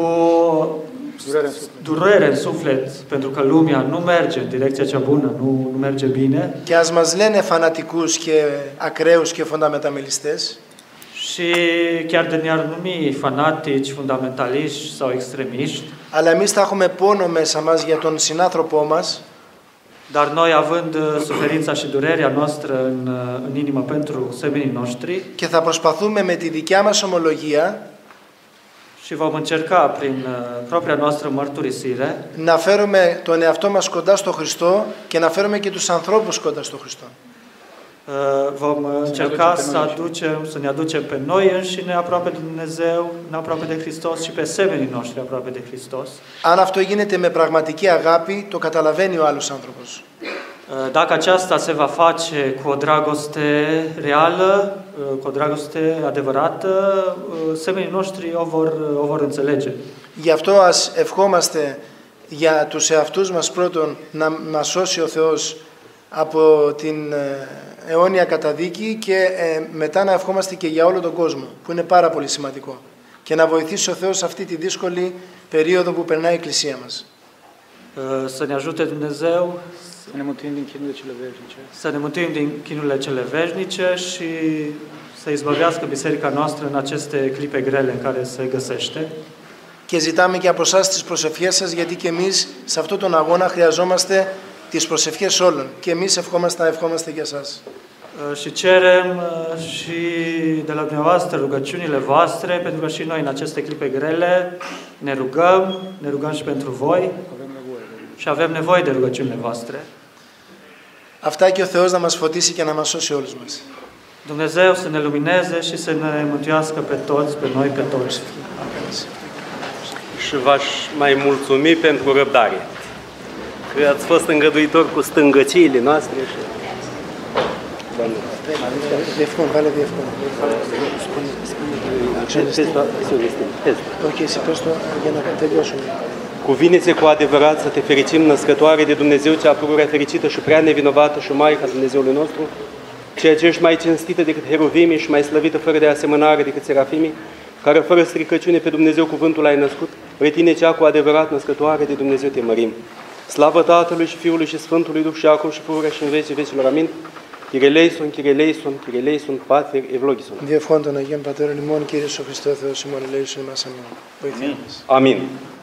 S5: durere în suflet, pentru că lumea nu merge în direcția cea bună, nu merge bine.
S4: και ας μας λένε φανατικούς και ακραίους και φονταμεταμελιστές,
S5: Și chiar de ne-ar numi fanatici, fundamentaliști sau extremiști,
S4: αλλά εμείς θα έχουμε πόνο μέσα μας για τον συνάνθρωπό μας,
S5: dar noi, având suferința și durerea noastră în inimă pentru semenii noștri,
S4: και θα προσπαθούμε με τη δικιά μας ομολογία
S5: și vom încerca prin propria noastră mărturisire
S4: να φέρουμε τον εαυτό μας κοντά στο Χριστό και να φέρουμε και τους ανθρώπους κοντά στο Χριστό.
S5: vom încerca să ne aducem pe noi înșine aproape de Dumnezeu, aproape de Hristos și pe semenii noștri aproape de Hristos.
S4: Αν αυτό γίνεται με πραγματική αγάπη, το καταλαβαίνει ο άλλος άνθρωπος.
S5: Dacă aceasta se va face cu o dragoste reală, cu o dragoste adevărată, semenii noștri o vor înțelege.
S4: Γι' αυτό ας ευχόμαστε για τους εαυτούς μας πρώτον να μας σώσει ο Θεός από την αιώνια καταδίκη και μετά να ευχόμαστε και για όλο τον κόσμο, που είναι πάρα πολύ σημαντικό. Και να βοηθήσει ο Θεός σε αυτή τη δύσκολη περίοδο που περνάει η Εκκλησία μας.
S5: Să ne ajute Dumnezeu
S7: Să ne mântuim din chinurile cele veșnice.
S5: Să ne mântuim din chinurile cele veșnice și să izbăvească biserica noastră în aceste clipe grele în care se găsește.
S4: Και ζητάμε και από εσάς τις προσευχές σας, γιατί και εμείς σε αυτόν τον αγώνα χρειαζόμαστε τις προσευχές όλων. Και εμείς ευχόμαστε για εσάς.
S5: Și cerem și de la dumneavoastră rugăciunile voastre, pentru că și noi în aceste clipe grele ne rugăm și pentru voi și avem nevoie de rugăciunile voastre.
S4: Αυτά και ο Θεός να μας φωτίσει και να μας σώσει όλους μας.
S5: Dumnezeu să ne lumineze și să ne mântuiască pe toți, pe noi, pe toți.
S1: Și v-aș mai mulțumi pentru răbdare. Că ați fost îngăduitori cu stângățiile noastre și... Doamne.
S4: Διευκόν, βάλε διευκόν. Ok, să păi για να τελειώσουμε.
S1: Cuvine-ți cu adevărat să te fericim, născătoare de Dumnezeu, cea pururea fericită și prea nevinovată și Maica Dumnezeului nostru, ceea ce ești mai cinstită decât heruvimii și mai slăvită fără de asemănare decât serafimii, care fără stricăciune pe Dumnezeu cuvântul ai născut, pe tine cea cu adevărat născătoare de Dumnezeu te mărim. Slavă Tatălui și Fiului și Sfântului Duh și acum și pururea și în vecii vecilor. Amin. Kyrie eleison, Kyrie eleison, Kyrie eleison, Pater ευλόγησον.
S4: Διευχών των Αγίων Πατέρων ημών, Κύριε Χριστό Θεός ημών, ελέησον ημάς. Αμήν.
S1: Amin.